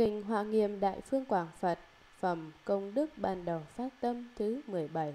Kinh Hoa Nghiêm Đại Phương Quảng Phật, phẩm Công Đức Ban Đầu Phát Tâm thứ 17.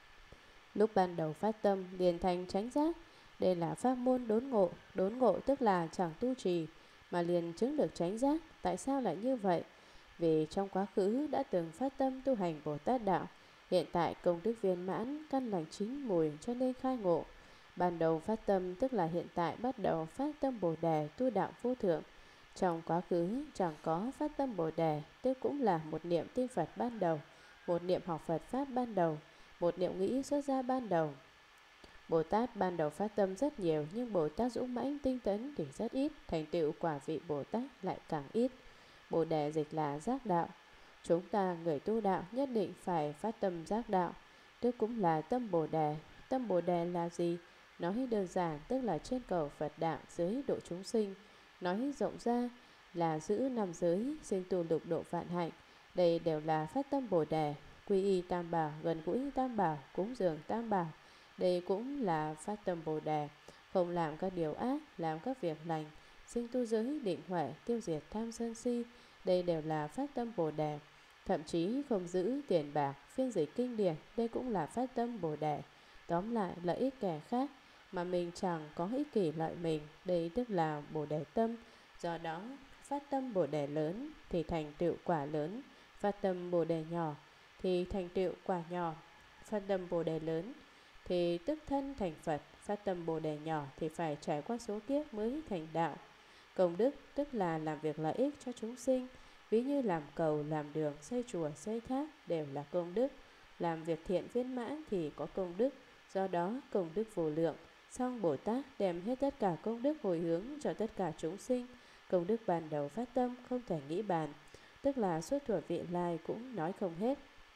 Lúc ban đầu phát tâm liền thành chánh giác. Đây là pháp môn đốn ngộ. Đốn ngộ tức là chẳng tu trì mà liền chứng được chánh giác. Tại sao lại như vậy? Vì trong quá khứ đã từng phát tâm tu hành Bồ Tát Đạo. Hiện tại công đức viên mãn, căn lành chín mùi cho nên khai ngộ. Ban đầu phát tâm tức là hiện tại bắt đầu phát tâm Bồ Đề tu đạo vô thượng. Trong quá khứ chẳng có phát tâm Bồ Đề, tức cũng là một niệm tin Phật ban đầu, một niệm học Phật Pháp ban đầu, một niệm nghĩ xuất gia ban đầu. Bồ Tát ban đầu phát tâm rất nhiều, nhưng Bồ Tát dũng mãnh tinh tấn thì rất ít, thành tựu quả vị Bồ Tát lại càng ít. Bồ Đề dịch là giác đạo. Chúng ta người tu đạo nhất định phải phát tâm giác đạo, tức cũng là tâm Bồ Đề. Tâm Bồ Đề là gì? Nói đơn giản tức là trên cầu Phật đạo, dưới độ chúng sinh. Nói rộng ra là giữ năm giới, sinh tu lục độ vạn hạnh. Đây đều là phát tâm Bồ Đề. Quy y Tam Bảo, gần gũi Tam Bảo, cúng dường Tam Bảo, đây cũng là phát tâm Bồ Đề. Không làm các điều ác, làm các việc lành, sinh tu giới, định huệ, tiêu diệt tham sân si, đây đều là phát tâm Bồ Đề. Thậm chí không giữ tiền bạc, phiên dịch kinh điển, đây cũng là phát tâm Bồ Đề. Tóm lại, lợi ích kẻ khác mà mình chẳng có ích kỷ lợi mình, đây tức là Bồ Đề tâm. Do đó, phát tâm Bồ Đề lớn thì thành tựu quả lớn, phát tâm Bồ Đề nhỏ thì thành tựu quả nhỏ. Phát tâm Bồ Đề lớn thì tức thân thành Phật, phát tâm Bồ Đề nhỏ thì phải trải qua số kiếp mới thành đạo. Công đức tức là làm việc lợi ích cho chúng sinh, ví như làm cầu, làm đường, xây chùa, xây tháp đều là công đức. Làm việc thiện viên mãn thì có công đức, do đó công đức vô lượng. Song Bồ Tát đem hết tất cả công đức hồi hướng cho tất cả chúng sinh. Công đức ban đầu phát tâm không thể nghĩ bàn, tức là suốt thuở vị lai cũng nói không hết.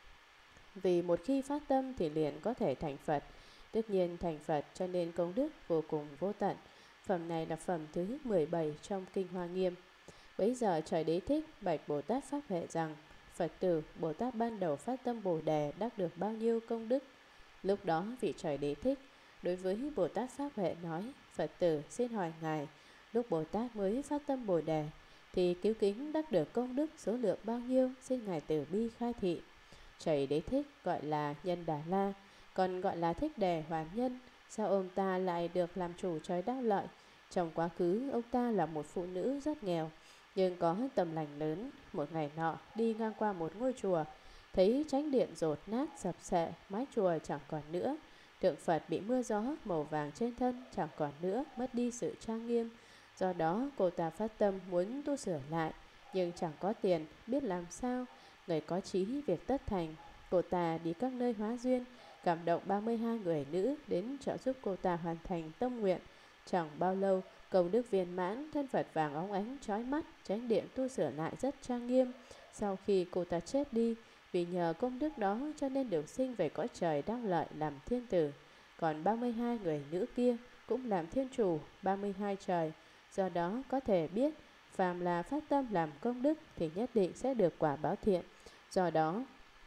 Vì một khi phát tâm thì liền có thể thành Phật. Tất nhiên thành Phật cho nên công đức vô cùng vô tận. Phẩm này là phẩm thứ 17 trong Kinh Hoa Nghiêm. Bấy giờ trời Đế Thích bạch Bồ Tát Pháp Huệ rằng: Phật tử, Bồ Tát ban đầu phát tâm Bồ Đề đắc được bao nhiêu công đức? Lúc đó vị trời Đế Thích đối với Bồ Tát Pháp Huệ nói: Phật tử, xin hỏi ngài, lúc Bồ Tát mới phát tâm Bồ Đề thì cứu kính đắc được công đức số lượng bao nhiêu? Xin ngài từ bi khai thị. Trời Đế Thích gọi là Nhân Đà La, còn gọi là Thích Đề Hoàn Nhân. Sao ông ta lại được làm chủ trời đắc lợi? Trong quá khứ ông ta là một phụ nữ rất nghèo, nhưng có tâm lành lớn. Một ngày nọ đi ngang qua một ngôi chùa, thấy chánh điện dột nát sập xệ, mái chùa chẳng còn nữa, tượng Phật bị mưa gió màu vàng trên thân chẳng còn nữa, mất đi sự trang nghiêm. Do đó cô ta phát tâm muốn tu sửa lại, nhưng chẳng có tiền, biết làm sao. Người có chí việc tất thành, cô ta đi các nơi hóa duyên, cảm động 32 người nữ đến trợ giúp cô ta hoàn thành tâm nguyện. Chẳng bao lâu, công đức viên mãn, thân Phật vàng óng ánh chói mắt, chánh điện tu sửa lại rất trang nghiêm. Sau khi cô ta chết đi, vì nhờ công đức đó cho nên được sinh về cõi trời đắc lợi làm thiên tử. Còn 32 người nữ kia cũng làm thiên chủ 32 trời. Do đó có thể biết, phàm là phát tâm làm công đức thì nhất định sẽ được quả báo thiện. Do đó,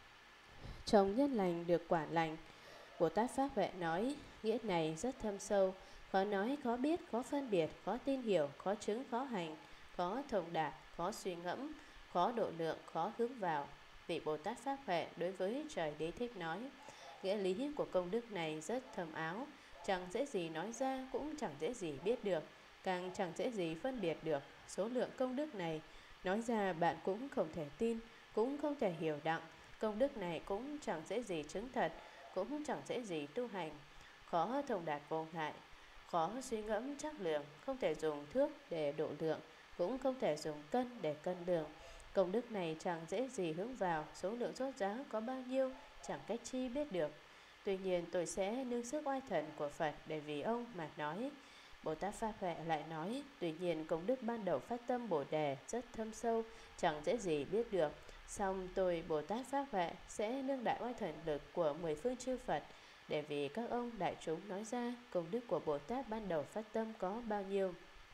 trồng nhân lành được quả lành. Bồ Tát Pháp Huệ nói, nghĩa này rất thâm sâu, khó nói, khó biết, khó phân biệt, khó tin hiểu, khó chứng, khó hành, khó thông đạt, khó suy ngẫm, khó độ lượng, khó hướng vào. Vị Bồ Tát Pháp Huệ đối với trời Đế Thích nói, nghĩa lý của công đức này rất thâm áo, chẳng dễ gì nói ra, cũng chẳng dễ gì biết được, càng chẳng dễ gì phân biệt được. Số lượng công đức này nói ra bạn cũng không thể tin, cũng không thể hiểu đặng. Công đức này cũng chẳng dễ gì chứng thật, cũng chẳng dễ gì tu hành, khó thông đạt vô ngại, khó suy ngẫm chắc lượng, không thể dùng thước để độ lượng, cũng không thể dùng cân để cân lượng. Công đức này chẳng dễ gì hướng vào, số lượng rốt ráo có bao nhiêu chẳng cách chi biết được. Tuy nhiên tôi sẽ nương sức oai thần của Phật để vì ông mà nói. Bồ Tát Pháp Huệ lại nói, tuy nhiên công đức ban đầu phát tâm Bồ Đề rất thâm sâu, chẳng dễ gì biết được. Song tôi Bồ Tát Pháp Huệ sẽ nương đại oai thần lực của 10 phương chư Phật để vì các ông đại chúng nói ra công đức của Bồ Tát ban đầu phát tâm có bao nhiêu.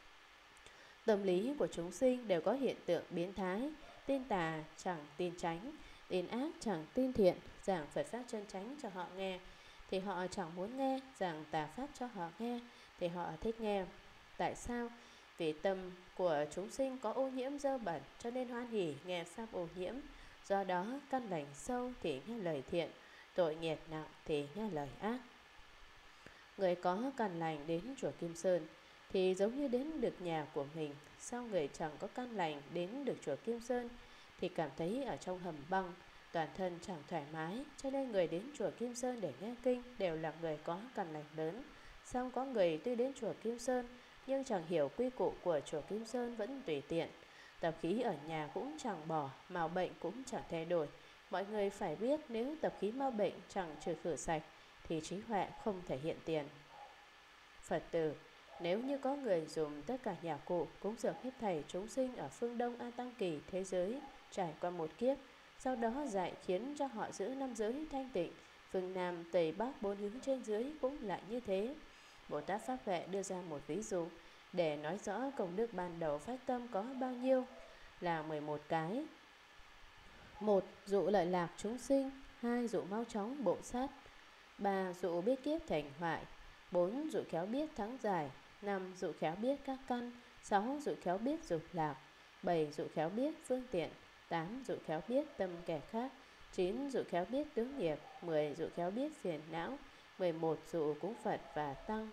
Tâm lý của chúng sinh đều có hiện tượng biến thái, tin tà chẳng tin chánh, tin ác chẳng tin thiện. Giảng Phật Pháp chân chánh cho họ nghe thì họ chẳng muốn nghe, giảng tà Pháp cho họ nghe thì họ thích nghe. Tại sao? Vì tâm của chúng sinh có ô nhiễm dơ bẩn, cho nên hoan hỉ nghe pháp ô nhiễm. Do đó căn lành sâu thì nghe lời thiện, tội nghiệp nặng thì nghe lời ác. Người có căn lành đến chùa Kim Sơn thì giống như đến được nhà của mình. Sao người chẳng có căn lành đến được chùa Kim Sơn thì cảm thấy ở trong hầm băng, toàn thân chẳng thoải mái. Cho nên người đến chùa Kim Sơn để nghe kinh đều là người có căn lành lớn. Song có người tuy đến chùa Kim Sơn nhưng chẳng hiểu quy củ của chùa Kim Sơn, vẫn tùy tiện. Tập khí ở nhà cũng chẳng bỏ, mào bệnh cũng chẳng thay đổi. Mọi người phải biết, nếu tập khí mau bệnh chẳng trừ khử sạch thì trí huệ không thể hiện tiền. Phật tử, nếu như có người dùng tất cả nhà cụ cúng dường hết thảy chúng sinh ở phương Đông A Tăng Kỳ thế giới trải qua một kiếp, sau đó dạy khiến cho họ giữ năm giới thanh tịnh, phương Nam, Tây, Bắc, bốn hướng trên dưới cũng lại như thế. Bồ Tát Pháp Huệ đưa ra một ví dụ để nói rõ công đức ban đầu phát tâm có bao nhiêu, là 11 cái. 1. Dụ lợi lạc chúng sinh. 2. Dụ mau chóng bộ sát. 3. Dụ biết kiếp thành hoại. 4. Dụ khéo biết thắng giải. 5. Dụ khéo biết các căn. 6. Dụ khéo biết dục lạc. 7. Dụ khéo biết phương tiện. 8. Dụ khéo biết tâm kẻ khác. 9. Dụ khéo biết tướng nghiệp. 10. Dụ khéo biết phiền não. 11. Dụ cúng Phật và Tăng.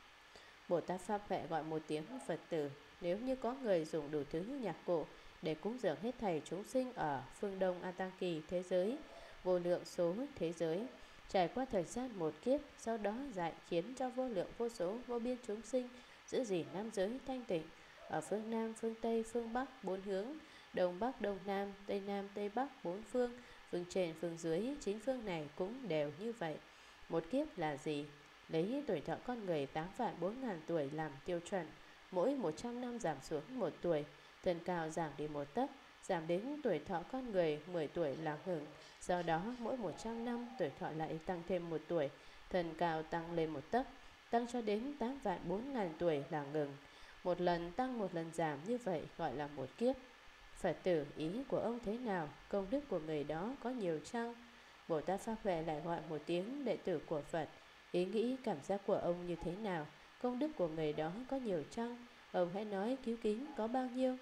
Bồ Tát Pháp Huệ gọi một tiếng Phật tử. Nếu như có người dùng đủ thứ nhạc cụ để cúng dường hết thảy chúng sinh ở phương Đông A Tăng Kỳ thế giới, vô lượng số thế giới, trải qua thời gian một kiếp, sau đó dạy khiến cho vô lượng vô số vô biên chúng sinh giữ gìn năm giới thanh tịnh ở phương Nam, phương Tây, phương Bắc, bốn hướng, Đông Bắc, Đông Nam, Tây Bắc, bốn phương, phương trên, phương dưới, chính phương này cũng đều như vậy. Một kiếp là gì? Lấy tuổi thọ con người 8.400.000 tuổi làm tiêu chuẩn, mỗi 100 năm giảm xuống 1 tuổi, thân cao giảm đi 1 tấc, giảm đến tuổi thọ con người 10 tuổi là ngừng. Do đó mỗi 100 năm tuổi thọ lại tăng thêm 1 tuổi, thân cao tăng lên 1 tấc, tăng cho đến 8.400.000 tuổi là ngừng. Một lần tăng một lần giảm như vậy gọi là một kiếp. Phật tử, ý của ông thế nào? Công đức của người đó có nhiều chăng? Bồ Tát Pháp Huệ lại gọi một tiếng đệ tử của Phật. Ý nghĩ cảm giác của ông như thế nào? Công đức của người đó có nhiều chăng? Ông hãy nói cứu kính có bao nhiêu?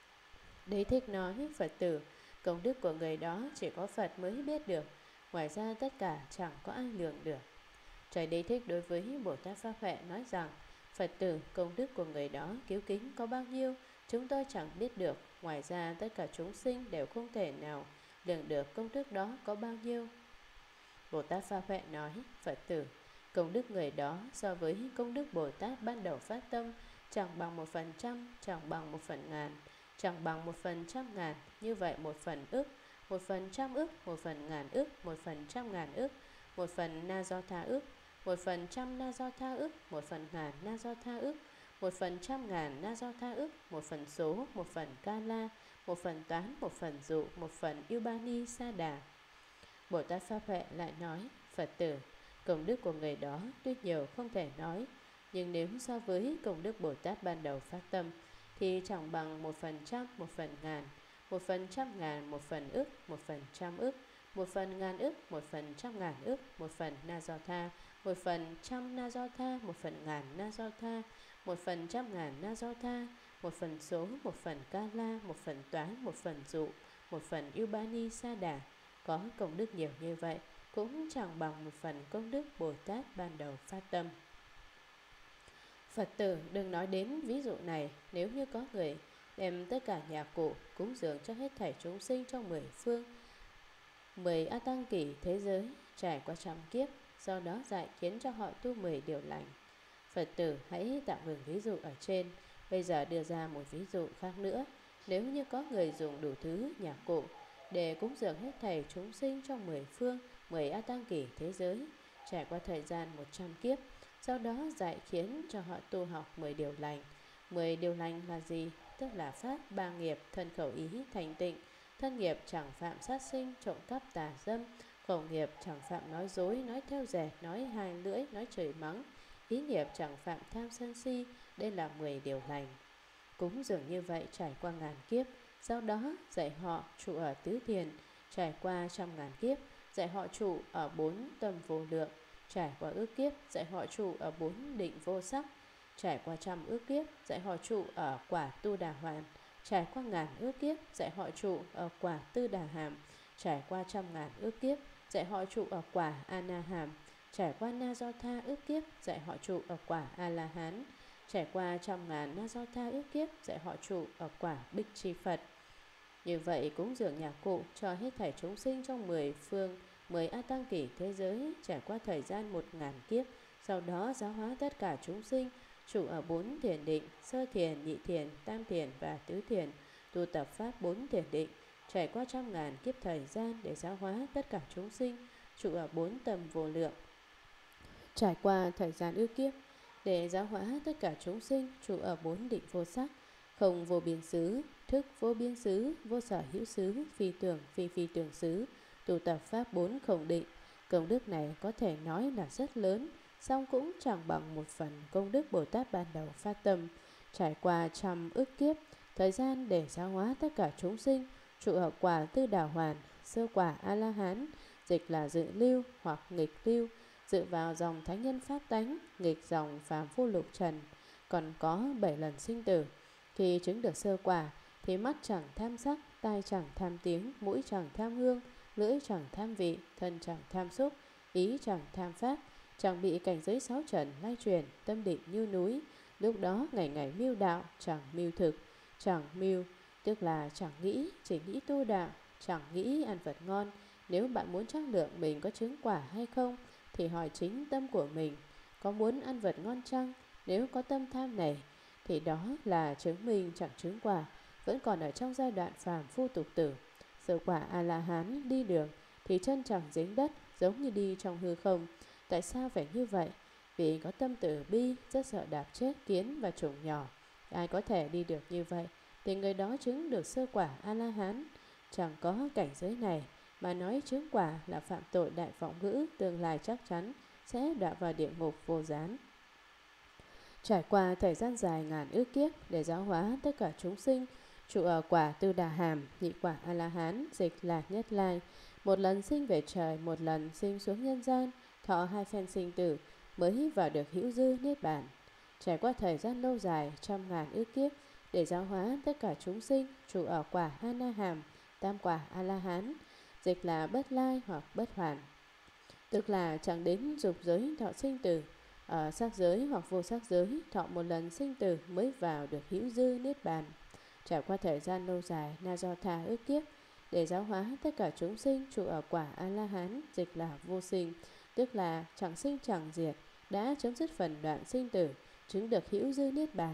Đế Thích nói, Phật tử, công đức của người đó chỉ có Phật mới biết được, ngoài ra tất cả chẳng có ai lường được. Trời Đế Thích đối với Bồ Tát Pháp Huệ nói rằng, Phật tử, công đức của người đó cứu kính có bao nhiêu, chúng tôi chẳng biết được, ngoài ra tất cả chúng sinh đều không thể nào lường được công đức đó có bao nhiêu. Bồ Tát Pháp Huệ nói, Phật tử, công đức người đó so với công đức Bồ Tát ban đầu phát tâm chẳng bằng 1%, chẳng bằng 1/1000, chẳng bằng 1/100.000. Như vậy 1/ức, 1/100 ức, 1/1000 ức, 1/100.000 ức, 1/na do tha ức, 1/100 na do tha ức, 1/1000 na do tha ức, 1/100.000 na do tha ức, 1/phần số, 1/phần Kala, 1/phần toán, 1/phần dụ, 1/phần Ubani Sa Đà. Bồ Tát Pháp Huệ lại nói, Phật tử, công đức của người đó tuy nhiều không thể nói, nhưng nếu so với công đức Bồ Tát ban đầu phát tâm thì chẳng bằng 1/100, 1/1000, 1/100.000, 1/ức, 1/100 ức, 1/1000 ức, 1/100.000 ức, 1/phần na do tha, 1/100 na do tha, 1/1000 na do tha, 1/100.000 na do tha, 1/phần số, 1/phần Kala, 1/phần toán, 1/phần dụ, 1/phần Ubani Sa Đà. Có công đức nhiều như vậy cũng chẳng bằng 1/phần công đức Bồ Tát ban đầu phát tâm. Phật tử, đừng nói đến ví dụ này. Nếu như có người đem tất cả nhà cụ cúng dường cho hết thảy chúng sinh trong 10 phương, 10 A Tăng Kỳ thế giới, trải qua trăm kiếp, sau đó dạy khiến cho họ tu 10 điều lành. Phật tử, hãy tạm ngừng ví dụ ở trên. Bây giờ đưa ra một ví dụ khác nữa. Nếu như có người dùng đủ thứ nhạc cụ để cúng dường hết thảy chúng sinh trong 10 phương, 10 A Tăng Kỳ thế giới, trải qua thời gian 100 kiếp, sau đó dạy khiến cho họ tu học 10 điều lành. 10 điều lành là gì? Tức là pháp ba nghiệp, thân khẩu ý thành tịnh. Thân nghiệp chẳng phạm sát sinh, trộm cắp tà dâm. Khẩu nghiệp chẳng phạm nói dối, nói theo dệt, nói hai lưỡi, nói chửi mắng. Ý nghiệp chẳng phạm tham sân si. Đây là 10 điều lành. Cúng dường như vậy trải qua ngàn kiếp, sau đó dạy họ trụ ở tứ thiền, trải qua 100.000 kiếp, dạy họ trụ ở 4 tâm vô lượng, trải qua ước kiếp, dạy họ trụ ở 4 định vô sắc, trải qua trăm ước kiếp dạy họ trụ ở quả Tu Đà Hoàn, trải qua ngàn ước kiếp dạy họ trụ ở quả Tư Đà Hàm, trải qua trăm ngàn ước kiếp dạy họ trụ ở quả A Na Hàm, trải qua Na Do Tha ước kiếp dạy họ trụ ở quả A La Hán, trải qua trăm ngàn Na Do Tha ước kiếp dạy họ trụ ở quả Bích Chi Phật. Như vậy cúng dường nhạc cụ cho hết thảy chúng sinh trong 10 phương, 10 A Tăng Kỷ thế giới trải qua thời gian 1000 kiếp, sau đó giáo hóa tất cả chúng sinh, trụ ở 4 thiền định, sơ thiền, nhị thiền, tam thiền và tứ thiền, tu tập pháp 4 thiền định, trải qua trăm ngàn kiếp thời gian để giáo hóa tất cả chúng sinh, trụ ở 4 tầm vô lượng, trải qua thời gian ước kiếp để giáo hóa tất cả chúng sinh, trụ ở 4 định vô sắc, không vô biên xứ, thức vô biên xứ, vô sở hữu xứ, phi tưởng phi phi tưởng xứ, tu tập pháp 4 không định. Công đức này có thể nói là rất lớn, song cũng chẳng bằng một phần công đức Bồ Tát ban đầu phát tâm, trải qua trăm ức kiếp thời gian để giáo hóa tất cả chúng sinh, trụ ở quả Tư Đà Hoàn, sơ quả A La Hán, dịch là dự lưu hoặc nghịch lưu, dựa vào dòng thánh nhân pháp tánh, nghịch dòng phàm phu lục trần, còn có 7 lần sinh tử. Khi chứng được sơ quả thì mắt chẳng tham sắc, tai chẳng tham tiếng, mũi chẳng tham hương, lưỡi chẳng tham vị, thân chẳng tham xúc, ý chẳng tham pháp, chẳng bị cảnh giới 6 trần lay truyền, tâm định như núi. Lúc đó ngày ngày mưu đạo, chẳng mưu thực, chẳng mưu tức là chẳng nghĩ, chỉ nghĩ tu đạo, chẳng nghĩ ăn vật ngon. Nếu bạn muốn chắc lượng mình có chứng quả hay không thì hỏi chính tâm của mình, có muốn ăn vật ngon chăng? Nếu có tâm tham này thì đó là chứng minh chẳng chứng quả, vẫn còn ở trong giai đoạn phàm phu tục tử. Sơ quả A La Hán đi đường thì chân chẳng dính đất, giống như đi trong hư không. Tại sao phải như vậy? Vì có tâm từ bi, rất sợ đạp chết kiến và trùng nhỏ. Ai có thể đi được như vậy thì người đó chứng được sơ quả A La Hán. Chẳng có cảnh giới này mà nói chứng quả là phạm tội đại vọng ngữ, tương lai chắc chắn sẽ đọa vào địa ngục vô gián. Trải qua thời gian dài ngàn ước kiếp để giáo hóa tất cả chúng sinh, trụ ở quả Tư Đà Hàm, nhị quả A La Hán, dịch là Nhất Lai, một lần sinh về trời, một lần sinh xuống nhân gian, thọ 2 phen sinh tử mới vào được hữu dư niết bàn. Trải qua thời gian lâu dài, trăm ngàn ước kiếp để giáo hóa tất cả chúng sinh, trụ ở quả A Na Hàm, tam quả A La Hán, dịch là Bất Lai hoặc Bất Hoàn, tức là chẳng đến dục giới thọ sinh tử, ở sắc giới hoặc vô sắc giới thọ một lần sinh tử mới vào được hữu dư niết bàn. Trải qua thời gian lâu dài Na Do Tha ước kiếp để giáo hóa tất cả chúng sinh, trụ ở quả A La Hán, dịch là vô sinh, tức là chẳng sinh chẳng diệt, đã chấm dứt phần đoạn sinh tử, chứng được hữu dư niết bàn.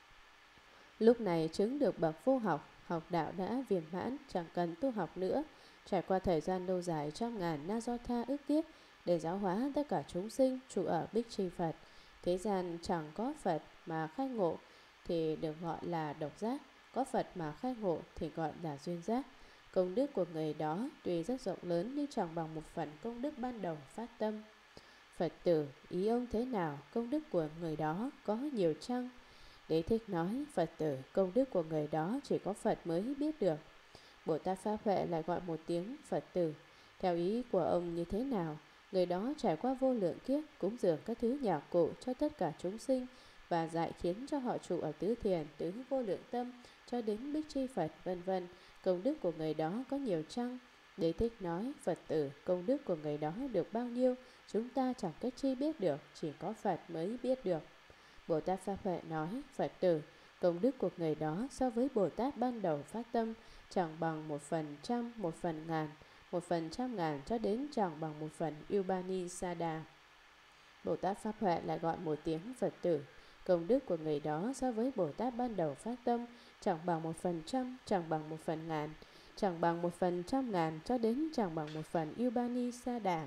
Lúc này chứng được bậc vô học, học đạo đã viên mãn, chẳng cần tu học nữa. Trải qua thời gian lâu dài trăm ngàn Na Do Tha ước kiếp để giáo hóa tất cả chúng sinh, trụ ở Bích Chi Phật. Thế gian chẳng có Phật mà khai ngộ thì được gọi là độc giác, có Phật mà khai ngộ thì gọi là duyên giác. Công đức của người đó tuy rất rộng lớn nhưng chẳng bằng một phần công đức ban đầu phát tâm. Phật tử, ý ông thế nào? Công đức của người đó có nhiều chăng? Đế Thích nói, Phật tử, công đức của người đó chỉ có Phật mới biết được. Bồ Tát Pháp Huệ lại gọi một tiếng Phật tử. Theo ý của ông như thế nào? Người đó trải qua vô lượng kiếp cúng dường các thứ nhạc cụ cho tất cả chúng sinh và dạy khiến cho họ trụ ở tứ thiền, tứ vô lượng tâm cho đến Bích Chi Phật, vân vân. Công đức của người đó có nhiều chăng? Đế Thích nói, Phật tử, công đức của người đó được bao nhiêu chúng ta chẳng cách chi biết được, chỉ có Phật mới biết được. Bồ Tát Pháp Huệ nói, Phật tử, công đức của người đó so với Bồ Tát ban đầu phát tâm chẳng bằng 1/100, 1/1000, 1/100.000 cho đến chẳng bằng 1/, Upanisada. Bồ Tát Pháp Huệ lại gọi một tiếng Phật tử, công đức của người đó so với Bồ Tát ban đầu phát tâm chẳng bằng 1/100, chẳng bằng 1/1000, chẳng bằng 1/100.000 cho đến chẳng bằng 1/, Upanisada.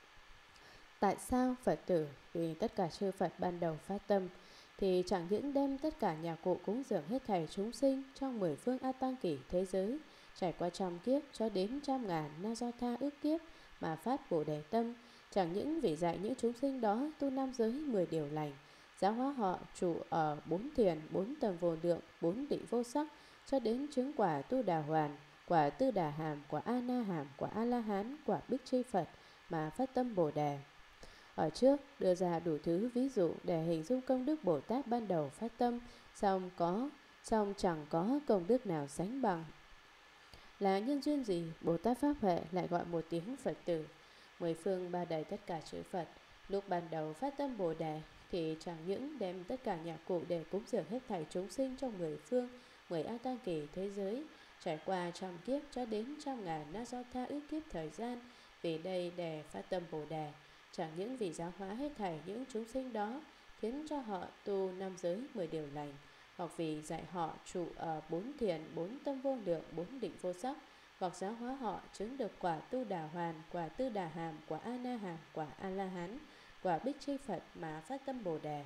Tại sao Phật tử? Vì tất cả chư Phật ban đầu phát tâm thì chẳng những đem tất cả nhà cụ cúng dường hết thảy chúng sinh trong 10 phương A Tăng Kỷ thế giới, trải qua trăm kiếp cho đến trăm ngàn Na Do Tha ước kiếp mà phát Bồ Đề tâm, chẳng những vì dạy những chúng sinh đó tu năm giới 10 điều lành, giáo hóa họ trụ ở 4 thiền, 4 tầng vô lượng, 4 định vô sắc cho đến chứng quả Tu Đà Hoàn, quả Tư Đà Hàm, quả A Na Hàm, quả A La Hán, quả Bích Chi Phật mà phát tâm Bồ Đề. Ở trước đưa ra đủ thứ ví dụ để hình dung công đức Bồ Tát ban đầu phát tâm, song chẳng có công đức nào sánh bằng. Là nhân duyên gì Bồ Tát Pháp Huệ lại gọi một tiếng Phật tử? Mười phương ba đầy tất cả chữ Phật. Lúc ban đầu phát tâm Bồ Đề thì chẳng những đem tất cả nhạc cụ để cúng dường hết thảy chúng sinh trong 10 phương, 10 A Tăng kỳ thế giới, trải qua trăm kiếp cho đến trăm ngàn na do tha ức kiếp thời gian, vì đây để phát tâm Bồ Đề, chẳng những vì giáo hóa hết thảy những chúng sinh đó, khiến cho họ tu năm giới 10 điều lành, hoặc vì dạy họ trụ ở 4 thiền, 4 tâm vô lượng, 4 định vô sắc, hoặc giáo hóa họ chứng được quả Tu Đà Hoàn, quả Tư Đà Hàm, quả A Na Hàm, quả A La Hán, quả Bích Chi Phật mà phát tâm Bồ Đề.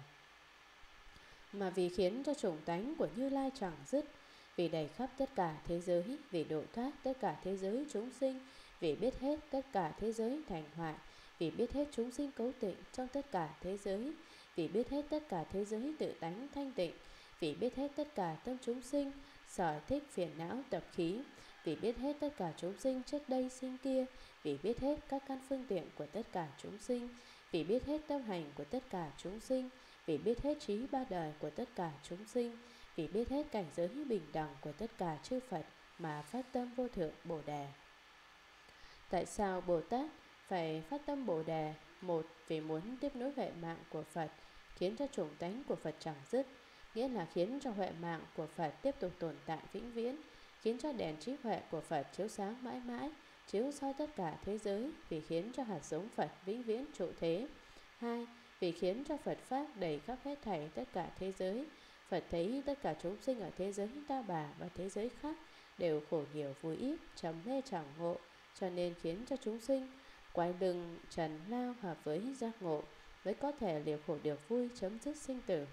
Mà vì khiến cho chủng tánh của Như Lai chẳng dứt, vì đầy khắp tất cả thế giới, vì độ thoát tất cả thế giới chúng sinh, vì biết hết tất cả thế giới thành hoại, vì biết hết chúng sinh cấu tịnh trong tất cả thế giới, vì biết hết tất cả thế giới tự tánh thanh tịnh, vì biết hết tất cả tâm chúng sinh sở thích phiền não tập khí, vì biết hết tất cả chúng sinh trước đây sinh kia, vì biết hết các căn phương tiện của tất cả chúng sinh, vì biết hết tâm hành của tất cả chúng sinh, vì biết hết trí ba đời của tất cả chúng sinh, vì biết hết cảnh giới bình đẳng của tất cả chư Phật mà phát tâm vô thượng Bồ Đề. Tại sao Bồ Tát phải phát tâm Bồ Đề? Một, vì muốn tiếp nối huệ mạng của Phật, khiến cho chủng tánh của Phật chẳng dứt, nghĩa là khiến cho huệ mạng của Phật tiếp tục tồn tại vĩnh viễn, khiến cho đèn trí huệ của Phật chiếu sáng mãi mãi, chiếu soi tất cả thế giới, vì khiến cho hạt giống Phật vĩnh viễn trụ thế. Hai, vì khiến cho Phật Pháp đầy khắp hết thảy tất cả thế giới. Phật thấy tất cả chúng sinh ở thế giới Ta Bà và thế giới khác đều khổ nhiều vui ít, trầm mê chẳng ngộ, cho nên khiến cho chúng sinh quay lưng trần lao hợp với giác ngộ, mới có thể liều khổ được vui, chấm dứt sinh tử.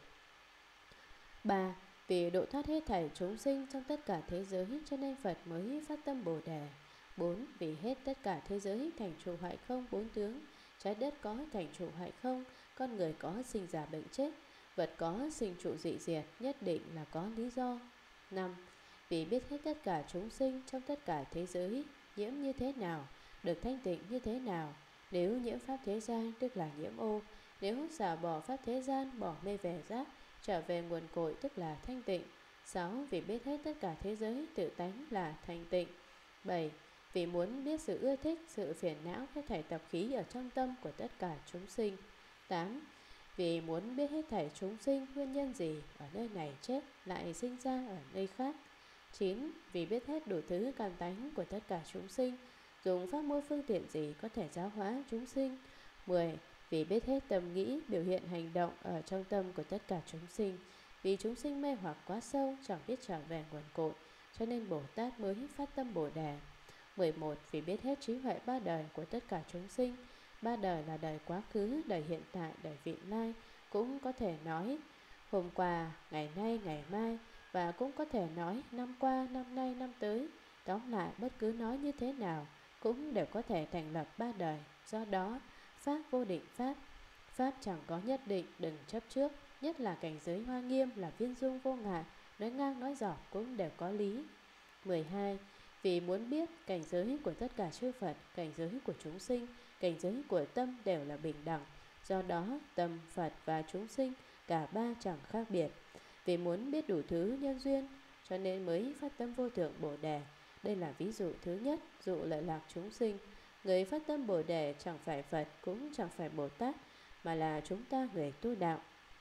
3. Vì độ thoát hết thảy chúng sinh trong tất cả thế giới, cho nên Phật mới phát tâm Bồ Đề. 4. Vì hết tất cả thế giới thành trụ hoại không bốn tướng, trái đất có thành trụ hoại không, con người có sinh già bệnh chết, vật có sinh trụ dị diệt, nhất định là có lý do. 5. Vì biết hết tất cả chúng sinh trong tất cả thế giới nhiễm như thế nào, được thanh tịnh như thế nào. Nếu nhiễm pháp thế gian tức là nhiễm ô, nếu xả bỏ pháp thế gian, bỏ mê về giác, trở về nguồn cội tức là thanh tịnh. 6. Vì biết hết tất cả thế giới tự tánh là thanh tịnh. 7. Vì muốn biết sự ưa thích, sự phiền não hết thảy tập khí ở trong tâm của tất cả chúng sinh. 8. Vì muốn biết hết thảy chúng sinh nguyên nhân gì ở nơi này chết lại sinh ra ở nơi khác. 9. Vì biết hết đủ thứ căn tánh của tất cả chúng sinh, dùng pháp môn phương tiện gì có thể giáo hóa chúng sinh. 10. Vì biết hết tâm nghĩ, biểu hiện hành động ở trong tâm của tất cả chúng sinh, vì chúng sinh mê hoặc quá sâu, chẳng biết trở về nguồn cội, cho nên Bồ Tát mới phát tâm Bồ Đề. 11. Vì biết hết trí huệ ba đời của tất cả chúng sinh. Ba đời là đời quá khứ, đời hiện tại, đời vị lai, cũng có thể nói hôm qua, ngày nay, ngày mai, và cũng có thể nói năm qua, năm nay, năm tới. Tóm lại, bất cứ nói như thế nào cũng đều có thể thành lập ba đời. Do đó, Pháp vô định Pháp, Pháp chẳng có nhất định, đừng chấp trước. Nhất là cảnh giới Hoa Nghiêm là viên dung vô ngại, nói ngang nói dọc cũng đều có lý. 12. Vì muốn biết cảnh giới của tất cả chư Phật, cảnh giới của chúng sinh, cảnh giới của tâm đều là bình đẳng. Do đó, tâm, Phật và chúng sinh cả ba chẳng khác biệt. Vì muốn biết đủ thứ nhân duyên, cho nên mới phát tâm vô thượng Bồ Đề. Đây là ví dụ thứ nhất, dụ lợi lạc chúng sinh. Người phát tâm Bồ Đề chẳng phải Phật, cũng chẳng phải Bồ Tát, mà là chúng ta người tu đạo.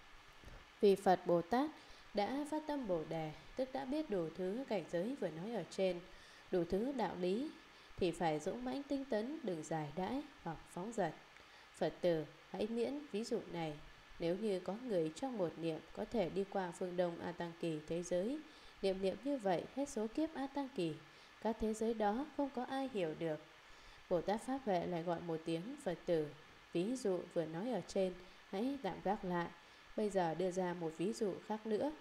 Vì Phật Bồ Tát đã phát tâm Bồ Đề, tức đã biết đủ thứ cảnh giới vừa nói ở trên, đủ thứ đạo lý, thì phải dũng mãnh tinh tấn, đừng giải đãi hoặc phóng dật. Phật tử hãy miễn ví dụ này. Nếu như có người trong một niệm có thể đi qua phương Đông A Tăng kỳ thế giới, niệm niệm như vậy hết số kiếp A Tăng kỳ, các thế giới đó không có ai hiểu được. Bồ Tát Pháp Huệ lại gọi một tiếng Phật tử. Ví dụ vừa nói ở trên hãy tạm gác lại. Bây giờ đưa ra một ví dụ khác nữa.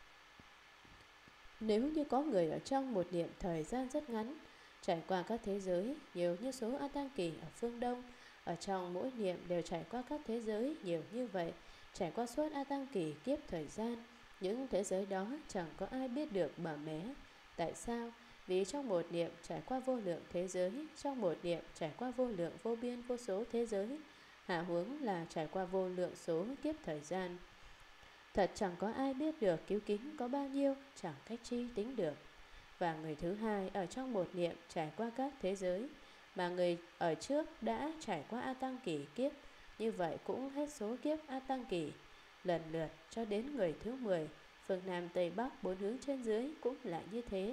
Nếu như có người ở trong một niệm thời gian rất ngắn, trải qua các thế giới nhiều như số A Tăng kỳ ở phương Đông, ở trong mỗi niệm đều trải qua các thế giới nhiều như vậy, trải qua suốt A Tăng kỳ kiếp thời gian, những thế giới đó chẳng có ai biết được bở mé. Tại sao? Vì trong một niệm trải qua vô lượng thế giới, trong một niệm trải qua vô lượng vô biên vô số thế giới, hạ huống là trải qua vô lượng số kiếp thời gian. Thật chẳng có ai biết được cứu kính có bao nhiêu, chẳng cách chi tính được. Và người thứ hai ở trong một niệm trải qua các thế giới, mà người ở trước đã trải qua A Tăng kỳ kiếp, như vậy cũng hết số kiếp A Tăng kỳ, lần lượt cho đến người thứ 10, phương Nam Tây Bắc bốn hướng trên dưới cũng lại như thế.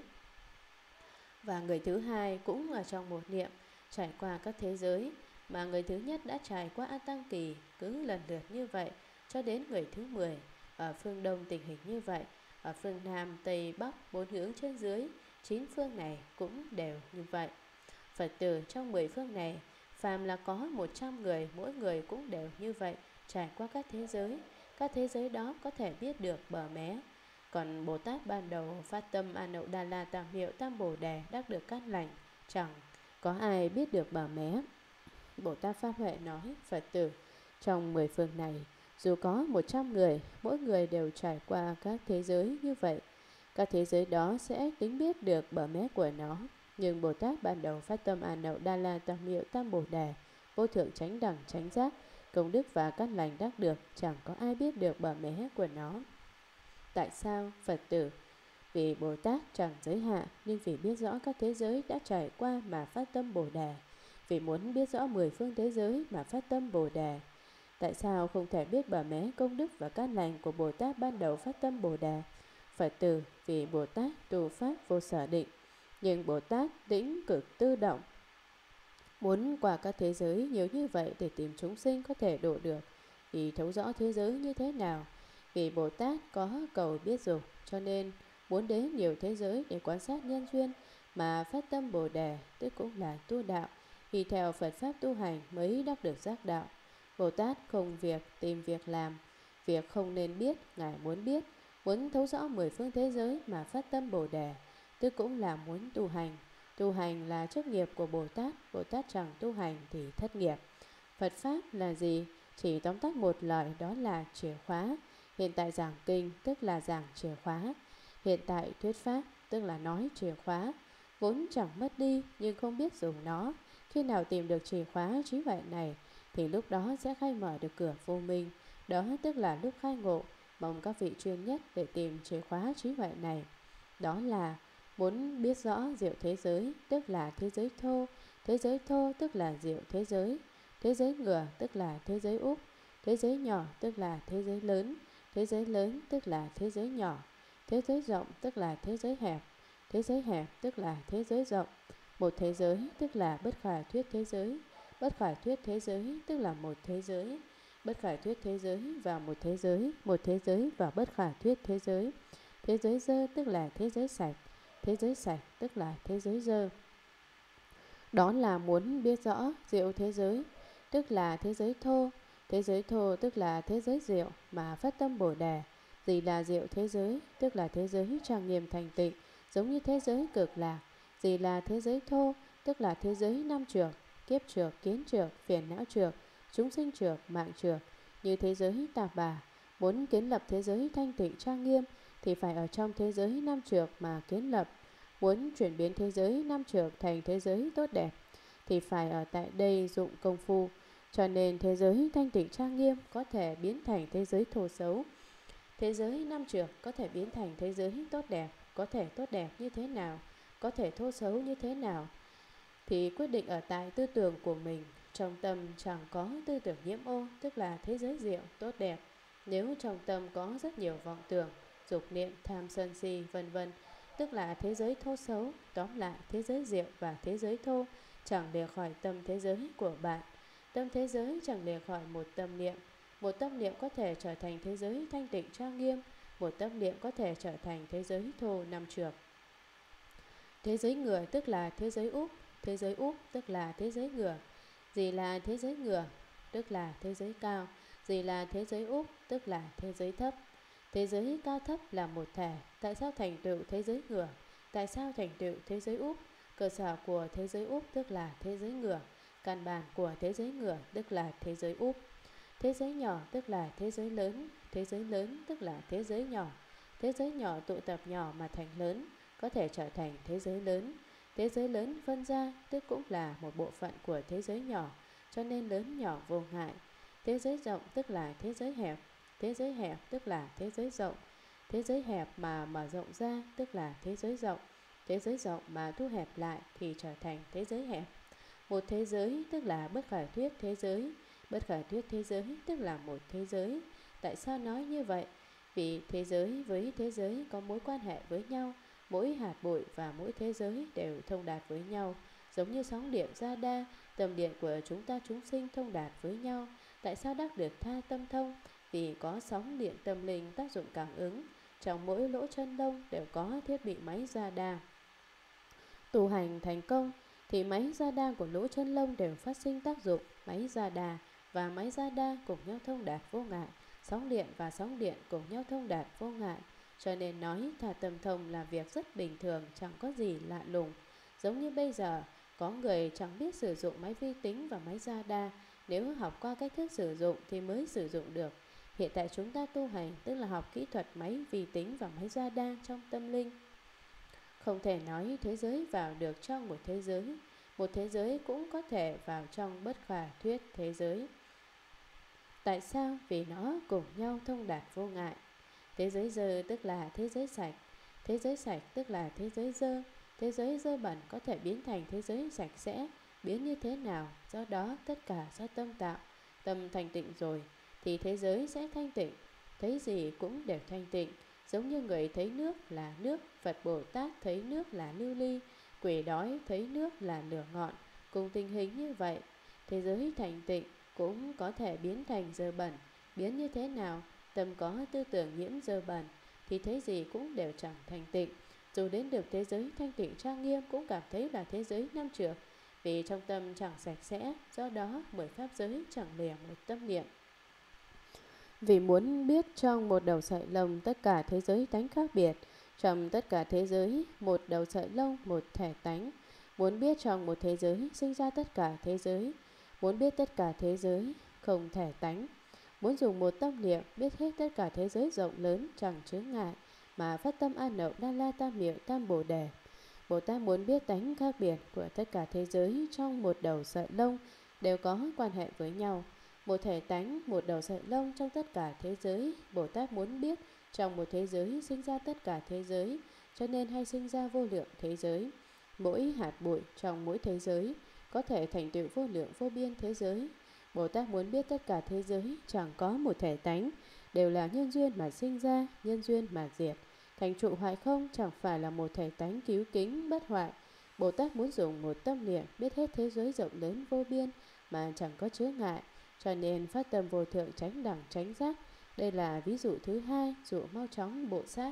Và người thứ hai cũng ở trong một niệm trải qua các thế giới, mà người thứ nhất đã trải qua A Tăng kỳ, cứ lần lượt như vậy cho đến người thứ 10. Ở phương Đông tình hình như vậy, ở phương Nam, Tây, Bắc, bốn hướng trên dưới, 9 phương này cũng đều như vậy. Phật tử trong 10 phương này, phàm là có 100 người, mỗi người cũng đều như vậy, trải qua các thế giới. Các thế giới đó có thể biết được bờ mé. Còn Bồ Tát ban đầu phát tâm A Nậu Đà La Tam Hiệu Tam Bồ Đề đắc được cát lành, chẳng có ai biết được bờ mé. Bồ Tát Pháp Huệ nói: Phật tử, trong 10 phương này, dù có 100 người, mỗi người đều trải qua các thế giới như vậy, các thế giới đó sẽ tính biết được bờ mé của nó. Nhưng Bồ Tát ban đầu phát tâm A Nậu Đa La Tam Hiệu Tam Bồ Đề, vô thượng chánh đẳng chánh giác, công đức và cát lành đắc được, chẳng có ai biết được bờ mé của nó. Tại sao? Phật tử, vì Bồ Tát chẳng giới hạn, nhưng vì biết rõ các thế giới đã trải qua mà phát tâm Bồ Đề, vì muốn biết rõ 10 phương thế giới mà phát tâm Bồ Đề. Tại sao không thể biết bờ mé công đức và cát lành của Bồ Tát ban đầu phát tâm Bồ Đề? Phật tử, vì Bồ Tát tu pháp vô sở định, nhưng Bồ Tát tĩnh cực tư động, muốn qua các thế giới nhiều như vậy để tìm chúng sinh có thể độ được, vì thấu rõ thế giới như thế nào. Vì Bồ Tát có cầu biết dục, cho nên muốn đến nhiều thế giới để quan sát nhân duyên mà phát tâm Bồ Đề, tức cũng là tu đạo, vì theo Phật Pháp tu hành mới đắc được giác đạo. Bồ Tát không việc tìm việc làm, việc không nên biết, Ngài muốn biết, muốn thấu rõ 10 phương thế giới mà phát tâm Bồ Đề, tức cũng là muốn tu hành. Tu hành là chức nghiệp của Bồ Tát chẳng tu hành thì thất nghiệp. Phật Pháp là gì? Chỉ tóm tắt một lời, đó là chìa khóa. Hiện tại giảng kinh tức là giảng chìa khóa. Hiện tại thuyết Pháp tức là nói chìa khóa. Vốn chẳng mất đi nhưng không biết dùng nó. Khi nào tìm được chìa khóa trí huệ này thì lúc đó sẽ khai mở được cửa vô minh. Đó tức là lúc khai ngộ. Mong các vị chuyên nhất để tìm chìa khóa trí huệ này. Đó là muốn biết rõ diệu thế giới, tức là thế giới thô. Thế giới thô tức là diệu thế giới. Thế giới ngửa tức là thế giới úp. Thế giới nhỏ tức là thế giới lớn. Thế giới lớn tức là thế giới nhỏ. Thế giới rộng tức là thế giới hẹp. Thế giới hẹp tức là thế giới rộng. Một thế giới tức là bất khả thuyết thế giới. Bất khả thuyết thế giới tức là một thế giới. Bất khả thuyết thế giới và một thế giới. Một thế giới và bất khả thuyết thế giới. Thế giới dơ tức là thế giới sạch. Thế giới sạch tức là thế giới dơ. Đó là muốn biết rõ diệu thế giới, tức là thế giới thô. Thế giới thô tức là thế giới diệu mà phát tâm Bồ Đề. Gì là diệu thế giới? Tức là thế giới trang nghiêm thành tịnh, giống như thế giới cực lạc. Gì là thế giới thô? Tức là thế giới năm trược, kiếp trược, kiến trược, phiền não trược, chúng sinh trược, mạng trược, như thế giới Tạp Bà. Muốn kiến lập thế giới thanh tịnh trang nghiêm thì phải ở trong thế giới năm trược mà kiến lập. Muốn chuyển biến thế giới năm trược thành thế giới tốt đẹp thì phải ở tại đây dụng công phu. Cho nên thế giới thanh tịnh trang nghiêm có thể biến thành thế giới thô xấu. Thế giới năm trược có thể biến thành thế giới tốt đẹp. Có thể tốt đẹp như thế nào, có thể thô xấu như thế nào thì quyết định ở tại tư tưởng của mình. Trong tâm chẳng có tư tưởng nhiễm ô, tức là thế giới diệu, tốt đẹp. Nếu trong tâm có rất nhiều vọng tưởng, dục niệm, tham sân si, vân vân, tức là thế giới thô xấu. Tóm lại, thế giới diệu và thế giới thô chẳng lìa khỏi tâm thế giới của bạn. Tâm thế giới chẳng lìa khỏi một tâm niệm. Một tâm niệm có thể trở thành thế giới thanh tịnh trang nghiêm. Một tâm niệm có thể trở thành thế giới thô năm trược. Thế giới ngửa tức là thế giới úp. Thế giới úp tức là thế giới ngửa. Gì là thế giới ngửa? Tức là thế giới cao. Gì là thế giới úp? Tức là thế giới thấp. Thế giới cao thấp là một thể. Tại sao thành tựu thế giới ngửa? Tại sao thành tựu thế giới úp? Cơ sở của thế giới úp tức là thế giới ngửa. Căn bản của thế giới ngửa tức là thế giới úp. Thế giới nhỏ tức là thế giới lớn. Thế giới lớn tức là thế giới nhỏ. Thế giới nhỏ tụ tập nhỏ mà thành lớn, có thể trở thành thế giới lớn. Thế giới lớn phân ra tức cũng là một bộ phận của thế giới nhỏ, cho nên lớn nhỏ vô ngại. Thế giới rộng tức là thế giới hẹp, thế giới hẹp tức là thế giới rộng. Thế giới hẹp mà mở rộng ra tức là thế giới rộng. Thế giới rộng mà thu hẹp lại thì trở thành thế giới hẹp. Một thế giới tức là bất khả thuyết thế giới. Bất khả thuyết thế giới tức là một thế giới. Tại sao nói như vậy? Vì thế giới với thế giới có mối quan hệ với nhau. Mỗi hạt bụi và mỗi thế giới đều thông đạt với nhau. Giống như sóng điện ra đa, tâm điện của chúng ta chúng sinh thông đạt với nhau. Tại sao đắc được tha tâm thông? Vì có sóng điện tâm linh tác dụng cảm ứng. Trong mỗi lỗ chân lông đều có thiết bị máy ra đa. Tu hành thành công thì máy ra đa của lỗ chân lông đều phát sinh tác dụng. Máy ra đa và máy ra đa cùng nhau thông đạt vô ngại. Sóng điện và sóng điện cùng nhau thông đạt vô ngại. Cho nên nói tha tâm thông là việc rất bình thường, chẳng có gì lạ lùng. Giống như bây giờ, có người chẳng biết sử dụng máy vi tính và máy ra đa. Nếu học qua cách thức sử dụng thì mới sử dụng được. Hiện tại chúng ta tu hành tức là học kỹ thuật máy vi tính và máy ra đa trong tâm linh. Không thể nói thế giới vào được trong một thế giới. Một thế giới cũng có thể vào trong bất khả thuyết thế giới. Tại sao? Vì nó cùng nhau thông đạt vô ngại. Thế giới dơ tức là thế giới sạch. Thế giới sạch tức là thế giới dơ. Thế giới dơ bẩn có thể biến thành thế giới sạch sẽ. Biến như thế nào? Do đó tất cả do tâm tạo. Tâm thanh tịnh rồi thì thế giới sẽ thanh tịnh. Thấy gì cũng đều thanh tịnh. Giống như người thấy nước là nước, Phật Bồ Tát thấy nước là lưu ly, quỷ đói thấy nước là lửa ngọn. Cùng tình hình như vậy, thế giới thanh tịnh cũng có thể biến thành dơ bẩn. Biến như thế nào? Tâm có tư tưởng nhiễm dơ bẩn thì thấy gì cũng đều chẳng thanh tịnh. Dù đến được thế giới thanh tịnh trang nghiêm cũng cảm thấy là thế giới năm trược. Vì trong tâm chẳng sạch sẽ, do đó 10 pháp giới chẳng lìa một tâm niệm. Vì muốn biết trong một đầu sợi lông tất cả thế giới tánh khác biệt, trong tất cả thế giới một đầu sợi lông một thể tánh. Muốn biết trong một thế giới sinh ra tất cả thế giới, muốn biết tất cả thế giới không thể tánh. Muốn dùng một tâm niệm biết hết tất cả thế giới rộng lớn chẳng chướng ngại, mà phát tâm An Nậu Đa La Tam Miệu Tam Bồ Đề. Bồ Tát muốn biết tánh khác biệt của tất cả thế giới trong một đầu sợi lông đều có quan hệ với nhau. Một thể tánh, một đầu sợi lông trong tất cả thế giới. Bồ Tát muốn biết trong một thế giới sinh ra tất cả thế giới, cho nên hay sinh ra vô lượng thế giới. Mỗi hạt bụi trong mỗi thế giới có thể thành tựu vô lượng vô biên thế giới. Bồ Tát muốn biết tất cả thế giới chẳng có một thể tánh, đều là nhân duyên mà sinh ra, nhân duyên mà diệt. Thành trụ hoại không chẳng phải là một thể tánh cứu kính bất hoại. Bồ Tát muốn dùng một tâm niệm biết hết thế giới rộng lớn vô biên mà chẳng có chướng ngại, cho nên phát tâm vô thượng chánh đẳng chánh giác. Đây là ví dụ thứ hai, dụ mau chóng bộ sát.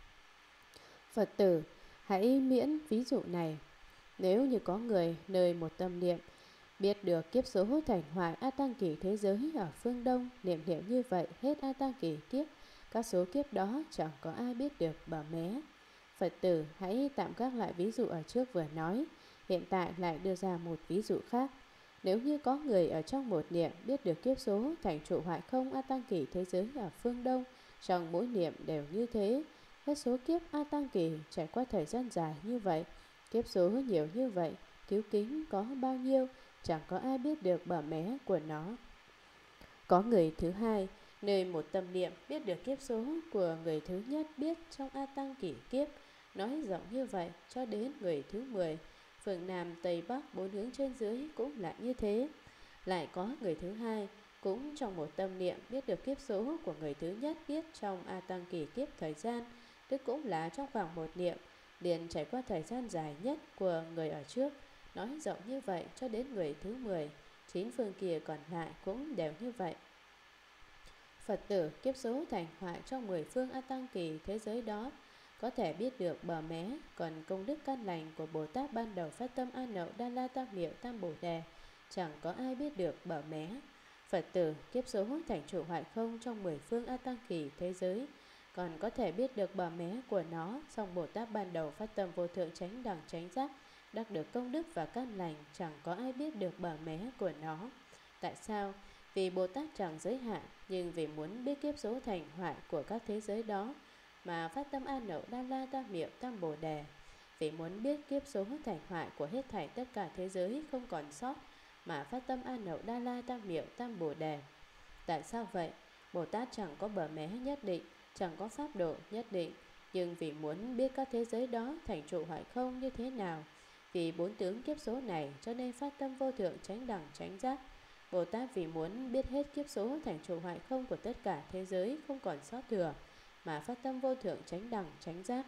Phật tử, hãy miễn ví dụ này. Nếu như có người nơi một tâm niệm biết được kiếp số thành hoại A Tăng Kỳ thế giới ở phương Đông, niệm hiệu như vậy hết A Tăng Kỳ kiếp, các số kiếp đó chẳng có ai biết được bờ mé. Phật tử hãy tạm gác lại ví dụ ở trước vừa nói, hiện tại lại đưa ra một ví dụ khác. Nếu như có người ở trong một niệm biết được kiếp số thành trụ hoại không A Tăng Kỳ thế giới ở phương Đông, trong mỗi niệm đều như thế, hết số kiếp A Tăng Kỳ trải qua thời gian dài như vậy, kiếp số nhiều như vậy, cứu kính có bao nhiêu, chẳng có ai biết được bờ mé của nó. Có người thứ hai, nơi một tâm niệm biết được kiếp số của người thứ nhất biết trong A Tăng Kỷ kiếp, nói rộng như vậy cho đến người thứ 10. Phương Nam, Tây, Bắc, bốn hướng trên dưới cũng là như thế. Lại có người thứ hai, cũng trong một tâm niệm biết được kiếp số của người thứ nhất biết trong A Tăng Kỷ kiếp thời gian, tức cũng là trong khoảng một niệm, liền trải qua thời gian dài nhất của người ở trước, nói rộng như vậy cho đến người thứ 10. 9 phương kia còn lại cũng đều như vậy. Phật tử, kiếp số thành hoại trong 10 phương A Tăng Kỳ thế giới đó có thể biết được bờ mé, còn công đức căn lành của Bồ Tát ban đầu phát tâm An Nậu Đa La Tam Miệu Tam Bồ Đề chẳng có ai biết được bờ mé. Phật tử, kiếp số thành trụ hoại không trong 10 phương A Tăng Kỳ thế giới còn có thể biết được bờ mé của nó, song Bồ Tát ban đầu phát tâm vô thượng chánh đẳng chánh giác, đắc được công đức và căn lành, chẳng có ai biết được bờ mé của nó. Tại sao? Vì Bồ Tát chẳng giới hạn, nhưng vì muốn biết kiếp số thành hoại của các thế giới đó mà phát tâm An Nậu Đa La Tam Miệu Tam Bồ Đề. Vì muốn biết kiếp số thành hoại của hết thảy tất cả thế giới không còn sót mà phát tâm A Nậu Đa La Tam Miệu Tam Bồ Đề. Tại sao vậy? Bồ Tát chẳng có bờ mé nhất định, chẳng có pháp độ nhất định, nhưng vì muốn biết các thế giới đó thành trụ hoại không như thế nào, vì bốn tướng kiếp số này cho nên phát tâm vô thượng chánh đẳng chánh giác. Bồ Tát vì muốn biết hết kiếp số thành trụ hoại không của tất cả thế giới không còn sót thừa, mà phát tâm vô thượng chánh đẳng chánh giác.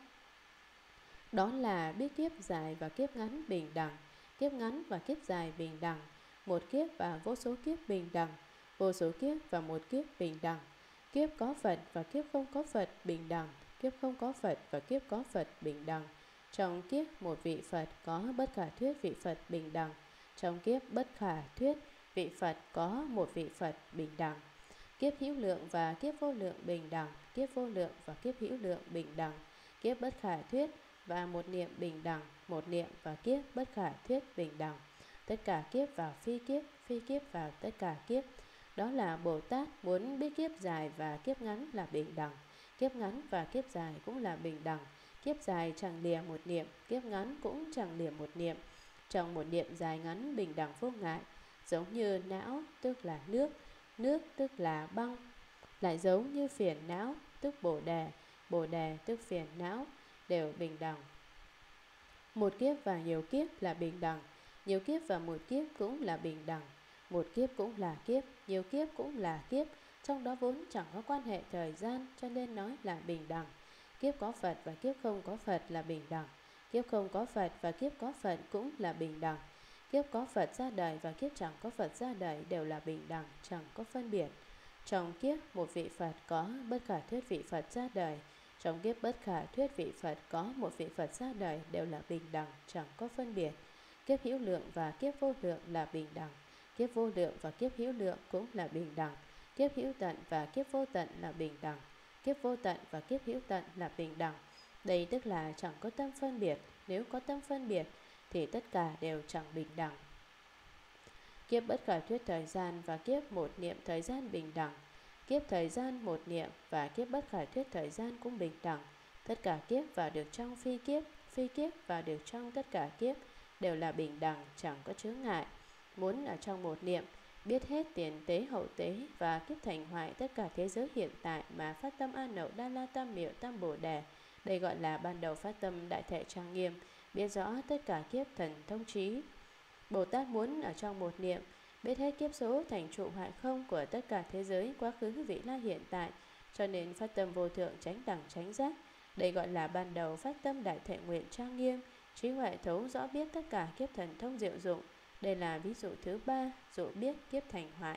Đó là biết kiếp dài và kiếp ngắn bình đẳng, kiếp ngắn và kiếp dài bình đẳng, một kiếp và vô số kiếp bình đẳng, vô số kiếp và một kiếp bình đẳng, kiếp có Phật và kiếp không có Phật bình đẳng, kiếp không có Phật và kiếp có Phật bình đẳng. Trong kiếp một vị Phật có bất khả thuyết vị Phật bình đẳng, trong kiếp bất khả thuyết vị Phật có một vị Phật bình đẳng. Kiếp hữu lượng và kiếp vô lượng bình đẳng, kiếp vô lượng và kiếp hữu lượng bình đẳng, kiếp bất khả thuyết và một niệm bình đẳng, một niệm và kiếp bất khả thuyết bình đẳng. Tất cả kiếp vào phi kiếp vào tất cả kiếp. Đó là Bồ Tát muốn biết kiếp dài và kiếp ngắn là bình đẳng, kiếp ngắn và kiếp dài cũng là bình đẳng. Kiếp dài chẳng lìa một niệm, kiếp ngắn cũng chẳng lìa một niệm. Trong một niệm dài ngắn bình đẳng vô ngại, giống như não tức là nước tức là băng, lại giống như phiền não tức bồ đề tức phiền não, đều bình đẳng. Một kiếp và nhiều kiếp là bình đẳng, nhiều kiếp và một kiếp cũng là bình đẳng. Một kiếp cũng là kiếp, nhiều kiếp cũng là kiếp, trong đó vốn chẳng có quan hệ thời gian cho nên nói là bình đẳng. Kiếp có Phật và kiếp không có Phật là bình đẳng, kiếp không có Phật và kiếp có Phật cũng là bình đẳng. Kiếp có Phật ra đời và kiếp chẳng có Phật ra đời đều là bình đẳng, chẳng có phân biệt. Trong kiếp một vị Phật có bất khả thuyết vị Phật ra đời, trong kiếp bất khả thuyết vị Phật có một vị Phật ra đời đều là bình đẳng, chẳng có phân biệt. Kiếp hữu lượng và kiếp vô lượng là bình đẳng, kiếp vô lượng và kiếp hữu lượng cũng là bình đẳng. Kiếp hữu tận và kiếp vô tận là bình đẳng, kiếp vô tận và kiếp hữu tận là bình đẳng. Đây tức là chẳng có tâm phân biệt, nếu có tâm phân biệt thì tất cả đều chẳng bình đẳng. Kiếp bất khả thuyết thời gian và kiếp một niệm thời gian bình đẳng, kiếp thời gian một niệm và kiếp bất khả thuyết thời gian cũng bình đẳng. Tất cả kiếp vào được trong phi kiếp vào được trong tất cả kiếp đều là bình đẳng, chẳng có chướng ngại. Muốn ở trong một niệm biết hết tiền tế hậu tế và kiếp thành hoại tất cả thế giới hiện tại mà phát tâm A Nậu Đa La Tam Miệu Tam Bồ Đề. Đây gọi là ban đầu phát tâm đại thể trang nghiêm, biết rõ tất cả kiếp thần thông trí. Bồ Tát muốn ở trong một niệm biết hết kiếp số thành trụ hoại không của tất cả thế giới quá khứ vị lai hiện tại, cho nên phát tâm vô thượng chánh đẳng chánh giác. Đây gọi là ban đầu phát tâm đại thệ nguyện trang nghiêm, trí huệ thấu rõ biết tất cả kiếp thần thông diệu dụng. Đây là ví dụ thứ ba, dụ biết kiếp thành hoại.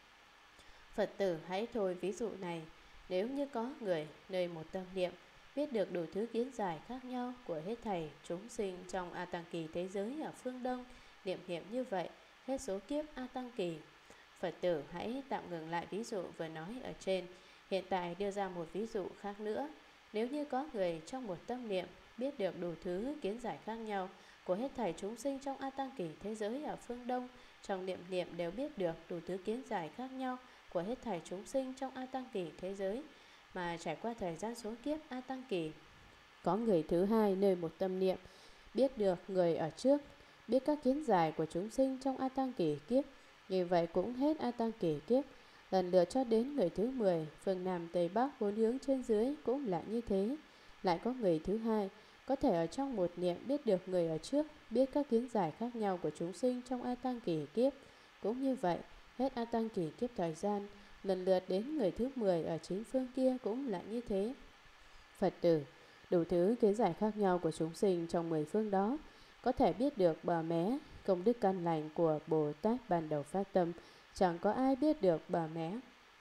Phật tử hãy thôi ví dụ này. Nếu như có người nơi một tâm niệm biết được đủ thứ kiến giải khác nhau của hết thảy chúng sinh trong A Tăng Kỳ thế giới ở phương Đông, niệm như vậy hết số kiếp A Tăng Kỳ. Phật tử hãy tạm ngừng lại ví dụ vừa nói ở trên, hiện tại đưa ra một ví dụ khác nữa. Nếu như có người trong một tâm niệm biết được đủ thứ kiến giải khác nhau của hết thảy chúng sinh trong A Tăng Kỳ thế giới ở phương Đông, trong niệm đều biết được đủ thứ kiến giải khác nhau của hết thảy chúng sinh trong A Tăng Kỳ thế giới, mà trải qua thời gian số kiếp A Tăng Kỳ. Có người thứ hai nơi một tâm niệm biết được người ở trước, biết các kiến giải của chúng sinh trong A Tăng Kỳ kiếp, như vậy cũng hết A Tăng Kỳ kiếp. Lần lượt cho đến người thứ 10, phương Nam Tây Bắc bốn hướng trên dưới cũng là như thế. Lại có người thứ hai có thể ở trong một niệm biết được người ở trước, biết các kiến giải khác nhau của chúng sinh trong A Tăng Kỳ kiếp, cũng như vậy hết A Tăng Kỳ kiếp thời gian. Lần lượt đến người thứ 10 ở chín phương kia cũng là như thế. Phật tử đủ thứ kiến giải khác nhau của chúng sinh trong 10 phương đó có thể biết được bờ mé công đức căn lành của Bồ Tát ban đầu phát tâm, chẳng có ai biết được bờ mé.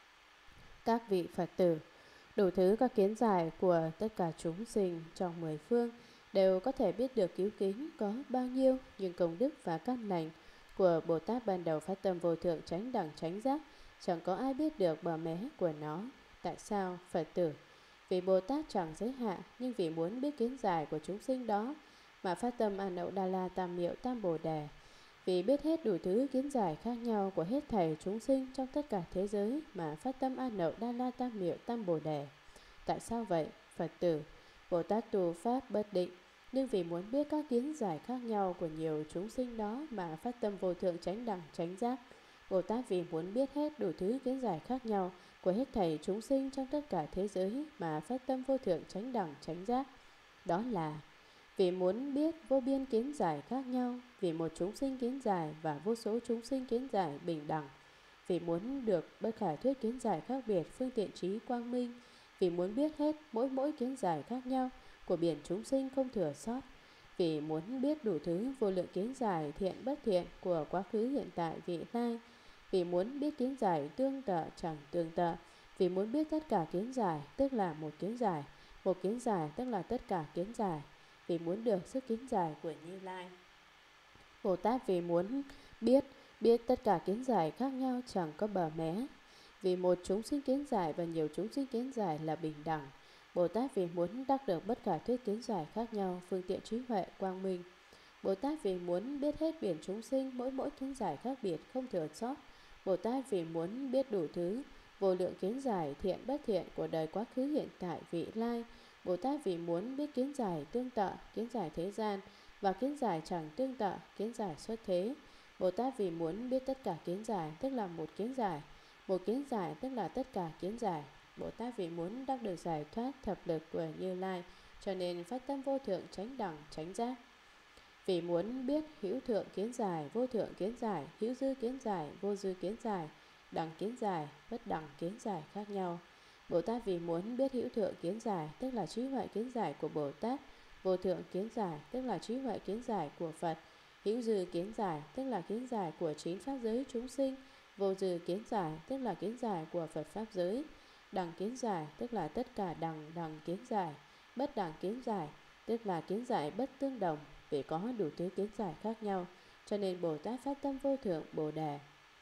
Các vị Phật tử đủ thứ các kiến giải của tất cả chúng sinh trong 10 phương đều có thể biết được cứu kính có bao nhiêu, nhưng công đức và căn lành của Bồ Tát ban đầu phát tâm vô thượng chánh đẳng chánh giác chẳng có ai biết được bờ mé của nó. Tại sao Phật tử? Vì Bồ Tát chẳng giới hạn, nhưng vì muốn biết kiến giải của chúng sinh đó mà phát tâm A Nậu Đa La Tam Miệu Tam Bồ Đề. Vì biết hết đủ thứ kiến giải khác nhau của hết thảy chúng sinh trong tất cả thế giới mà phát tâm A Nậu Đa La Tam Miệu Tam Bồ Đề. Tại sao vậy Phật tử? Bồ Tát tu pháp bất định, Nhưng vì muốn biết các kiến giải khác nhau của nhiều chúng sinh đó mà phát tâm vô thượng chánh đẳng chánh giác. Bồ Tát vì muốn biết hết đủ thứ kiến giải khác nhau của hết thảy chúng sinh trong tất cả thế giới mà phát tâm vô thượng chánh đẳng chánh giác. Đó là vì muốn biết vô biên kiến giải khác nhau, vì một chúng sinh kiến giải và vô số chúng sinh kiến giải bình đẳng, vì muốn được bất khả thuyết kiến giải khác biệt phương tiện trí quang minh, vì muốn biết hết mỗi kiến giải khác nhau của biển chúng sinh không thừa sót, vì muốn biết đủ thứ vô lượng kiến giải thiện bất thiện của quá khứ hiện tại vị lai, vì muốn biết kiến giải tương tự chẳng tương tự, vì muốn biết tất cả kiến giải tức là một kiến giải tức là tất cả kiến giải, vì muốn được sức kiến giải của Như Lai. Bồ Tát vì muốn biết tất cả kiến giải khác nhau chẳng có bờ mé, vì một chúng sinh kiến giải và nhiều chúng sinh kiến giải là bình đẳng. Bồ Tát vì muốn đắc được bất khả thuyết kiến giải khác nhau phương tiện trí huệ quang minh. Bồ Tát vì muốn biết hết biển chúng sinh mỗi kiến giải khác biệt không thừa sót. Bồ Tát vì muốn biết đủ thứ vô lượng kiến giải thiện bất thiện của đời quá khứ hiện tại vị lai. Bồ Tát vì muốn biết kiến giải tương tự, kiến giải thế gian và kiến giải chẳng tương tự, kiến giải xuất thế. Bồ Tát vì muốn biết tất cả kiến giải tức là một kiến giải tức là tất cả kiến giải. Bồ Tát vì muốn đắc được giải thoát thập lực của Như Lai, cho nên phát tâm vô thượng chánh đẳng chánh giác. Vì muốn biết hữu thượng kiến giải, vô thượng kiến giải, hữu dư kiến giải, vô dư kiến giải, đẳng kiến giải, bất đẳng kiến giải khác nhau. Bồ Tát vì muốn biết hữu thượng kiến giải tức là trí huệ kiến giải của Bồ Tát, vô thượng kiến giải tức là trí huệ kiến giải của Phật, hữu dư kiến giải tức là kiến giải của chín pháp giới chúng sinh, vô dư kiến giải tức là kiến giải của Phật pháp giới, đẳng kiến giải tức là tất cả đẳng kiến giải, bất đẳng kiến giải tức là kiến giải bất tương đồng. Vì có đủ thứ kiến giải khác nhau, cho nên Bồ Tát phát tâm vô thượng Bồ Đề.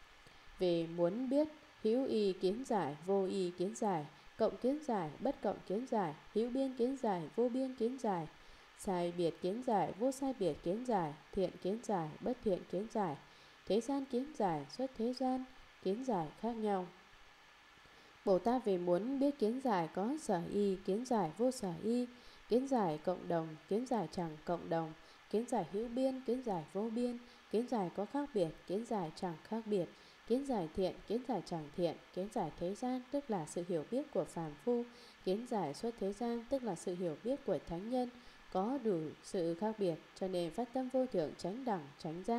Vì muốn biết hữu y kiến giải, vô y kiến giải, cộng kiến giải, bất cộng kiến giải, hữu biên kiến giải, vô biên kiến giải, sai biệt kiến giải, vô sai biệt kiến giải, thiện kiến giải, bất thiện kiến giải, thế gian kiến giải, xuất thế gian kiến giải khác nhau. Bồ Tát vì muốn biết kiến giải có sở y, kiến giải vô sở y, kiến giải cộng đồng, kiến giải chẳng cộng đồng, kiến giải hữu biên, kiến giải vô biên, kiến giải có khác biệt, kiến giải chẳng khác biệt, kiến giải thiện, kiến giải chẳng thiện, kiến giải thế gian tức là sự hiểu biết của phàm phu, kiến giải xuất thế gian tức là sự hiểu biết của thánh nhân, có đủ sự khác biệt, cho nên phát tâm vô thượng chánh đẳng chánh giác.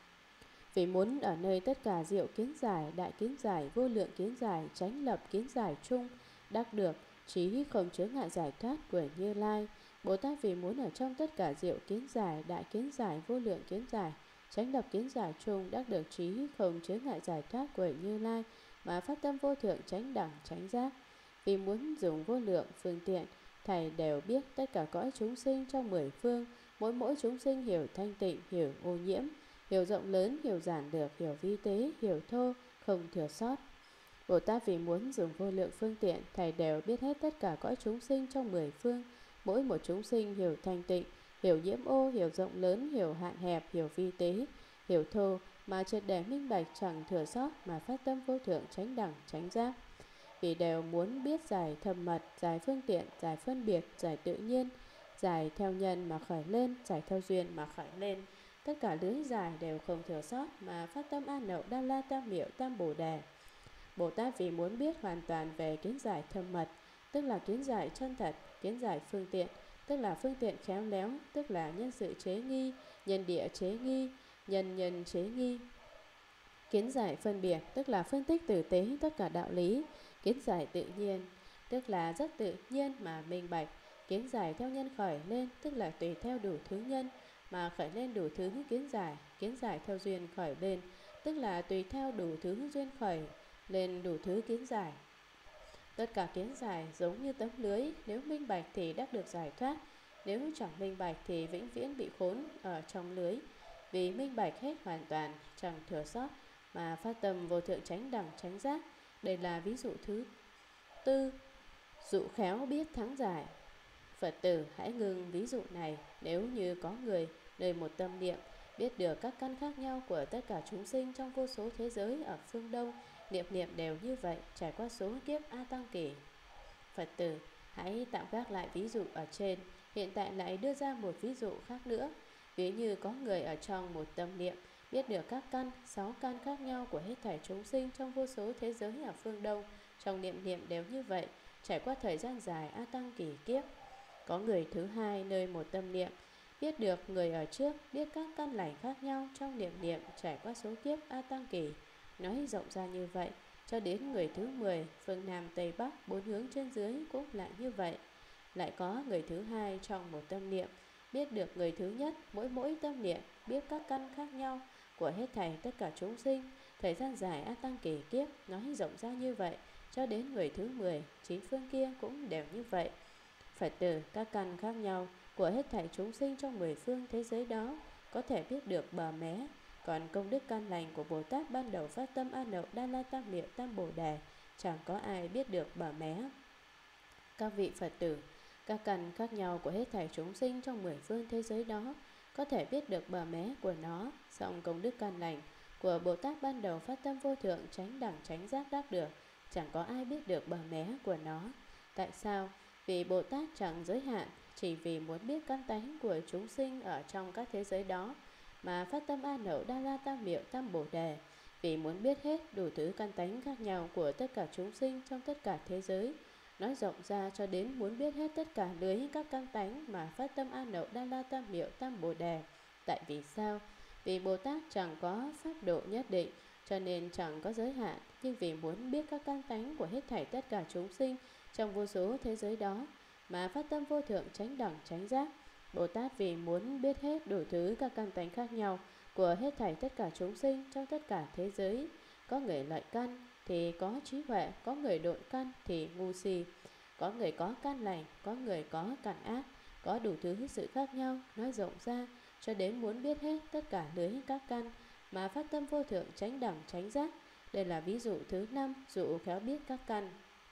Vì muốn ở nơi tất cả diệu kiến giải, đại kiến giải, vô lượng kiến giải, chánh lập kiến giải chung đắc được trí không chướng ngại giải thoát của Như Lai. Bồ Tát vì muốn ở trong tất cả diệu kiến giải, đại kiến giải, vô lượng kiến giải, chánh lập kiến giải chung đắc được trí không chướng ngại giải thoát của Như Lai mà phát tâm vô thượng chánh đẳng chánh giác. Vì muốn dùng vô lượng phương tiện, thầy đều biết tất cả cõi chúng sinh trong 10 phương, mỗi chúng sinh hiểu thanh tịnh, hiểu ô nhiễm, hiểu rộng lớn, hiểu giản lược, hiểu vi tế, hiểu thô, không thừa sót. Bồ Tát vì muốn dùng vô lượng phương tiện, thầy đều biết hết tất cả cõi chúng sinh trong 10 phương, mỗi một chúng sinh hiểu thanh tịnh, hiểu nhiễm ô, hiểu rộng lớn, hiểu hạn hẹp, hiểu vi tế, hiểu thô, mà triệt để minh bạch chẳng thừa sót mà phát tâm vô thượng chánh đẳng chánh giác. Vì đều muốn biết giải thầm mật, giải phương tiện, giải phân biệt, giải tự nhiên, giải theo nhân mà khởi lên, giải theo duyên mà khởi lên, tất cả lưới giải đều không thừa sót mà phát tâm an nậu đa la tam miệu tam bồ đề. Bồ Tát vì muốn biết hoàn toàn về kiến giải thâm mật, tức là kiến giải chân thật, kiến giải phương tiện, tức là phương tiện khéo léo, tức là nhân sự chế nghi, nhân địa chế nghi, nhân chế nghi. Kiến giải phân biệt, tức là phân tích tử tế tất cả đạo lý. Kiến giải tự nhiên, tức là rất tự nhiên mà minh bạch. Kiến giải theo nhân khởi lên, tức là tùy theo đủ thứ nhân mà khởi lên đủ thứ kiến giải. Kiến giải theo duyên khởi lên, tức là tùy theo đủ thứ duyên khởi lên đủ thứ kiến giải. Tất cả kiến giải giống như tấm lưới, nếu minh bạch thì đắc được giải thoát, nếu chẳng minh bạch thì vĩnh viễn bị khốn ở trong lưới. Vì minh bạch hết hoàn toàn, chẳng thừa sót mà phát tâm vô thượng chánh đẳng chánh giác. Đây là ví dụ thứ tư, dụ khéo biết thắng giải. Phật tử hãy ngừng ví dụ này. Nếu như có người nơi một tâm niệm biết được các căn khác nhau của tất cả chúng sinh trong vô số thế giới ở phương Đông, niệm niệm đều như vậy, trải qua số kiếp A Tăng Kỳ. Phật tử hãy tạm gác lại ví dụ ở trên, Hiện tại lại đưa ra một ví dụ khác nữa. Ví như có người ở trong một tâm niệm biết được các căn, 6 căn khác nhau của hết thảy chúng sinh trong vô số thế giới ở phương Đông, trong niệm niệm đều như vậy, trải qua thời gian dài a tăng kỳ kiếp. Có người thứ hai nơi một tâm niệm biết được người ở trước biết các căn lành khác nhau trong niệm niệm, trải qua số kiếp a tăng kỳ. Nói rộng ra như vậy, cho đến người thứ 10, phương Nam Tây Bắc, 4 hướng trên dưới cũng lại như vậy. Lại có người thứ hai trong một tâm niệm biết được người thứ nhất, mỗi tâm niệm biết các căn khác nhau của hết thảy tất cả chúng sinh, thời gian dài a tăng kỳ kiếp. Nói rộng ra như vậy, cho đến người thứ 10, 9 phương kia cũng đều như vậy. Phật tử, các căn khác nhau của hết thảy chúng sinh trong 10 phương thế giới đó có thể biết được bờ mé. Còn công đức căn lành của Bồ Tát ban đầu phát tâm A Nậu Đa La Tam Miệu Tam Bồ Đề, chẳng có ai biết được bờ mé. Các vị Phật tử, các căn khác nhau của hết thảy chúng sinh trong 10 phương thế giới đó có thể biết được bờ mé của nó, song công đức căn lành của Bồ Tát ban đầu phát tâm vô thượng chánh đẳng chánh giác đắc được, chẳng có ai biết được bờ mé của nó. Tại sao? Vì Bồ Tát chẳng giới hạn, chỉ vì muốn biết căn tánh của chúng sinh ở trong các thế giới đó mà phát tâm A Nậu Đa La Tam Miệu Tam Bồ Đề. Vì muốn biết hết đủ thứ căn tánh khác nhau của tất cả chúng sinh trong tất cả thế giới, nói rộng ra cho đến muốn biết hết tất cả lưới các căn tánh mà phát tâm A Nậu Đa La Tam Miệu Tam Bồ Đề. Tại vì sao? Vì Bồ Tát chẳng có pháp độ nhất định, cho nên chẳng có giới hạn, nhưng vì muốn biết các căn tánh của hết thảy tất cả chúng sinh trong vô số thế giới đó mà phát tâm vô thượng chánh đẳng chánh giác. Bồ Tát vì muốn biết hết đủ thứ các căn tánh khác nhau của hết thảy tất cả chúng sinh trong tất cả thế giới. Có người lợi căn thì có trí huệ, có người độn căn thì ngu si, có người có căn lành, có người có căn ác, có đủ thứ sự khác nhau. Nói rộng ra cho đến muốn biết hết tất cả lưới các căn mà phát tâm vô thượng chánh đẳng chánh giác. Đây là ví dụ thứ 5, dụ khéo biết các căn.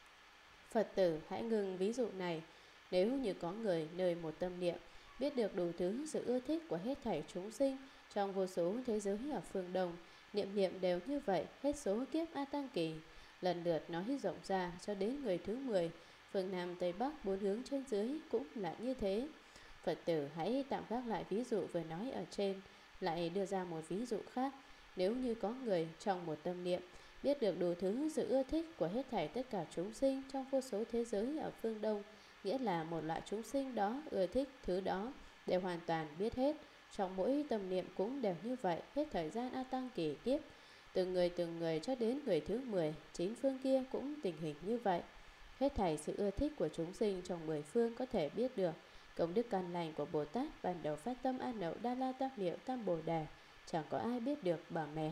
Phật tử hãy ngừng ví dụ này. Nếu như có người nơi một tâm niệm biết được đủ thứ sự ưa thích của hết thảy chúng sinh trong vô số thế giới ở phương Đông, niệm niệm đều như vậy, hết số kiếp a tăng kỳ, lần lượt nói rộng ra cho đến người thứ 10, phương Nam Tây Bắc, 4 hướng trên dưới cũng là như thế. Phật tử hãy tạm gác lại ví dụ vừa nói ở trên, lại đưa ra một ví dụ khác. Nếu như có người trong một tâm niệm biết được đủ thứ sự ưa thích của hết thảy tất cả chúng sinh trong vô số thế giới ở phương Đông, nghĩa là một loại chúng sinh đó ưa thích thứ đó, đều hoàn toàn biết hết. Trong mỗi tâm niệm cũng đều như vậy, hết thời gian a tăng kỳ kiếp, từng người cho đến người thứ 10, 9 phương kia cũng tình hình như vậy. Hết thảy sự ưa thích của chúng sinh trong 10 phương có thể biết được. Công đức căn lành của Bồ Tát ban đầu phát tâm A Nậu Đa La Tam Miệu Tam Bồ Đề, chẳng có ai biết được bờ mé.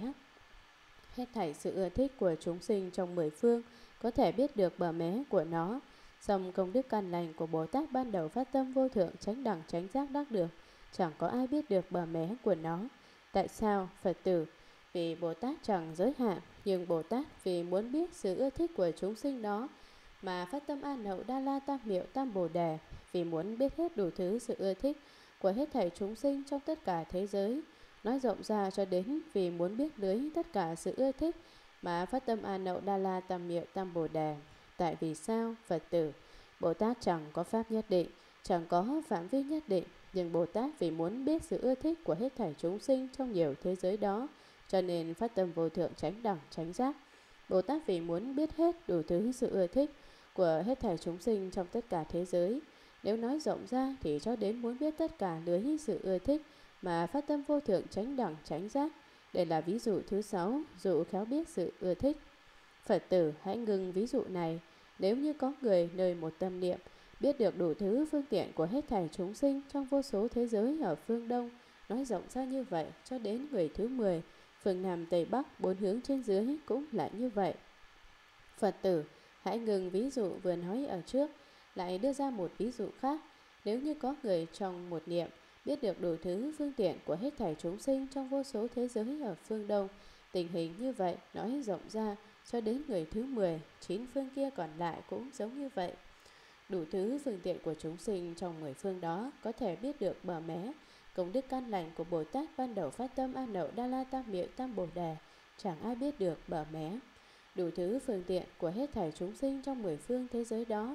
Hết thảy sự ưa thích của chúng sinh trong 10 phương có thể biết được bờ mé của nó, song công đức căn lành của Bồ Tát ban đầu phát tâm vô thượng chánh đẳng chánh giác đắc được, chẳng có ai biết được bờ mé của nó. Tại sao? Phật tử, vì Bồ Tát chẳng giới hạn, nhưng Bồ Tát vì muốn biết sự ưa thích của chúng sinh đó mà phát tâm A Nậu Đa La Tam Miệu Tam Bồ Đề. Vì muốn biết hết đủ thứ sự ưa thích của hết thảy chúng sinh trong tất cả thế giới, nói rộng ra cho đến vì muốn biết lưới tất cả sự ưa thích mà phát tâm A Nậu Đa La Tam Miệu Tam Bồ Đề. Tại vì sao? Phật tử, Bồ Tát chẳng có pháp nhất định, chẳng có phạm vi nhất định, nhưng Bồ Tát vì muốn biết sự ưa thích của hết thảy chúng sinh trong nhiều thế giới đó, cho nên phát tâm vô thượng chánh đẳng chánh giác. Bồ Tát vì muốn biết hết đủ thứ sự ưa thích của hết thảy chúng sinh trong tất cả thế giới. Nếu nói rộng ra thì cho đến muốn biết tất cả lưới sự ưa thích mà phát tâm vô thượng chánh đẳng chánh giác. Đây là ví dụ thứ 6, dụ khéo biết sự ưa thích. Phật tử hãy ngừng ví dụ này. Nếu như có người nơi một tâm niệm biết được đủ thứ phương tiện của hết thảy chúng sinh trong vô số thế giới ở phương Đông, nói rộng ra như vậy cho đến người thứ 10, phương Nam Tây Bắc, 4 hướng trên dưới cũng lại như vậy. Phật tử hãy ngừng ví dụ vừa nói ở trước, lại đưa ra một ví dụ khác. Nếu như có người trong một niệm biết được đủ thứ phương tiện của hết thảy chúng sinh trong vô số thế giới ở phương Đông, tình hình như vậy nói rộng ra cho đến người thứ 10, 9 phương kia còn lại cũng giống như vậy. Đủ thứ phương tiện của chúng sinh trong 10 phương đó có thể biết được bờ mé. Công đức căn lành của Bồ Tát ban đầu phát tâm A Nậu Đa La Tam Miệu Tam Bồ Đề, chẳng ai biết được bờ mé. Đủ thứ phương tiện của hết thảy chúng sinh trong 10 phương thế giới đó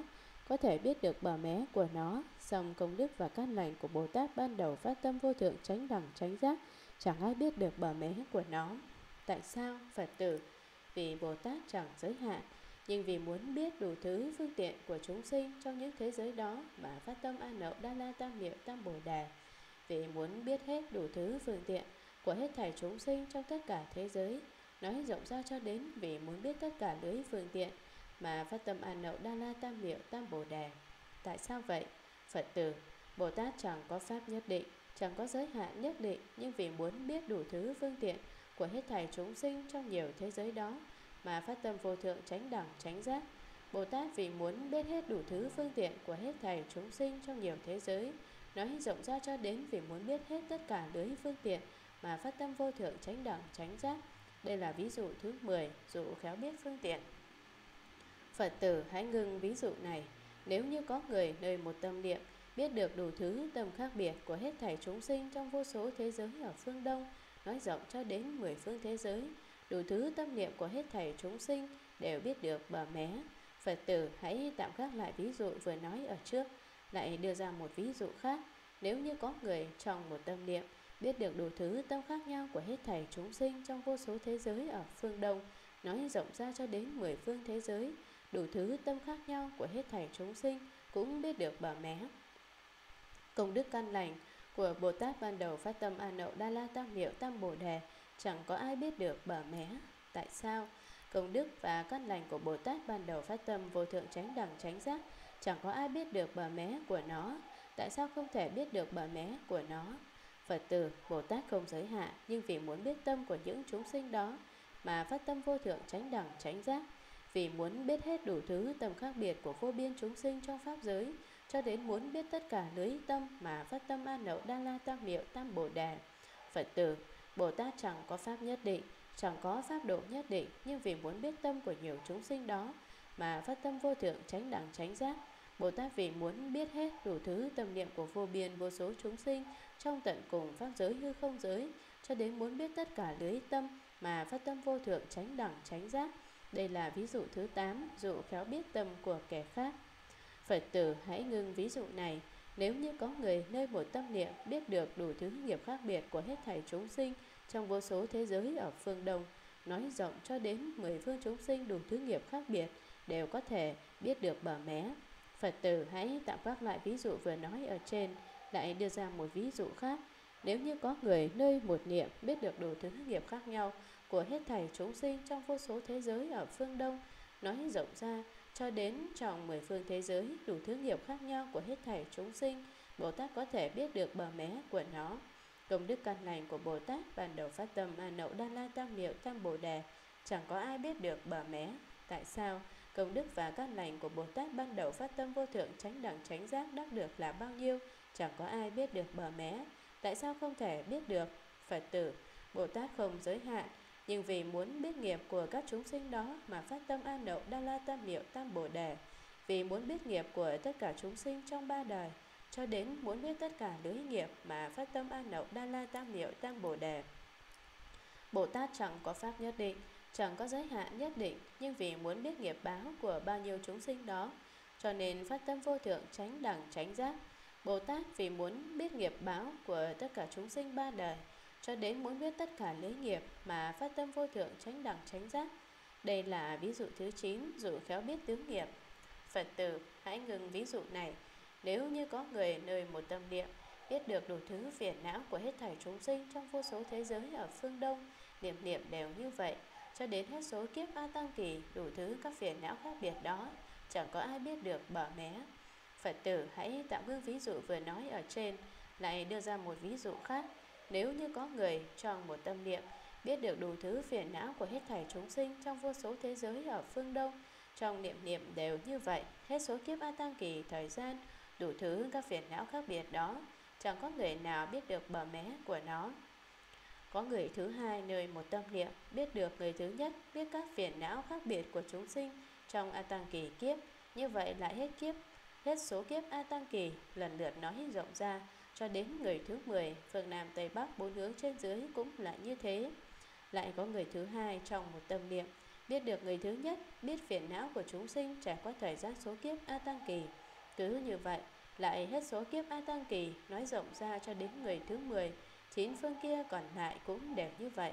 có thể biết được bờ mé của nó, song công đức và căn lành của Bồ Tát ban đầu phát tâm vô thượng chánh đẳng chánh giác, chẳng ai biết được bờ mé của nó. Tại sao, Phật tử? Vì Bồ Tát chẳng giới hạn, nhưng vì muốn biết đủ thứ phương tiện của chúng sinh trong những thế giới đó mà phát tâm A Nậu Đa La Tam Miệu Tam Bồ Đề. Vì muốn biết hết đủ thứ phương tiện của hết thảy chúng sinh trong tất cả thế giới, nói rộng ra cho đến vì muốn biết tất cả lưới phương tiện mà phát tâm A Nậu Đa La Tam Miệu Tam Bồ Đề. Tại sao vậy, Phật tử? Bồ Tát chẳng có pháp nhất định, chẳng có giới hạn nhất định, nhưng vì muốn biết đủ thứ phương tiện của hết thảy chúng sinh trong nhiều thế giới đó mà phát tâm vô thượng chánh đẳng chánh giác. Bồ Tát vì muốn biết hết đủ thứ phương tiện của hết thảy chúng sinh trong nhiều thế giới, nói rộng ra cho đến vì muốn biết hết tất cả lưới phương tiện mà phát tâm vô thượng chánh đẳng chánh giác. Đây là ví dụ thứ 10, dụ khéo biết phương tiện. Phật tử hãy ngưng ví dụ này. Nếu như có người nơi một tâm niệm biết được đủ thứ tâm khác biệt của hết thảy chúng sinh trong vô số thế giới ở phương Đông, nói rộng cho đến 10 phương thế giới, đủ thứ tâm niệm của hết thảy chúng sinh đều biết được bờ mé. Phật tử hãy tạm gác lại ví dụ vừa nói ở trước, lại đưa ra một ví dụ khác. Nếu như có người trong một tâm niệm biết được đủ thứ tâm khác nhau của hết thảy chúng sinh trong vô số thế giới ở phương Đông, nói rộng ra cho đến 10 phương thế giới, đủ thứ tâm khác nhau của hết thảy chúng sinh cũng biết được bờ mé. Công đức căn lành của Bồ Tát ban đầu phát tâm A Nậu Đa La Tam Miệu Tam Bồ Đề, chẳng có ai biết được bờ mé. Tại sao? Công đức và căn lành của Bồ Tát ban đầu phát tâm vô thượng chánh đẳng chánh giác, chẳng có ai biết được bờ mé của nó. Tại sao không thể biết được bờ mé của nó? Phật tử, Bồ Tát không giới hạn, nhưng vì muốn biết tâm của những chúng sinh đó mà phát tâm vô thượng chánh đẳng chánh giác. Vì muốn biết hết đủ thứ tâm khác biệt của vô biên chúng sinh trong pháp giới, cho đến muốn biết tất cả lưới tâm mà phát tâm A Nậu Đa La Tam Miệu Tam Bồ Đề. Phật tử, Bồ Tát chẳng có pháp nhất định, chẳng có pháp độ nhất định, nhưng vì muốn biết tâm của nhiều chúng sinh đó mà phát tâm vô thượng chánh đẳng chánh giác. Bồ Tát vì muốn biết hết đủ thứ tâm niệm của vô biên vô số chúng sinh trong tận cùng pháp giới hư không giới, cho đến muốn biết tất cả lưới tâm mà phát tâm vô thượng chánh đẳng chánh giác. Đây là ví dụ thứ 8, dụ khéo biết tâm của kẻ khác. Phật tử hãy ngưng ví dụ này. Nếu như có người nơi một tâm niệm biết được đủ thứ nghiệp khác biệt của hết thảy chúng sinh trong vô số thế giới ở phương Đông, nói rộng cho đến 10 phương chúng sinh đủ thứ nghiệp khác biệt đều có thể biết được bờ mé. Phật tử hãy tạm gác lại ví dụ vừa nói ở trên, lại đưa ra một ví dụ khác. Nếu như có người nơi một niệm biết được đủ thứ nghiệp khác nhau của hết thảy chúng sinh trong vô số thế giới ở phương Đông, nói rộng ra cho đến trong 10 phương thế giới đủ thứ nghiệp khác nhau của hết thảy chúng sinh, Bồ Tát có thể biết được bờ mé của nó. Công đức căn lành của Bồ Tát ban đầu phát tâm A Nậu Đa La Tam Miệu Tam Bồ Đề, chẳng có ai biết được bờ mé. Tại sao? Công đức và căn lành của Bồ Tát ban đầu phát tâm vô thượng chánh đẳng chánh giác đắc được là bao nhiêu, chẳng có ai biết được bờ mé. Tại sao không thể biết được? Phật tử, Bồ Tát không giới hạn, nhưng vì muốn biết nghiệp của các chúng sinh đó mà phát tâm A Nậu Đa La Tam Miệu Tam Bồ Đề. Vì muốn biết nghiệp của tất cả chúng sinh trong 3 đời, cho đến muốn biết tất cả lưới nghiệp mà phát tâm A Nậu Đa La Tam Miệu Tam Bồ Đề. Bồ Tát chẳng có pháp nhất định, chẳng có giới hạn nhất định, nhưng vì muốn biết nghiệp báo của bao nhiêu chúng sinh đó, cho nên phát tâm vô thượng chánh đẳng chánh giác. Bồ Tát vì muốn biết nghiệp báo của tất cả chúng sinh 3 đời, cho đến muốn biết tất cả lưới nghiệp mà phát tâm vô thượng chánh đẳng chánh giác. Đây là ví dụ thứ 9, dụ khéo biết tướng nghiệp. Phật tử hãy ngừng ví dụ này. Nếu như có người nơi một tâm niệm biết được đủ thứ phiền não của hết thảy chúng sinh trong vô số thế giới ở phương Đông, niệm niệm đều như vậy, cho đến hết số kiếp A Tăng Kỳ, đủ thứ các phiền não khác biệt đó, chẳng có ai biết được bờ mé. Phật tử hãy tạm ngưng ví dụ vừa nói ở trên, lại đưa ra một ví dụ khác. Nếu như có người trong một tâm niệm biết được đủ thứ phiền não của hết thảy chúng sinh trong vô số thế giới ở phương Đông, trong niệm niệm đều như vậy, hết số kiếp A Tăng Kỳ thời gian, đủ thứ các phiền não khác biệt đó, chẳng có người nào biết được bờ mé của nó. Có người thứ hai nơi một tâm niệm biết được người thứ nhất biết các phiền não khác biệt của chúng sinh trong A Tăng Kỳ kiếp, như vậy lại hết số kiếp A Tăng Kỳ lần lượt nói rộng ra, cho đến người thứ 10, phương Nam Tây Bắc 4 hướng trên dưới cũng là như thế. Lại có người thứ hai trong một tâm niệm Biết được người thứ nhất, biết phiền não của chúng sinh trải qua thời gian số kiếp A Tăng Kỳ. Cứ như vậy, lại hết số kiếp A Tăng Kỳ, nói rộng ra cho đến người thứ 10, 9 phương kia còn lại cũng đều như vậy.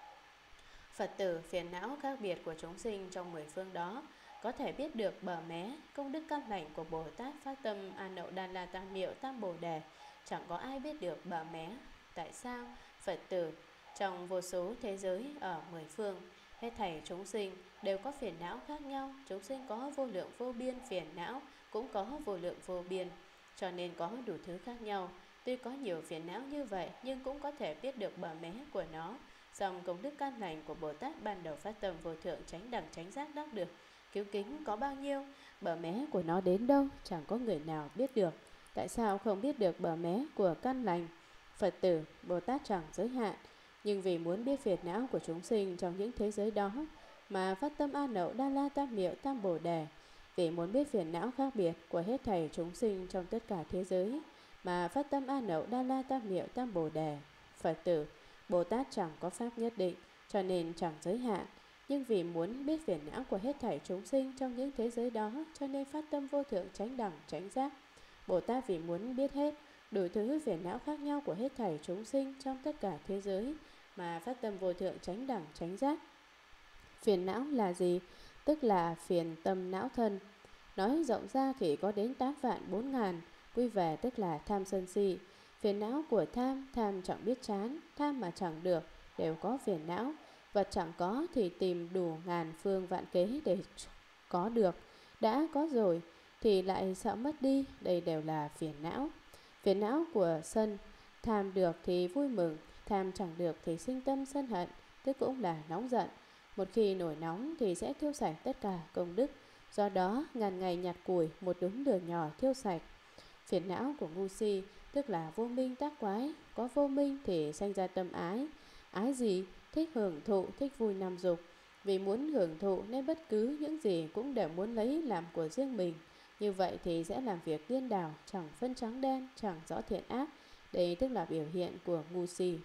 Phật tử phiền não khác biệt của chúng sinh trong 10 phương đó có thể biết được bờ mé công đức căn lành của Bồ Tát phát tâm A Nậu Đan La Tam Miệu Tam Bồ Đề. Chẳng có ai biết được bờ mé. Tại sao? Phật tử trong vô số thế giới ở 10 phương, hết thảy chúng sinh đều có phiền não khác nhau. Chúng sinh có vô lượng vô biên phiền não, cũng có vô lượng vô biên, cho nên có đủ thứ khác nhau. Tuy có nhiều phiền não như vậy, nhưng cũng có thể biết được bờ mé của nó. Dòng công đức căn lành của Bồ Tát ban đầu phát tâm vô thượng chánh đẳng chánh giác đắc được, cứu kính có bao nhiêu, bờ mé của nó đến đâu, chẳng có người nào biết được. Tại sao không biết được bờ mé của căn lành? Phật tử, Bồ Tát chẳng giới hạn, nhưng vì muốn biết phiền não của chúng sinh trong những thế giới đó mà phát tâm A Nậu Đa La Tam Miệu Tam Bồ Đề. Vì muốn biết phiền não khác biệt của hết thảy chúng sinh trong tất cả thế giới mà phát tâm A Nậu Đa La Tam Miệu Tam Bồ Đề. Phật tử, Bồ Tát chẳng có pháp nhất định, cho nên chẳng giới hạn, nhưng vì muốn biết phiền não của hết thảy chúng sinh trong những thế giới đó, cho nên phát tâm vô thượng chánh đẳng chánh giác. Bồ Tát vì muốn biết hết đủ thứ phiền não khác nhau của hết thảy chúng sinh trong tất cả thế giới mà phát tâm vô thượng chánh đẳng chánh giác. Phiền não là gì? Tức là phiền tâm não thân. Nói rộng ra thì có đến 8.400.000, quy về tức là tham sân si. Phiền não của tham, tham chẳng biết chán, tham mà chẳng được, đều có phiền não. Vật chẳng có thì tìm đủ ngàn phương vạn kế để có được. Đã có rồi thì lại sợ mất đi, đây đều là phiền não. Phiền não của sân, tham được thì vui mừng, tham chẳng được thì sinh tâm sân hận, tức cũng là nóng giận. Một khi nổi nóng thì sẽ thiêu sạch tất cả công đức. Do đó ngàn ngày nhặt củi, một đống lửa nhỏ thiêu sạch. Phiền não của ngu si, tức là vô minh tác quái. Có vô minh thì sanh ra tâm ái. Ái gì? Thích hưởng thụ, thích vui năm dục. Vì muốn hưởng thụ nên bất cứ những gì cũng đều muốn lấy làm của riêng mình. Như vậy thì sẽ làm việc điên đảo, chẳng phân trắng đen, chẳng rõ thiện ác. Đây tức là biểu hiện của ngu si.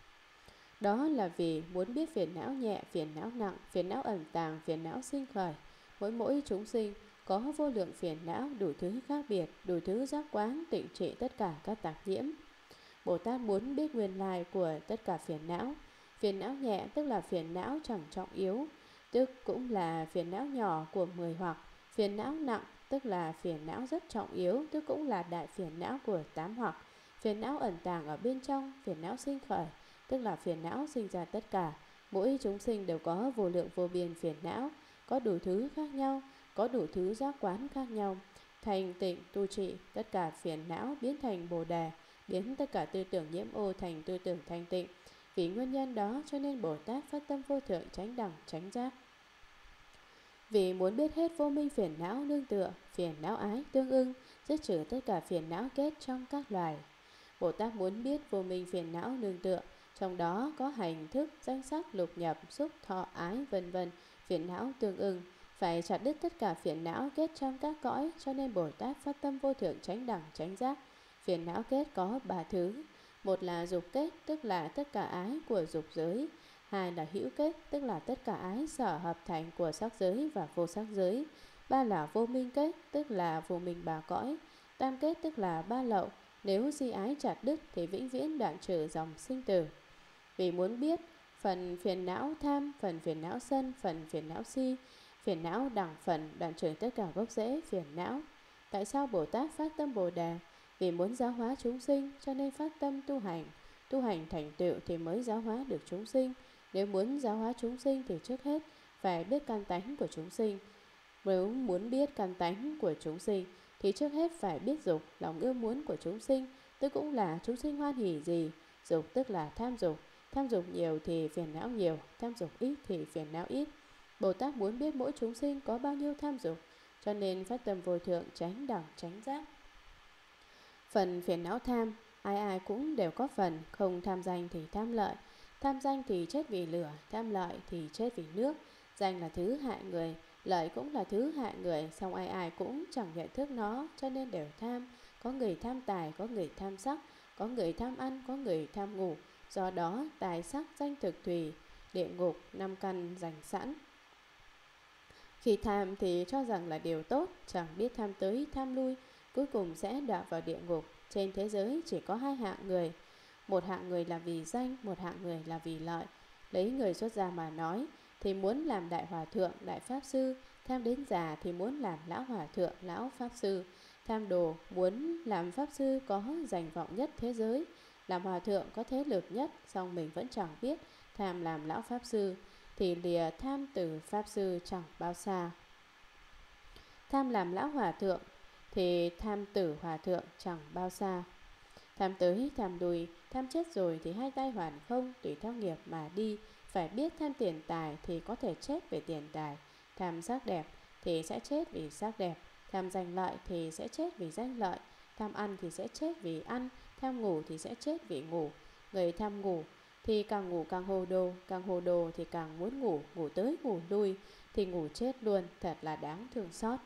Đó là vì muốn biết phiền não nhẹ, phiền não nặng, phiền não ẩn tàng, phiền não sinh khởi. Mỗi chúng sinh có vô lượng phiền não, đủ thứ khác biệt, đủ thứ giác quán, tịnh trị tất cả các tạp nhiễm. Bồ Tát muốn biết nguyên lai của tất cả phiền não. Phiền não nhẹ tức là phiền não chẳng trọng yếu, tức cũng là phiền não nhỏ của 10 hoặc. Phiền não nặng tức là phiền não rất trọng yếu, tức cũng là đại phiền não của 8 hoặc. Phiền não ẩn tàng ở bên trong, phiền não sinh khởi, tức là phiền não sinh ra tất cả. Mỗi chúng sinh đều có vô lượng vô biên phiền não, có đủ thứ khác nhau, có đủ thứ giác quán khác nhau. Thành tịnh tu trị tất cả phiền não biến thành Bồ Đề, biến tất cả tư tưởng nhiễm ô thành tư tưởng thanh tịnh. Vì nguyên nhân đó cho nên Bồ Tát phát tâm vô thượng chánh đẳng chánh giác. Vì muốn biết hết vô minh phiền não nương tựa, phiền não ái tương ưng, dứt trừ tất cả phiền não kết trong các loài. Bồ Tát muốn biết vô minh phiền não nương tựa, trong đó có hành thức, danh sắc, lục nhập, xúc, thọ, ái, vân vân, phiền não tương ưng. Phải chặt đứt tất cả phiền não kết trong các cõi, cho nên Bồ Tát phát tâm vô thượng chánh đẳng chánh giác. Phiền não kết có 3 thứ. Một là dục kết, tức là tất cả ái của dục giới. Hai là hữu kết, tức là tất cả ái sở hợp thành của sắc giới và vô sắc giới. Ba là vô minh kết, tức là vô minh 3 cõi. Tam kết tức là 3 lậu. Nếu di ái chặt đứt thì vĩnh viễn đoạn trừ dòng sinh tử. Vì muốn biết phần phiền não tham, phần phiền não sân, phần phiền não si, phiền não đẳng phần đoạn trừ tất cả gốc rễ phiền não. Tại sao Bồ Tát phát tâm Bồ Đề? Vì muốn giáo hóa chúng sinh cho nên phát tâm tu hành. Tu hành thành tựu thì mới giáo hóa được chúng sinh. Nếu muốn giáo hóa chúng sinh thì trước hết phải biết căn tánh của chúng sinh. Nếu muốn biết căn tánh của chúng sinh thì trước hết phải biết dục, lòng ưa muốn của chúng sinh, tức cũng là chúng sinh hoan hỉ gì. Dục tức là tham dục nhiều thì phiền não nhiều, tham dục ít thì phiền não ít. Bồ Tát muốn biết mỗi chúng sinh có bao nhiêu tham dục, cho nên phát tâm vô thượng chánh đẳng chánh giác. Phần phiền não tham, ai ai cũng đều có phần, không tham danh thì tham lợi. Tham danh thì chết vì lửa, tham lợi thì chết vì nước. Danh là thứ hại người, lợi cũng là thứ hại người, song ai ai cũng chẳng nhận thức nó, cho nên đều tham. Có người tham tài, có người tham sắc, có người tham ăn, có người tham ngủ. Do đó tài sắc danh thực thùy, địa ngục 5 căn dành sẵn. Khi tham thì cho rằng là điều tốt, chẳng biết tham tới tham lui, cuối cùng sẽ đọa vào địa ngục. Trên thế giới chỉ có hai hạng người, một hạng người là vì danh, một hạng người là vì lợi. Lấy người xuất gia mà nói thì muốn làm đại hòa thượng, đại pháp sư. Tham đến già thì muốn làm lão hòa thượng, lão pháp sư. Tham đồ muốn làm pháp sư có danh vọng nhất thế giới, làm hòa thượng có thế lực nhất, song mình vẫn chẳng biết. Tham làm lão pháp sư thì lìa tham tử pháp sư chẳng bao xa. Tham làm lão hòa thượng thì tham tử hòa thượng chẳng bao xa. Tham tới tham đùi, tham chết rồi thì hai tay hoàn không, tùy theo nghiệp mà đi. Phải biết tham tiền tài thì có thể chết vì tiền tài, tham sắc đẹp thì sẽ chết vì sắc đẹp, tham danh lợi thì sẽ chết vì danh lợi, tham ăn thì sẽ chết vì ăn, tham ngủ thì sẽ chết vì ngủ. Người tham ngủ thì càng ngủ càng hồ đồ thì càng muốn ngủ, ngủ tới ngủ lui thì ngủ chết luôn, thật là đáng thương xót.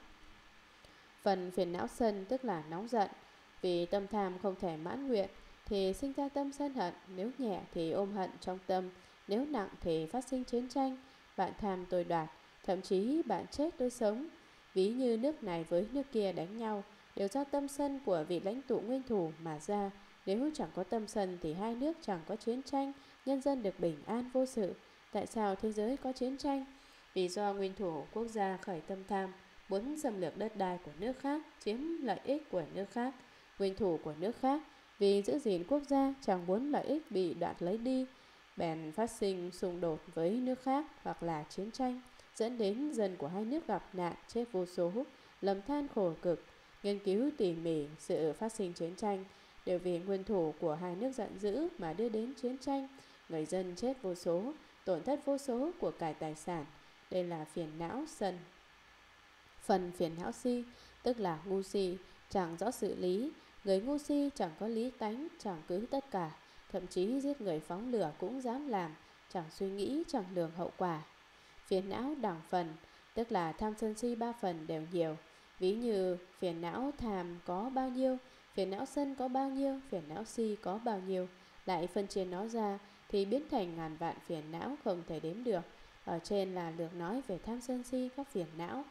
Phần phiền não sân tức là nóng giận, vì tâm tham không thể mãn nguyện thì sinh ra tâm sân hận, nếu nhẹ thì ôm hận trong tâm, nếu nặng thì phát sinh chiến tranh, bạn tham tôi đoạt, thậm chí bạn chết tôi sống. Ví như nước này với nước kia đánh nhau, đều do tâm sân của vị lãnh tụ nguyên thủ mà ra. Nếu chẳng có tâm sân thì hai nước chẳng có chiến tranh, nhân dân được bình an vô sự. Tại sao thế giới có chiến tranh? Vì do nguyên thủ quốc gia khởi tâm tham, muốn xâm lược đất đai của nước khác, chiếm lợi ích của nước khác. Nguyên thủ của nước khác vì giữ gìn quốc gia chẳng muốn lợi ích bị đoạt lấy đi, bèn phát sinh xung đột với nước khác hoặc là chiến tranh, dẫn đến dân của hai nước gặp nạn chết vô số, lầm than khổ cực. Nghiên cứu tỉ mỉ sự phát sinh chiến tranh đều vì nguyên thủ của hai nước giận dữ mà đưa đến chiến tranh, người dân chết vô số, tổn thất vô số của cải tài sản. Đây là phiền não sân. Phần phiền não si tức là ngu si, chẳng rõ sự lý. Người ngu si chẳng có lý tánh, chẳng cứ tất cả, thậm chí giết người phóng lửa cũng dám làm, chẳng suy nghĩ, chẳng lường hậu quả. Phiền não đẳng phần tức là tham sân si ba phần đều nhiều. Ví như phiền não tham có bao nhiêu, phiền não sân có bao nhiêu, phiền não si có bao nhiêu, lại phân chia nó ra thì biến thành ngàn vạn phiền não không thể đếm được. Ở trên là lược nói về tham sân si các phiền não.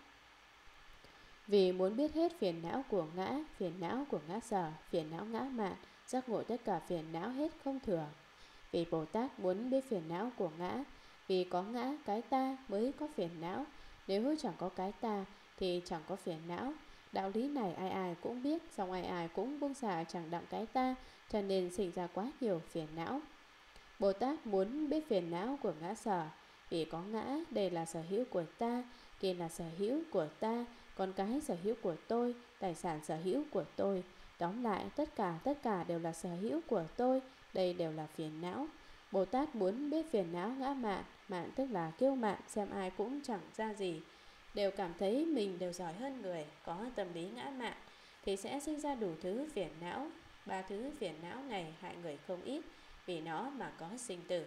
Vì muốn biết hết phiền não của ngã, phiền não của ngã sở, phiền não ngã mạn, giác ngộ tất cả phiền não hết không thừa. Vì Bồ Tát muốn biết phiền não của ngã, vì có ngã cái ta mới có phiền não, nếu chẳng có cái ta thì chẳng có phiền não. Đạo lý này ai ai cũng biết, song ai ai cũng buông xả chẳng đặng cái ta, cho nên sinh ra quá nhiều phiền não. Bồ Tát muốn biết phiền não của ngã sở, vì có ngã, đây là sở hữu của ta, kia là sở hữu của ta, con cái sở hữu của tôi, tài sản sở hữu của tôi. Tóm lại tất cả đều là sở hữu của tôi, đây đều là phiền não. Bồ Tát muốn biết phiền não ngã mạn, mạn tức là kiêu mạn, xem ai cũng chẳng ra gì, đều cảm thấy mình đều giỏi hơn người, có tâm lý ngã mạn thì sẽ sinh ra đủ thứ phiền não. Ba thứ phiền não này hại người không ít, vì nó mà có sinh tử.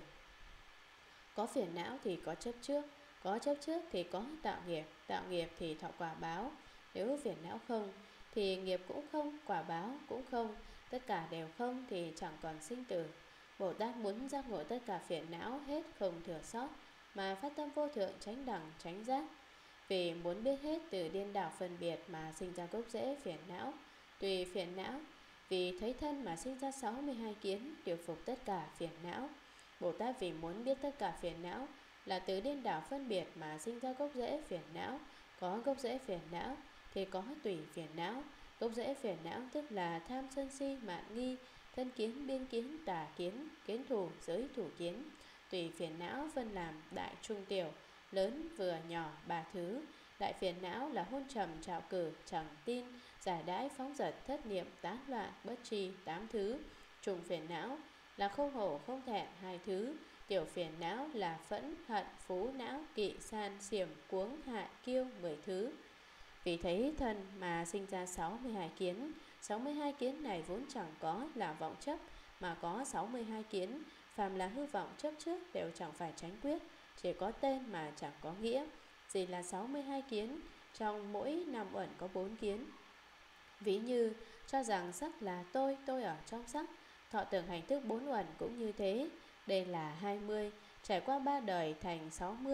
Có phiền não thì có chấp trước, có chấp trước thì có tạo nghiệp thì thọ quả báo. Nếu phiền não không thì nghiệp cũng không, quả báo cũng không, tất cả đều không thì chẳng còn sinh tử. Bồ Tát muốn giác ngộ tất cả phiền não hết không thừa sót, mà phát tâm vô thượng chánh đẳng chánh giác. Vì muốn biết hết từ điên đảo phân biệt mà sinh ra gốc rễ phiền não. Tùy phiền não, vì thấy thân mà sinh ra 62 kiến, điều phục tất cả phiền não. Bồ Tát vì muốn biết tất cả phiền não là từ điên đảo phân biệt mà sinh ra gốc rễ phiền não. Có gốc rễ phiền não thì có tùy phiền não. Gốc rễ phiền não tức là tham sân si mạn nghi, thân kiến, biên kiến, tà kiến, kiến thủ, giới thủ kiến. Tùy phiền não phân làm đại trung tiểu, lớn vừa nhỏ ba thứ. Đại phiền não là hôn trầm trạo cử, chẳng tin, giải đãi phóng dật, thất niệm, tán loạn, bất tri, 8 thứ. Trùng phiền não là không hổ không thẹn, 2 thứ. Tiểu phiền não là phẫn, hận, phú não, kỵ, san, xiểm, cuống, hại, kiêu, 10 thứ. Vì thấy thân mà sinh ra 62 kiến. 62 kiến này vốn chẳng có là vọng chấp, mà có 62 kiến, phàm là hư vọng chấp trước đều chẳng phải tránh quyết, chỉ có tên mà chẳng có nghĩa. Gì là 62 kiến? Trong mỗi năm uẩn có 4 kiến. Ví như cho rằng sắc là tôi ở trong sắc. Thọ tưởng hành thức 4 uẩn cũng như thế. Đây là 20, trải qua 3 đời thành 60.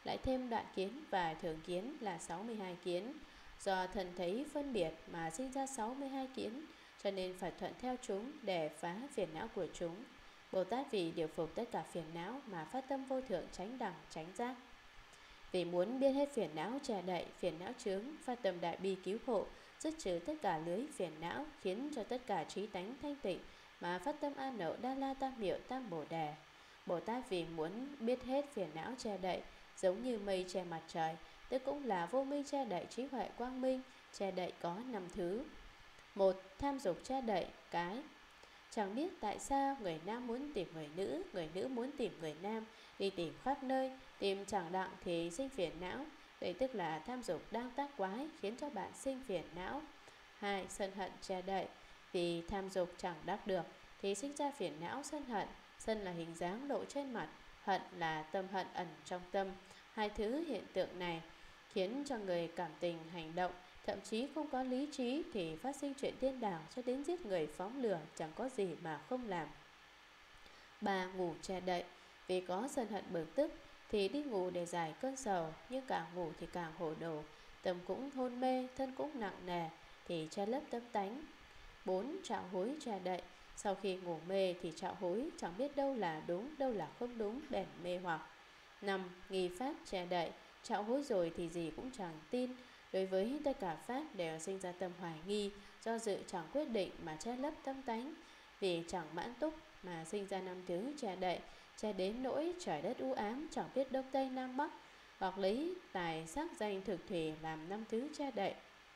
lại thêm đoạn kiến và thường kiến là 62 kiến. Do thần thấy phân biệt mà sinh ra 62 kiến, cho nên phải thuận theo chúng để phá phiền não của chúng. Bồ Tát vì điều phục tất cả phiền não mà phát tâm vô thượng chánh đẳng chánh giác. Vì muốn biết hết phiền não che đậy, phiền não chướng, phát tâm đại bi cứu hộ, dứt trừ tất cả lưới phiền não, khiến cho tất cả trí tánh thanh tịnh mà phát tâm an nậu đa la tam miệu tam bồ đề. Bồ Tát vì muốn biết hết phiền não che đậy, giống như mây che mặt trời, tức cũng là vô minh che đậy trí huệ quang minh, che đậy có 5 thứ. 1. Tham dục che đậy cái. Chẳng biết tại sao người nam muốn tìm người nữ muốn tìm người nam, đi tìm khắp nơi, tìm chẳng đặng thì sinh phiền não. Đây tức là tham dục đang tác quái, khiến cho bạn sinh phiền não. 2. Sân hận che đậy. Vì tham dục chẳng đắc được thì sinh ra phiền não sân hận. Sân là hình dáng lộ trên mặt, hận là tâm hận ẩn trong tâm. Hai thứ hiện tượng này khiến cho người cảm tình hành động, thậm chí không có lý trí thì phát sinh chuyện điên đảo, cho đến giết người phóng lửa, chẳng có gì mà không làm. 3. Ngủ che đậy. Vì có sân hận bực tức thì đi ngủ để giải cơn sầu, nhưng càng ngủ thì càng hồ đồ, tâm cũng hôn mê, thân cũng nặng nề, thì che lấp tâm tánh. 4. Trạo hối che đậy. Sau khi ngủ mê thì trạo hối, chẳng biết đâu là đúng, đâu là không đúng, bèn mê hoặc. 5. Nghi pháp che đậy. Trạo hối rồi thì gì cũng chẳng tin, đối với tất cả pháp đều sinh ra tâm hoài nghi, do dự chẳng quyết định mà che lấp tâm tánh. Vì chẳng mãn túc mà sinh ra 5 thứ che đậy, che đến nỗi trời đất u ám, chẳng biết đông tây nam bắc, hoặc lấy tài sắc danh thực thủy làm 5 thứ che đậy.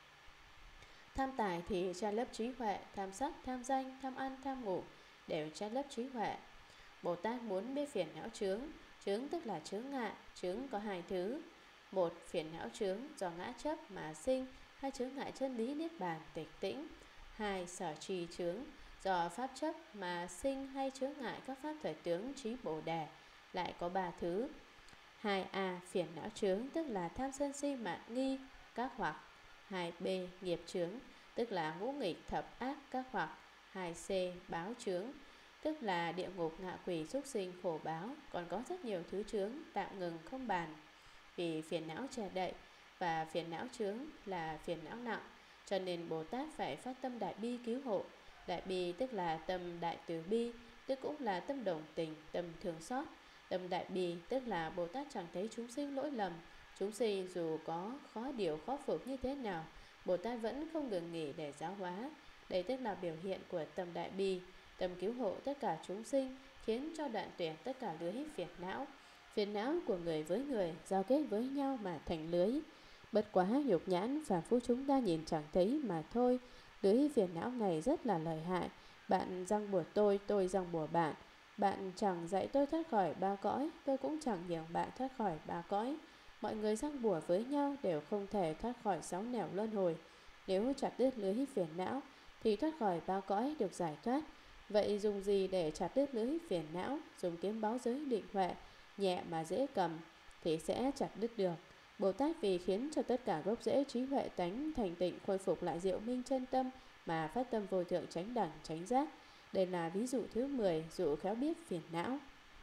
Tham tài thì che lấp trí huệ, tham sắc, tham danh, tham ăn, tham ngủ đều che lấp trí huệ. Bồ Tát muốn biết phiền não chướng. Chướng tức là chướng ngại. Chướng có 2 thứ. 1. Phiền não chướng do ngã chấp mà sinh, hay chướng ngại chân lý niết bàn tịch tĩnh. 2. Sở trì chướng do pháp chấp mà sinh, hay chướng ngại các pháp thời tướng trí bồ đề, lại có 3 thứ. 2a. Phiền não chướng tức là tham sân si mạn nghi các hoặc. 2b. Nghiệp chướng tức là ngũ nghịch thập ác các hoặc. 2c. Báo chướng tức là địa ngục ngạ quỷ súc sinh khổ báo. Còn có rất nhiều thứ chướng tạm ngừng không bàn. Vì phiền não che đậy và phiền não chướng là phiền não nặng, cho nên Bồ Tát phải phát tâm đại bi cứu hộ. Đại bi tức là tâm đại từ bi, tức cũng là tâm đồng tình, tâm thương xót. Tâm đại bi tức là Bồ Tát chẳng thấy chúng sinh lỗi lầm. Chúng sinh dù có khó điều khó phục như thế nào, Bồ Tát vẫn không ngừng nghỉ để giáo hóa. Đây tức là biểu hiện của tâm đại bi, tâm cứu hộ tất cả chúng sinh, khiến cho đoạn tuyệt tất cả lưới phiền não. Phiền não của người với người giao kết với nhau mà thành lưới. Bất quá nhục nhãn phàm phu chúng ta nhìn chẳng thấy mà thôi. Lưới phiền não này rất là lợi hại. Bạn răng bủa tôi răng bủa bạn. Bạn chẳng dạy tôi thoát khỏi 3 cõi, tôi cũng chẳng nhường bạn thoát khỏi 3 cõi. Mọi người răng bủa với nhau đều không thể thoát khỏi 6 nẻo luân hồi. Nếu chặt đứt lưới phiền não thì thoát khỏi 3 cõi được giải thoát. Vậy dùng gì để chặt đứt lưới phiền não? Dùng kiếm báo giới định huệ, nhẹ mà dễ cầm thì sẽ chặt đứt được. Bồ Tát vì khiến cho tất cả gốc rễ trí huệ tánh thành tịnh, khôi phục lại diệu minh chân tâm mà phát tâm vô thượng chánh đẳng chánh giác. Đây là ví dụ thứ 10, dụ khéo biết phiền não.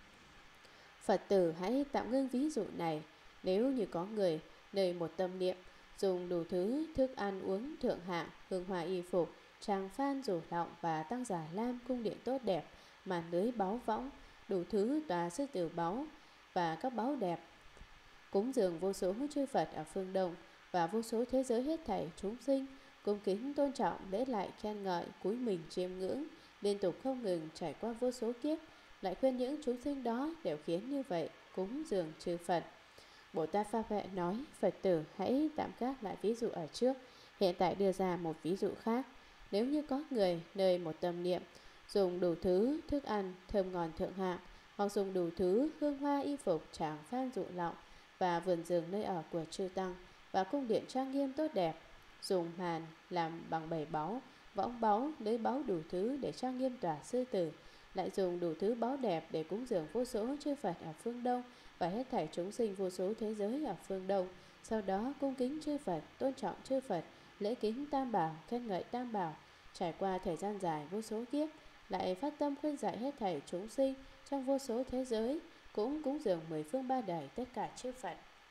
Phật tử hãy tạm ngưng ví dụ này. Nếu như có người nơi một tâm niệm dùng đủ thứ thức ăn uống thượng hạng, hương hoa y phục, tràng phan rủ lọng và tăng giả lam, cung điện tốt đẹp, màn lưới báu võng, đủ thứ tòa sư tử báu và các báu đẹp, cúng dường vô số chư Phật ở phương Đông và vô số thế giới hết thảy chúng sinh, cung kính tôn trọng lễ lại khen ngợi, cúi mình chiêm ngưỡng, liên tục không ngừng trải qua vô số kiếp, lại khuyên những chúng sinh đó đều khiến như vậy, cúng dường chư Phật. Bồ Tát Pháp Huệ nói, Phật tử hãy tạm gác lại ví dụ ở trước, hiện tại đưa ra một ví dụ khác. Nếu như có người nơi một tâm niệm dùng đủ thứ thức ăn thơm ngon thượng hạng, hoặc dùng đủ thứ hương hoa y phục, tràng phan dụ lọng và vườn rừng nơi ở của chư tăng và cung điện trang nghiêm tốt đẹp, dùng màn làm bằng 7 báu, võng báu, lưới báu đủ thứ để trang nghiêm tòa sư tử, lại dùng đủ thứ báu đẹp để cúng dường vô số chư Phật ở phương Đông và hết thảy chúng sinh vô số thế giới ở phương Đông. Sau đó cung kính chư Phật, tôn trọng chư Phật, lễ kính tam bảo, khen ngợi tam bảo, trải qua thời gian dài vô số kiếp, lại phát tâm khuyên dạy hết thảy chúng sinh trong vô số thế giới, cũng cúng dường 10 phương ba đời tất cả chư Phật.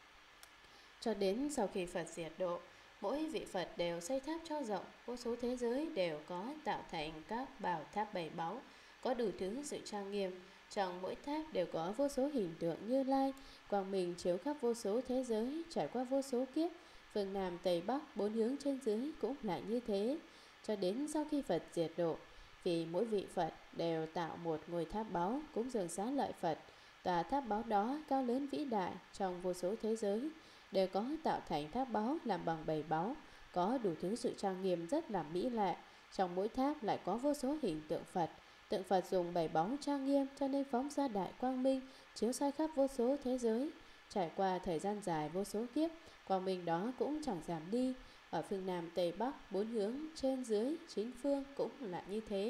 Cho đến sau khi Phật diệt độ, mỗi vị Phật đều xây tháp cho rộng, vô số thế giới đều có tạo thành các bảo tháp bảy báu, có đủ thứ sự trang nghiêm. Trong mỗi tháp đều có vô số hình tượng Như Lai, quang minh chiếu khắp vô số thế giới, trải qua vô số kiếp. Phương Nam, Tây, Bắc, bốn hướng trên dưới cũng lại như thế. Cho đến sau khi Phật diệt độ, vì mỗi vị Phật đều tạo một ngôi tháp báu cúng dường xá lợi Phật. Tòa tháp báu đó cao lớn vĩ đại trong vô số thế giới, đều có tạo thành tháp báu làm bằng bảy báu, có đủ thứ sự trang nghiêm rất là mỹ lệ. Trong mỗi tháp lại có vô số hình tượng Phật. Tượng Phật dùng bảy báu trang nghiêm cho nên phóng ra đại quang minh, chiếu soi khắp vô số thế giới. Trải qua thời gian dài vô số kiếp, quang minh đó cũng chẳng giảm đi. Ở phương Nam, Tây, Bắc, bốn hướng, trên dưới, chính phương cũng là như thế.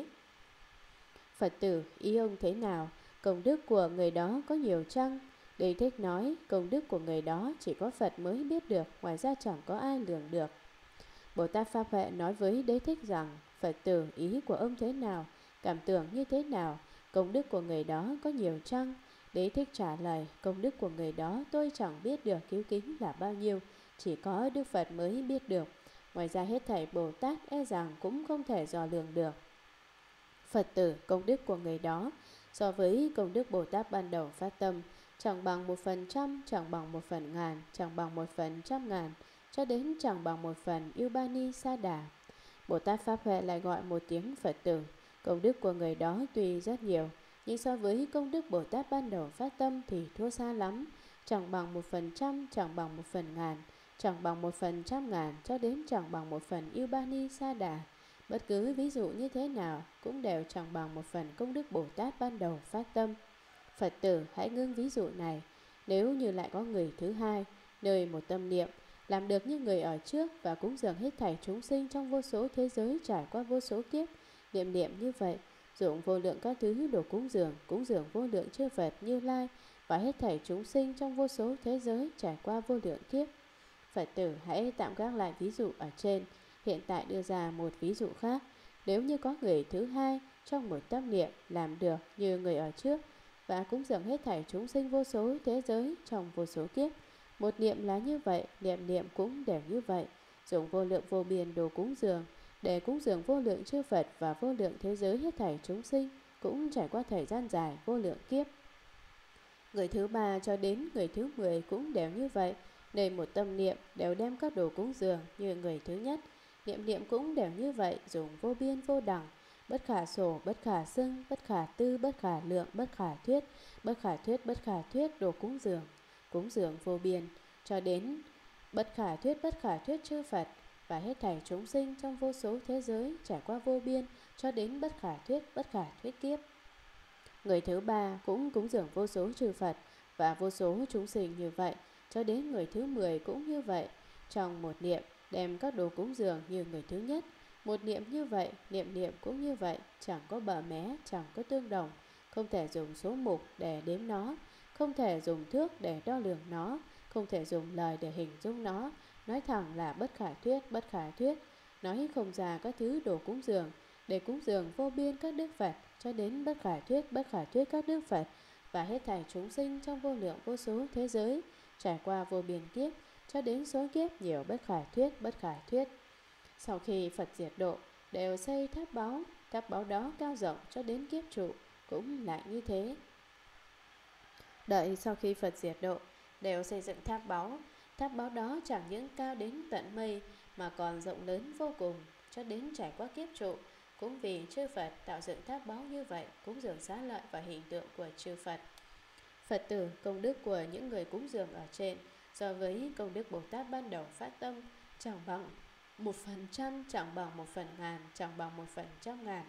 Phật tử, ý ông thế nào? Công đức của người đó có nhiều chăng? Đế Thích nói, công đức của người đó chỉ có Phật mới biết được, ngoài ra chẳng có ai lường được. Bồ Tát Pháp Huệ nói với Đế Thích rằng, Phật tử, ý của ông thế nào? Cảm tưởng như thế nào? Công đức của người đó có nhiều chăng? Đế Thích trả lời, công đức của người đó tôi chẳng biết được cứu kính là bao nhiêu, chỉ có Đức Phật mới biết được. Ngoài ra hết thảy Bồ Tát e rằng cũng không thể dò lường được. Phật tử, công đức của người đó so với công đức Bồ Tát ban đầu phát tâm chẳng bằng 1%, chẳng bằng 1/1000, chẳng bằng 1/100.000, cho đến chẳng bằng 1/1000 Yêu Ba Ni Sa Đà. Bồ Tát Pháp Huệ lại gọi một tiếng Phật tử. Công đức của người đó tuy rất nhiều, nhưng so với công đức Bồ Tát ban đầu phát tâm thì thua xa lắm. Chẳng bằng 1%, chẳng bằng 1/1000, chẳng bằng 1/100.000, cho đến chẳng bằng 1/1000 Yêu Ba Ni Sa Đà. Bất cứ ví dụ như thế nào cũng đều chẳng bằng 1/10 công đức Bồ Tát ban đầu phát tâm. Phật tử hãy ngưng ví dụ này. Nếu như lại có người thứ hai, nơi một tâm niệm, làm được như người ở trước và cúng dường hết thảy chúng sinh trong vô số thế giới trải qua vô số kiếp, niệm niệm như vậy, dụng vô lượng các thứ đồ cúng dường vô lượng chư Phật Như Lai và hết thảy chúng sinh trong vô số thế giới trải qua vô lượng kiếp. Phật tử hãy tạm gác lại ví dụ ở trên, hiện tại đưa ra một ví dụ khác. Nếu như có người thứ hai trong một tâm niệm làm được như người ở trước và cúng dường hết thảy chúng sinh vô số thế giới trong vô số kiếp, một niệm là như vậy, niệm niệm cũng đều như vậy, dùng vô lượng vô biên đồ cúng dường để cúng dường vô lượng chư Phật và vô lượng thế giới hết thảy chúng sinh, cũng trải qua thời gian dài vô lượng kiếp. Người thứ ba cho đến người thứ 10 cũng đều như vậy, nơi một tâm niệm đều đem các đồ cúng dường như người thứ nhất. Niệm niệm cũng đều như vậy, dùng vô biên vô đẳng, bất khả sổ, bất khả xưng, bất khả tư, bất khả lượng, bất khả thuyết, bất khả thuyết đồ cúng dường vô biên, cho đến bất khả thuyết chư Phật và hết thảy chúng sinh trong vô số thế giới trải qua vô biên, cho đến bất khả thuyết kiếp. Người thứ ba cũng cúng dường vô số chư Phật và vô số chúng sinh như vậy, cho đến người thứ 10 cũng như vậy. Trong một niệm đem các đồ cúng dường như người thứ nhất, một niệm như vậy, niệm niệm cũng như vậy, chẳng có bờ mé, chẳng có tương đồng, không thể dùng số mục để đếm nó, không thể dùng thước để đo lường nó, không thể dùng lời để hình dung nó, nói thẳng là bất khả thuyết, nói không ra các thứ đồ cúng dường để cúng dường vô biên các đức Phật, cho đến bất khả thuyết các đức Phật và hết thảy chúng sinh trong vô lượng vô số thế giới trải qua vô biên kiếp, cho đến số kiếp nhiều bất khả thuyết. Sau khi Phật diệt độ, đều xây tháp báu đó cao rộng cho đến kiếp trụ, cũng lại như thế. Đợi sau khi Phật diệt độ, đều xây dựng tháp báu đó chẳng những cao đến tận mây mà còn rộng lớn vô cùng, cho đến trải qua kiếp trụ. Cũng vì chư Phật tạo dựng tháp báu như vậy, cúng dường xá lợi và hình tượng của chư Phật. Phật tử, công đức của những người cúng dường ở trên so với công đức Bồ Tát ban đầu phát tâm chẳng bằng 1%, chẳng bằng 1/1000, chẳng bằng 1/100.000,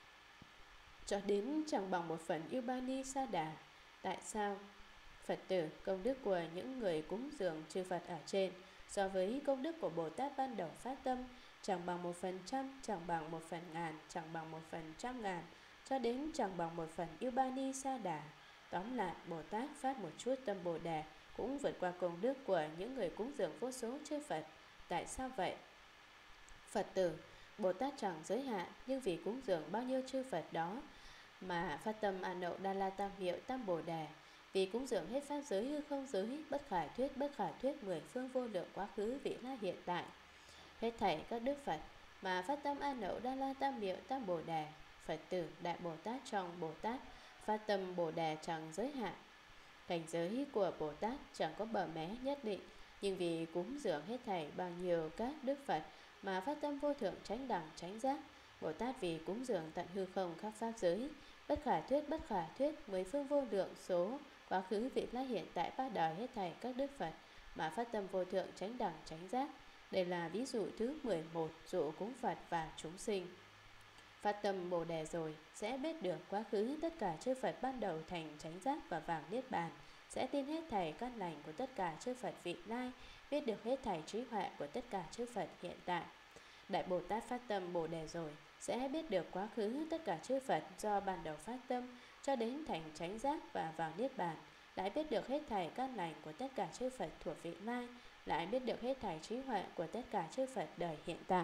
cho đến chẳng bằng 1/1000 Yêu Ba Ni Sa Đà. Tại sao? Phật tử, công đức của những người cúng dường chư Phật ở trên so với công đức của Bồ Tát ban đầu phát tâm chẳng bằng 1%, chẳng bằng 1/1000, chẳng bằng 1/100.000, cho đến chẳng bằng 1/1000 Yêu Ba Ni Sa Đà. Tóm lại, Bồ Tát phát một chút tâm Bồ Đề cũng vượt qua công đức của những người cúng dường vô số chư Phật. Tại sao vậy? Phật tử, Bồ Tát chẳng giới hạn, nhưng vì cúng dường bao nhiêu chư Phật đó mà phát tâm A Nậu Đa La Tam Hiệu Tam Bồ Đề. Vì cúng dường hết pháp giới hư không giới, bất khả thuyết 10 phương vô lượng quá khứ vị lai hiện tại, hết thảy các đức Phật mà phát tâm A Nậu Đa La Tam Miệu Tam Bồ Đề, Phật tử Đại Bồ Tát trong Bồ Tát phát tâm Bồ Đề chẳng giới hạn. Cảnh giới của Bồ Tát chẳng có bờ mé nhất định, nhưng vì cúng dường hết thảy bao nhiêu các đức Phật mà phát tâm vô thượng chánh đẳng chánh giác, Bồ Tát vì cúng dường tận hư không khắp pháp giới, bất khả thuyết 10 phương vô lượng số quá khứ vị lai hiện tại ba đời hết thảy các đức Phật mà phát tâm vô thượng chánh đẳng chánh giác. Đây là ví dụ thứ 11 dụ cúng Phật và chúng sinh. Phát tâm Bồ Đề rồi sẽ biết được quá khứ tất cả chư Phật ban đầu thành chánh giác và vào niết bàn, sẽ tin hết thảy căn lành của tất cả chư Phật vị lai, biết được hết thảy trí huệ của tất cả chư Phật hiện tại. Đại Bồ Tát phát tâm Bồ Đề rồi sẽ biết được quá khứ tất cả chư Phật do ban đầu phát tâm cho đến thành chánh giác và vào niết bàn, lại biết được hết thảy căn lành của tất cả chư Phật thuộc vị lai, lại biết được hết thảy trí huệ của tất cả chư Phật đời hiện tại.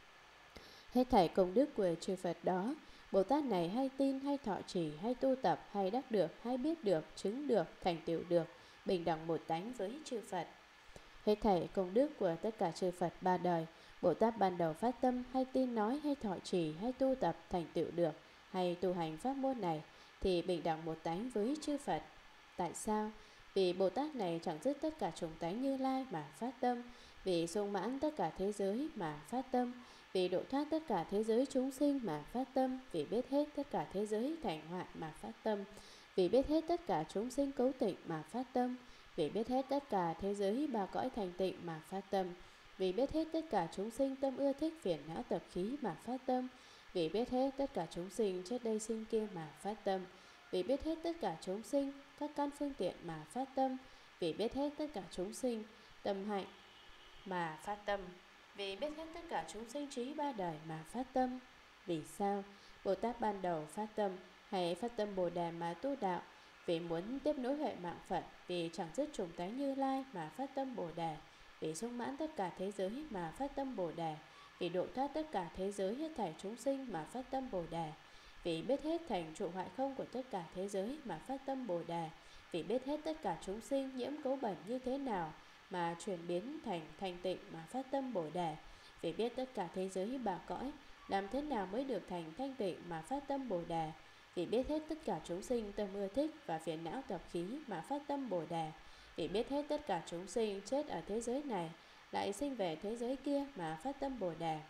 Hết thảy công đức của chư Phật đó, Bồ Tát này hay tin, hay thọ trì, hay tu tập, hay đắc được, hay biết được, chứng được, thành tựu được, bình đẳng một tánh với chư Phật. Hết thảy công đức của tất cả chư Phật ba đời, Bồ Tát ban đầu phát tâm, hay tin nói, hay thọ trì, hay tu tập, thành tựu được, hay tu hành pháp môn này, thì bình đẳng một tánh với chư Phật. Tại sao? Vì Bồ Tát này chẳng dứt tất cả chủng tánh Như Lai mà phát tâm, vì sung mãn tất cả thế giới mà phát tâm, vì độ thoát tất cả thế giới chúng sinh mà phát tâm, vì biết hết tất cả thế giới thành hoại mà phát tâm, vì biết hết tất cả chúng sinh cấu tịnh mà phát tâm, vì biết hết tất cả thế giới ba cõi thành tịnh mà phát tâm, vì biết hết tất cả chúng sinh tâm ưa thích phiền não tập khí mà phát tâm, vì biết hết tất cả chúng sinh chết đây sinh kia mà phát tâm, vì biết hết tất cả chúng sinh các căn phương tiện mà phát tâm, vì biết hết tất cả chúng sinh tâm hạnh mà phát tâm, vì biết hết tất cả chúng sinh trí ba đời mà phát tâm. Vì sao? Bồ Tát ban đầu phát tâm hay phát tâm Bồ Đề mà tu đạo, vì muốn tiếp nối huệ mạng Phật, vì chẳng dứt chủng tánh Như Lai mà phát tâm Bồ Đề, vì sung mãn tất cả thế giới mà phát tâm Bồ Đề, vì độ thoát tất cả thế giới hết thảy chúng sinh mà phát tâm Bồ Đề, vì biết hết thành trụ hoại không của tất cả thế giới mà phát tâm Bồ Đề, vì biết hết tất cả chúng sinh nhiễm cấu bẩn như thế nào mà chuyển biến thành thanh tịnh mà phát tâm Bồ Đề, vì biết tất cả thế giới ba cõi làm thế nào mới được thành thanh tịnh mà phát tâm Bồ Đề, vì biết hết tất cả chúng sinh tâm ưa thích và phiền não tập khí mà phát tâm Bồ Đề, vì biết hết tất cả chúng sinh chết ở thế giới này lại sinh về thế giới kia mà phát tâm Bồ Đề,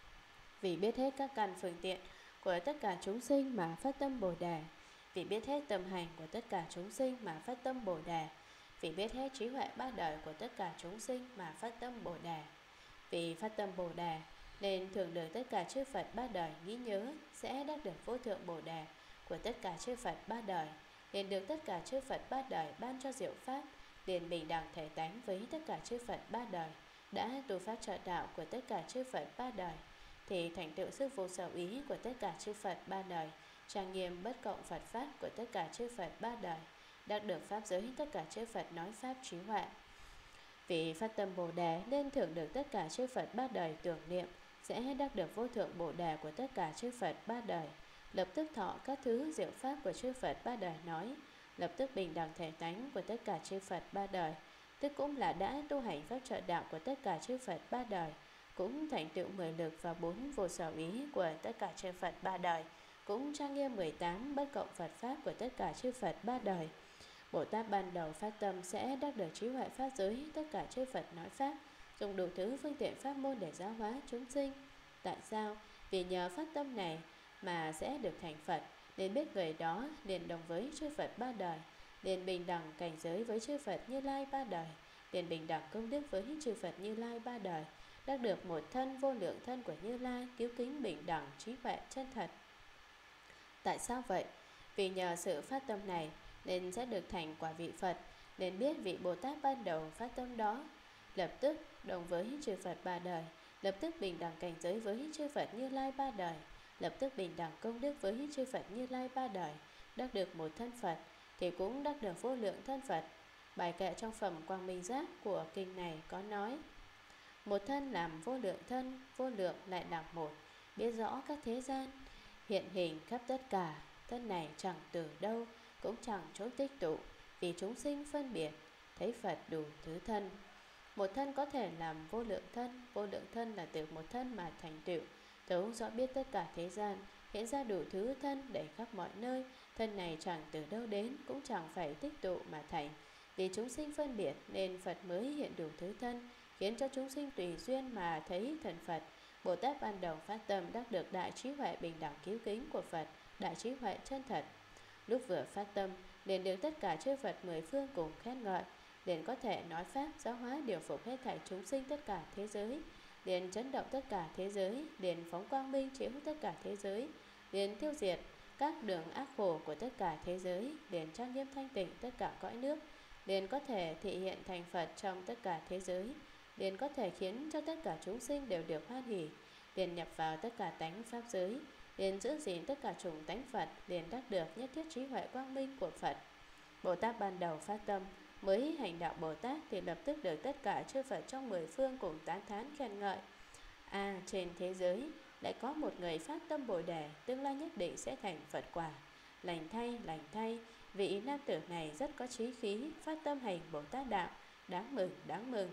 vì biết hết các căn phương tiện của tất cả chúng sinh mà phát tâm Bồ Đề, vì biết hết tâm hành của tất cả chúng sinh mà phát tâm Bồ Đề, vì biết hết trí huệ ba đời của tất cả chúng sinh mà phát tâm Bồ Đề. Vì phát tâm Bồ Đề nên thường được tất cả chư Phật ba đời nghĩ nhớ, sẽ đắc được vô thượng Bồ Đề của tất cả chư Phật ba đời, liền được tất cả chư Phật ba đời ban cho diệu pháp, liền bình đẳng thể tánh với tất cả chư Phật ba đời, đã tu pháp trợ đạo của tất cả chư Phật ba đời, thì thành tựu sức vô sở ý của tất cả chư Phật ba đời, trang nghiêm bất cộng Phật pháp của tất cả chư Phật ba đời, đắc được pháp giới tất cả chư Phật nói pháp trí huệ. Vì phát tâm Bồ Đề nên thưởng được tất cả chư Phật ba đời tưởng niệm, sẽ đắc được vô thượng Bồ Đề của tất cả chư Phật ba đời, lập tức thọ các thứ diệu pháp của chư Phật ba đời nói, lập tức bình đẳng thể tánh của tất cả chư Phật ba đời, tức cũng là đã tu hành pháp trợ đạo của tất cả chư Phật ba đời, cũng thành tựu 10 lực và 4 vô sở ý của tất cả chư Phật ba đời, cũng trang nghiêm 18 bất cộng Phật pháp của tất cả chư Phật ba đời. Bồ Tát ban đầu phát tâm sẽ đắc được trí huệ pháp giới tất cả chư Phật nói pháp, dùng đủ thứ phương tiện pháp môn để giáo hóa chúng sinh. Tại sao? Vì nhờ phát tâm này mà sẽ được thành Phật, nên biết người đó liền đồng với chư Phật ba đời, liền bình đẳng cảnh giới với chư Phật Như Lai ba đời, liền bình đẳng công đức với chư Phật Như Lai ba đời, đắc được một thân vô lượng thân của Như Lai, cứu kính bình đẳng trí huệ chân thật. Tại sao vậy? Vì nhờ sự phát tâm này nên sẽ được thành quả vị Phật, nên biết vị Bồ Tát ban đầu phát tâm đó, lập tức đồng với chư Phật ba đời, lập tức bình đẳng cảnh giới với chư Phật Như Lai ba đời, lập tức bình đẳng công đức với chư Phật Như Lai ba đời, đắc được một thân Phật, thì cũng đắc được vô lượng thân Phật. Bài kệ trong phẩm Quang Minh Giác của kinh này có nói: một thân làm vô lượng thân, vô lượng lại làm một, biết rõ các thế gian, hiện hình khắp tất cả, thân này chẳng từ đâu, cũng chẳng chỗ tích tụ, vì chúng sinh phân biệt, thấy Phật đủ thứ thân. Một thân có thể làm vô lượng thân là từ một thân mà thành tựu, thấu rõ biết tất cả thế gian, hiện ra đủ thứ thân đầy khắp mọi nơi. Thân này chẳng từ đâu đến, cũng chẳng phải tích tụ mà thành. Vì chúng sinh phân biệt nên Phật mới hiện đủ thứ thân, khiến cho chúng sinh tùy duyên mà thấy thần Phật. Bồ Tát ban đầu phát tâm đắc được đại trí huệ bình đẳng cứu kính của Phật, đại trí huệ chân thật. Lúc vừa phát tâm, liền được tất cả chư Phật mười phương cùng khen ngợi, liền có thể nói pháp giáo hóa điều phục hết thảy chúng sinh tất cả thế giới, liền chấn động tất cả thế giới, liền phóng quang minh chiếu tất cả thế giới, liền tiêu diệt các đường ác khổ của tất cả thế giới, liền trang nghiêm thanh tịnh tất cả cõi nước, liền có thể thị hiện thành Phật trong tất cả thế giới, liền có thể khiến cho tất cả chúng sinh đều được hoan hỷ, liền nhập vào tất cả tánh pháp giới, liền giữ gìn tất cả chủng tánh Phật, liền đắc được nhất thiết trí huệ quang minh của Phật. Bồ Tát ban đầu phát tâm mới hành đạo Bồ Tát thì lập tức được tất cả chư Phật trong mười phương cùng tán thán khen ngợi. Trên thế giới lại có một người phát tâm Bồ Đề, tương lai nhất định sẽ thành Phật quả. Lành thay, vị nam tử này rất có trí khí, phát tâm hành Bồ Tát đạo, đáng mừng, đáng mừng.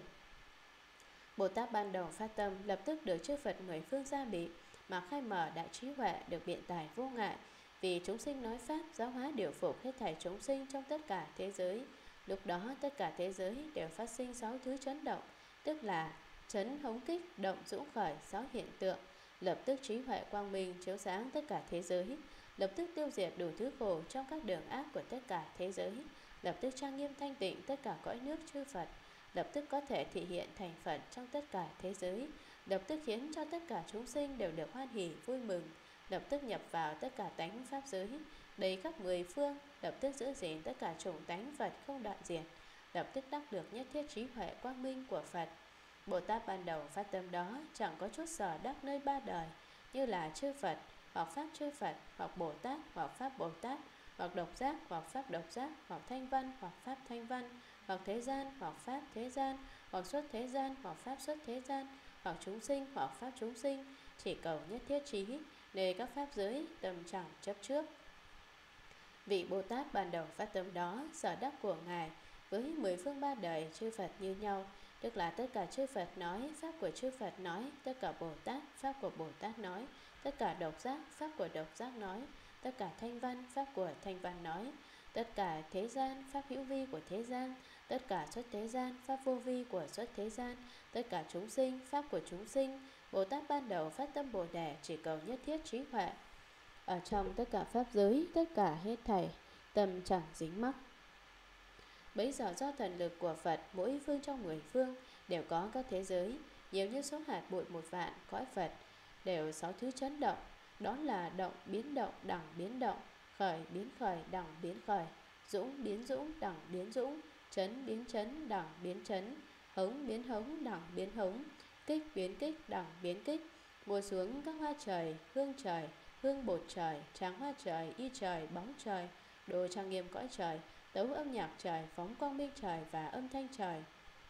Bồ Tát ban đầu phát tâm lập tức được chư Phật mười phương gia bị, mà khai mở đại trí huệ, được biện tài vô ngại. Vì chúng sinh nói pháp giáo hóa điều phục hết thảy chúng sinh trong tất cả thế giới. Lúc đó tất cả thế giới đều phát sinh 6 thứ chấn động, tức là chấn hống kích, động dũng khởi, 6 hiện tượng. Lập tức trí huệ quang minh chiếu sáng tất cả thế giới, lập tức tiêu diệt đủ thứ khổ trong các đường ác của tất cả thế giới, lập tức trang nghiêm thanh tịnh tất cả cõi nước chư Phật, lập tức có thể thị hiện thành Phật trong tất cả thế giới, lập tức khiến cho tất cả chúng sinh đều được hoan hỷ vui mừng, lập tức nhập vào tất cả tánh pháp giới đầy khắp mười phương, lập tức giữ gìn tất cả chủng tánh Phật không đoạn diệt, lập tức đắc được nhất thiết trí huệ quang minh của Phật. Bồ Tát ban đầu phát tâm đó chẳng có chút sở đắc nơi ba đời, như là chư Phật, hoặc pháp chư Phật, hoặc Bồ Tát, hoặc pháp Bồ Tát, hoặc độc giác, hoặc pháp độc giác, hoặc thanh văn, hoặc pháp thanh văn, hoặc thế gian, hoặc pháp thế gian, hoặc xuất thế gian, hoặc pháp xuất thế gian, hoặc chúng sinh, hoặc pháp chúng sinh, chỉ cầu nhất thiết trí, nơi các pháp giới tâm chẳng chấp trước. Vị Bồ Tát ban đầu phát tâm đó, sở đắc của Ngài với mười phương ba đời chư Phật như nhau, tức là tất cả chư Phật nói, pháp của chư Phật nói, tất cả Bồ Tát, pháp của Bồ Tát nói, tất cả độc giác, pháp của độc giác nói, tất cả thanh văn, pháp của thanh văn nói, tất cả thế gian, pháp hữu vi của thế gian, tất cả xuất thế gian, pháp vô vi của xuất thế gian, tất cả chúng sinh, pháp của chúng sinh. Bồ Tát ban đầu phát tâm Bồ Đề chỉ cầu nhất thiết trí huệ. Ở trong tất cả pháp giới, tất cả hết thảy, tâm chẳng dính mắc. Bấy giờ do thần lực của Phật, mỗi phương trong 10 phương đều có các thế giới, nhiều như số hạt bụi 1 vạn cõi Phật, đều 6 thứ chấn động, đó là động, đẳng biến động, khởi, đẳng biến khởi, dũng, đẳng biến dũng, chấn, đẳng biến chấn, hống, đẳng biến hống, kích, đẳng biến kích, mùa xuống các hoa trời, hương bột trời, tráng hoa trời, y trời, bóng trời, đồ trang nghiêm cõi trời, tấu âm nhạc trời, phóng quang minh trời và âm thanh trời.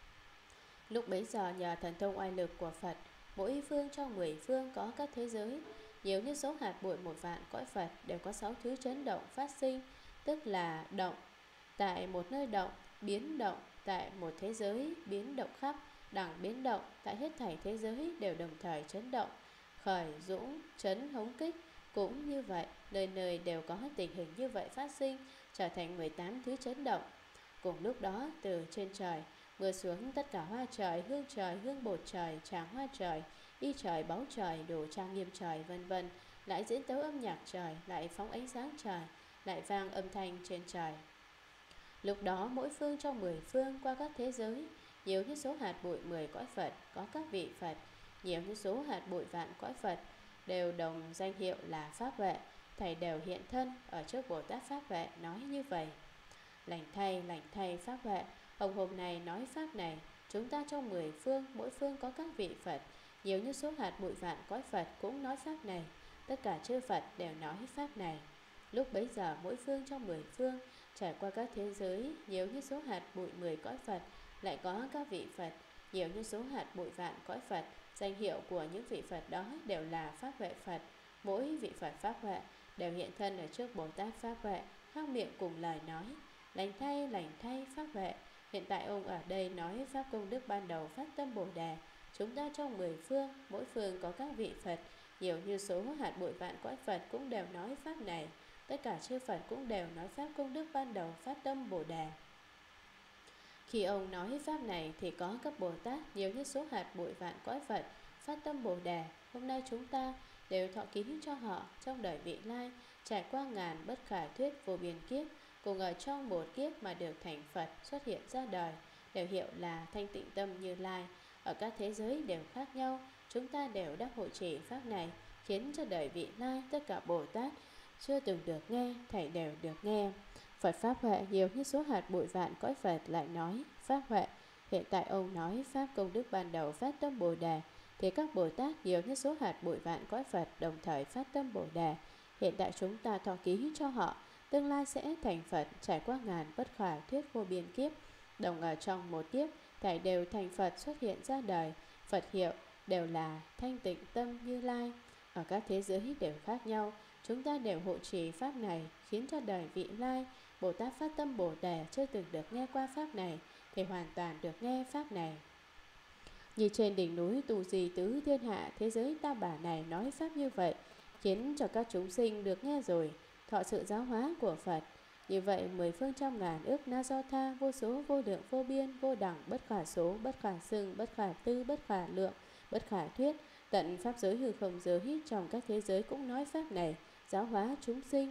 Lúc bấy giờ nhờ thần thông oai lực của Phật, mỗi phương trong 10 phương có các thế giới, nhiều như số hạt bụi 1 vạn cõi Phật, đều có 6 thứ chấn động phát sinh, tức là động tại một nơi động, biến động tại một thế giới, biến động khắp, đẳng biến động tại hết thảy thế giới đều đồng thời chấn động, khởi, dũng, chấn, hống kích cũng như vậy, nơi nơi đều có tình hình như vậy phát sinh, trở thành 18 thứ chấn động. Cùng lúc đó từ trên trời mưa xuống tất cả hoa trời, hương bột trời, tràng hoa trời, y trời, báu trời, đồ trang nghiêm trời, vân vân, lại diễn tấu âm nhạc trời, lại phóng ánh sáng trời, lại vang âm thanh trên trời. Lúc đó mỗi phương trong 10 phương qua các thế giới, nhiều như số hạt bụi 10 cõi Phật có các vị Phật, nhiều như số hạt bụi vạn cõi Phật, đều đồng danh hiệu là Pháp Vệ, thầy đều hiện thân ở trước Bồ Tát Pháp Vệ nói như vậy: lành thay Pháp Vệ, hồng hôm này nói pháp này, chúng ta trong 10 phương, mỗi phương có các vị Phật, nhiều như số hạt bụi vạn cõi Phật cũng nói pháp này, tất cả chư Phật đều nói pháp này. Lúc bấy giờ mỗi phương trong 10 phương trải qua các thế giới, nhiều như số hạt bụi 10 cõi Phật, lại có các vị Phật, nhiều như số hạt bụi vạn cõi Phật, danh hiệu của những vị Phật đó đều là Pháp Vệ Phật. Mỗi vị Phật Pháp Vệ đều hiện thân ở trước Bồ Tát Pháp Vệ, hang miệng cùng lời nói: lành thay Pháp Huệ. Hiện tại ông ở đây nói Pháp công đức ban đầu phát tâm Bồ Đề. Chúng ta trong 10 phương, mỗi phương có các vị Phật, nhiều như số hạt bụi vạn cõi Phật cũng đều nói Pháp này. Tất cả chư Phật cũng đều nói Pháp công đức ban đầu phát tâm Bồ Đề. Khi ông nói Pháp này thì có các Bồ Tát nhiều như số hạt bụi vạn cõi Phật phát tâm Bồ Đề. Hôm nay chúng ta đều thọ ký cho họ trong đời vị lai, trải qua ngàn bất khả thuyết vô biên kiếp, cùng ở trong một kiếp mà được thành Phật xuất hiện ra đời, đều hiệu là Thanh Tịnh Tâm Như Lai. Ở các thế giới đều khác nhau, chúng ta đều đắc hội trì Pháp này, khiến cho đời vị lai tất cả Bồ Tát chưa từng được nghe, thảy đều được nghe. Phật Pháp Huệ nhiều như số hạt bụi vạn cõi Phật lại nói Pháp Huệ. Hiện tại ông nói Pháp công đức ban đầu phát tâm Bồ Đề, thì các Bồ Tát nhiều như số hạt bụi vạn cõi Phật đồng thời phát tâm Bồ Đề. Hiện tại chúng ta thọ ký cho họ, tương lai sẽ thành Phật, trải qua ngàn bất khả thuyết vô biên kiếp, đồng ở trong một kiếp, thảy đều thành Phật xuất hiện ra đời. Phật hiệu đều là Thanh Tịnh Tâm Như Lai. Ở các thế giới đều khác nhau, chúng ta đều hộ trì Pháp này, khiến cho đời vị lai Bồ Tát phát tâm Bồ Đề chưa từng được nghe qua Pháp này thì hoàn toàn được nghe Pháp này. Như trên đỉnh núi Tu Di tứ thiên hạ thế giới Ta Bà này nói Pháp như vậy, khiến cho các chúng sinh được nghe rồi, thọ sự giáo hóa của Phật. Như vậy 10 phương trăm ngàn ước Na Do Tha, vô số vô lượng vô biên vô đẳng, bất khả số, bất khả xưng, bất khả tư, bất khả lượng, bất khả thuyết, tận Pháp giới hư không giới trong các thế giới cũng nói Pháp này, giáo hóa chúng sinh.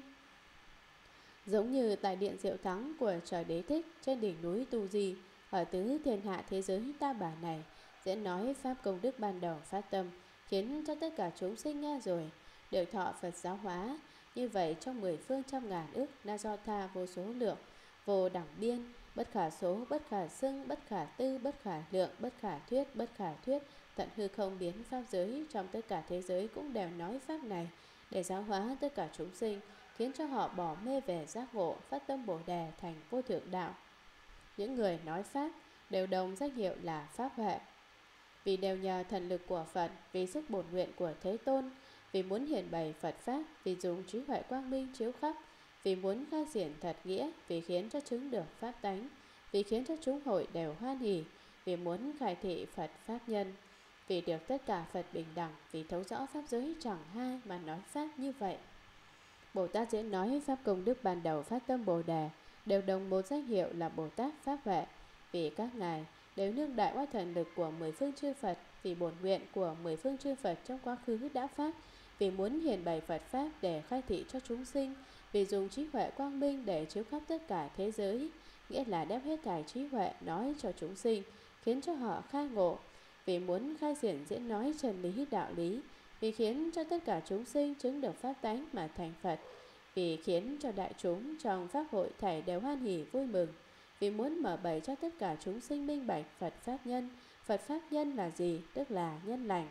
Giống như tại điện Diệu Thắng của Trời Đế Thích trên đỉnh núi Tu Di, ở tứ thiên hạ thế giới Ta Bà này, diễn nói Pháp công đức ban đầu phát tâm, khiến cho tất cả chúng sinh nghe rồi, được thọ Phật giáo hóa. Như vậy trong 10 phương trăm ngàn ức Na Do Tha vô số lượng, vô đẳng biên, bất khả số, bất khả xưng, bất khả tư, bất khả lượng, bất khả thuyết, tận hư không biến Pháp giới trong tất cả thế giới cũng đều nói Pháp này, để giáo hóa tất cả chúng sinh, khiến cho họ bỏ mê về giác ngộ, phát tâm Bồ Đề thành vô thượng đạo. Những người nói Pháp đều đồng danh hiệu là Pháp Huệ, vì đều nhờ thần lực của Phật, vì sức bổn nguyện của Thế Tôn, vì muốn hiển bày Phật Pháp, vì dùng trí huệ quang minh chiếu khắp, vì muốn khai triển thật nghĩa, vì khiến cho chứng được Pháp tánh, vì khiến cho chúng hội đều hoan hỷ, vì muốn khai thị Phật Pháp nhân, vì được tất cả Phật bình đẳng, vì thấu rõ Pháp giới chẳng hai mà nói Pháp như vậy. Bồ Tát diễn nói Pháp công đức ban đầu phát tâm Bồ Đề đều đồng một danh hiệu là Bồ Tát Pháp Huệ, vì các ngài đều nương đại oai thần lực của 10 phương chư Phật, vì bổn nguyện của 10 phương chư Phật trong quá khứ đã phát, vì muốn hiển bày Phật Pháp để khai thị cho chúng sinh, vì dùng trí huệ quang minh để chiếu khắp tất cả thế giới, nghĩa là đem hết thảy trí huệ nói cho chúng sinh, khiến cho họ khai ngộ, vì muốn khai triển diễn nói chân lý đạo lý, vì khiến cho tất cả chúng sinh chứng được Pháp tánh mà thành Phật, vì khiến cho đại chúng trong Pháp hội thảy đều hoan hỷ vui mừng, vì muốn mở bày cho tất cả chúng sinh minh bạch Phật Pháp nhân. Phật Pháp nhân là gì? Tức là nhân lành.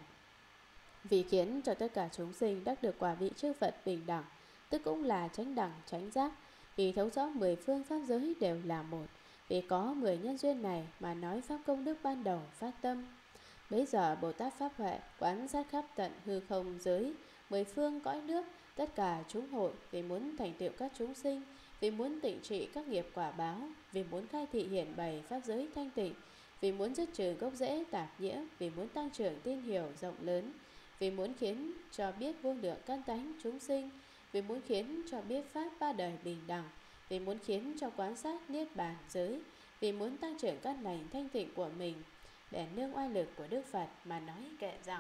Vì khiến cho tất cả chúng sinh đắc được quả vị chư Phật bình đẳng, tức cũng là chánh đẳng chánh giác. Vì thấu rõ 10 phương Pháp giới đều là một, vì có 10 nhân duyên này mà nói Pháp công đức ban đầu phát tâm. Bấy giờ Bồ Tát Pháp Huệ quán sát khắp tận hư không giới, 10 phương cõi nước, tất cả chúng hội, vì muốn thành tựu các chúng sinh, vì muốn tịnh trị các nghiệp quả báo, vì muốn khai thị hiển bày Pháp giới thanh tịnh, vì muốn dứt trừ gốc rễ tạp nhiễm, vì muốn tăng trưởng tin hiểu rộng lớn, vì muốn khiến cho biết vô lượng căn tánh chúng sinh, vì muốn khiến cho biết Pháp ba đời bình đẳng, vì muốn khiến cho quán sát niết bàn giới, vì muốn tăng trưởng căn lành thanh tịnh của mình, để nương oai lực của Đức Phật mà nói kệ rằng: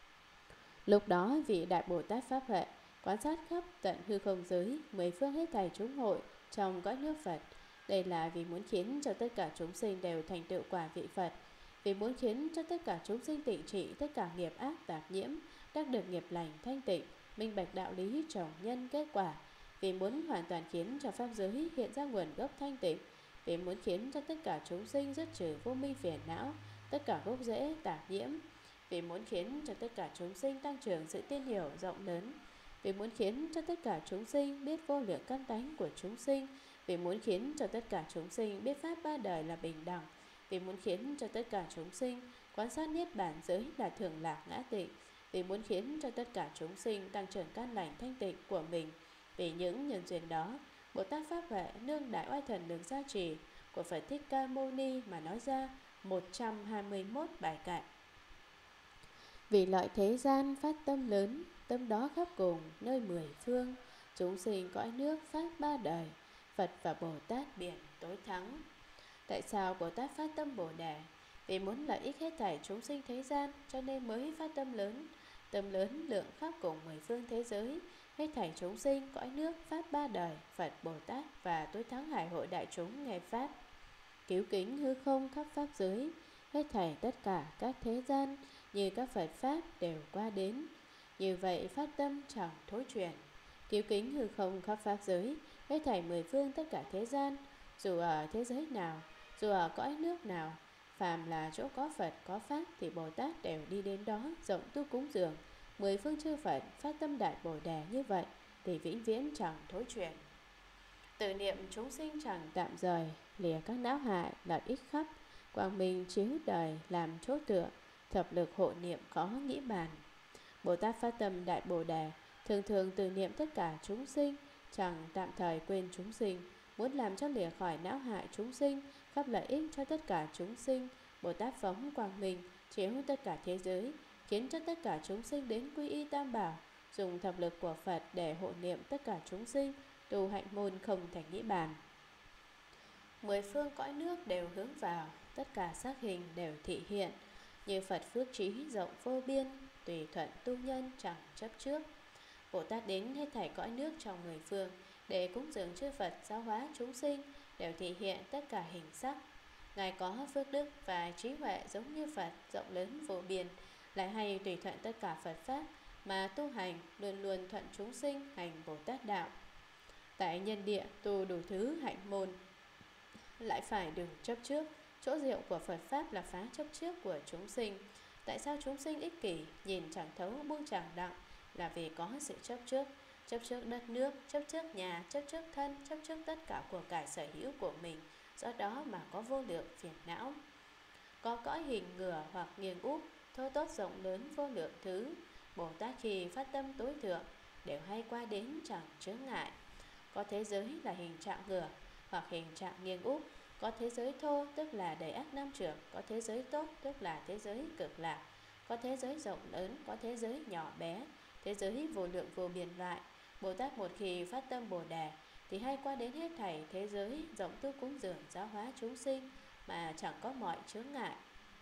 lúc đó vị Đại Bồ Tát Pháp Huệ quan sát khắp tận hư không giới, 10 phương hết thảy chúng hội trong cõi nước Phật. Đây là vì muốn khiến cho tất cả chúng sinh đều thành tựu quả vị Phật, vì muốn khiến cho tất cả chúng sinh tịnh trị tất cả nghiệp ác tạp nhiễm, đắc được nghiệp lành thanh tịnh, minh bạch đạo lý trồng nhân kết quả, vì muốn hoàn toàn khiến cho Pháp giới hiện ra nguồn gốc thanh tịnh, vì muốn khiến cho tất cả chúng sinh dứt trừ vô minh phiền não, tất cả gốc rễ tạp nhiễm, vì muốn khiến cho tất cả chúng sinh tăng trưởng sự tin hiểu rộng lớn, vì muốn khiến cho tất cả chúng sinh biết vô lượng căn tánh của chúng sinh, vì muốn khiến cho tất cả chúng sinh biết Pháp ba đời là bình đẳng, vì muốn khiến cho tất cả chúng sinh quan sát niết bàn giới là thường lạc ngã tịnh, vì muốn khiến cho tất cả chúng sinh tăng trưởng căn lành thanh tịnh của mình. Vì những nhân duyên đó, Bồ Tát Pháp Huệ nương đại oai thần lực gia trì của Phật Thích Ca Mâu Ni mà nói ra 121 bài kệ. Vì lợi thế gian phát tâm lớn, tâm đó khắp cùng nơi mười phương, chúng sinh cõi nước phát ba đời, Phật và Bồ Tát biển tối thắng. Tại sao Bồ Tát phát tâm Bồ Đề? Vì muốn lợi ích hết thảy chúng sinh thế gian, cho nên mới phát tâm lớn. Tâm lớn lượng khắp cùng mười phương thế giới, hết thảy chúng sinh cõi nước phát ba đời, Phật Bồ Tát và tối thắng hải hội đại chúng nghe pháp. Cứu kính hư không khắp pháp giới, hết thảy tất cả các thế gian, như các Phật Pháp đều qua đến. Như vậy phát tâm chẳng thối chuyển. Cứu kính hư không khắp pháp giới, hết thảy mười phương tất cả thế gian, dù ở thế giới nào, dù ở cõi nước nào, phàm là chỗ có Phật có Pháp thì Bồ Tát đều đi đến đó rộng tu cúng dường. Mười phương chư Phật phát tâm đại Bồ Đề như vậy thì vĩnh viễn chẳng thối chuyển. Tự niệm chúng sinh chẳng tạm rời, lìa các não hại lợi ích khắp, quang minh chiếu đời làm chỗ tựa, thập lực hộ niệm có nghĩ bàn. Bồ Tát phát tâm đại Bồ Đề, thường thường tự niệm tất cả chúng sinh, chẳng tạm thời quên chúng sinh, muốn làm cho lìa khỏi não hại chúng sinh, khắp lợi ích cho tất cả chúng sinh. Bồ Tát phóng quang minh chiếu tất cả thế giới, khiến cho tất cả chúng sinh đến quy y Tam Bảo, dùng thập lực của Phật để hộ niệm tất cả chúng sinh, tu hạnh môn không thể nghĩ bàn. Mười phương cõi nước đều hướng vào, tất cả sắc hình đều thị hiện, như Phật phước trí rộng vô biên, tùy thuận tu nhân chẳng chấp trước. Bồ Tát đến hết thảy cõi nước trong mười phương để cúng dường chư Phật giáo hóa chúng sinh, đều thị hiện tất cả hình sắc. Ngài có phước đức và trí huệ giống như Phật rộng lớn vô biên, lại hay tùy thuận tất cả Phật Pháp mà tu hành, luôn luôn thuận chúng sinh hành Bồ Tát đạo. Tại nhân địa tu đủ thứ hạnh môn, lại phải đừng chấp trước. Chỗ diệu của Phật Pháp là phá chấp trước của chúng sinh. Tại sao chúng sinh ích kỷ, nhìn chẳng thấu buông chẳng đặng? Là vì có sự chấp trước. Chấp trước đất nước, chấp trước nhà, chấp trước thân, chấp trước tất cả của cải sở hữu của mình. Do đó mà có vô lượng phiền não. Có cõi hình ngửa hoặc nghiêng úp, thô tốt rộng lớn vô lượng thứ. Bồ Tát khi phát tâm tối thượng, đều hay qua đến chẳng chướng ngại. Có thế giới là hình trạng ngửa hoặc hình trạng nghiêng úp. Có thế giới thô tức là đầy ác năm trược, có thế giới tốt tức là thế giới cực lạc, có thế giới rộng lớn, có thế giới nhỏ bé, thế giới vô lượng vô biên loại. Bồ Tát một khi phát tâm Bồ Đề thì hay qua đến hết thảy thế giới, rộng tu cúng dường giáo hóa chúng sinh mà chẳng có mọi chướng ngại.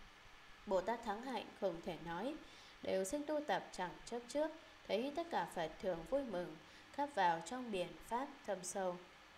Bồ Tát thắng hạnh không thể nói, đều sinh tu tập chẳng chấp trước, thấy tất cả Phật thường vui mừng, khắp vào trong biển pháp thâm sâu.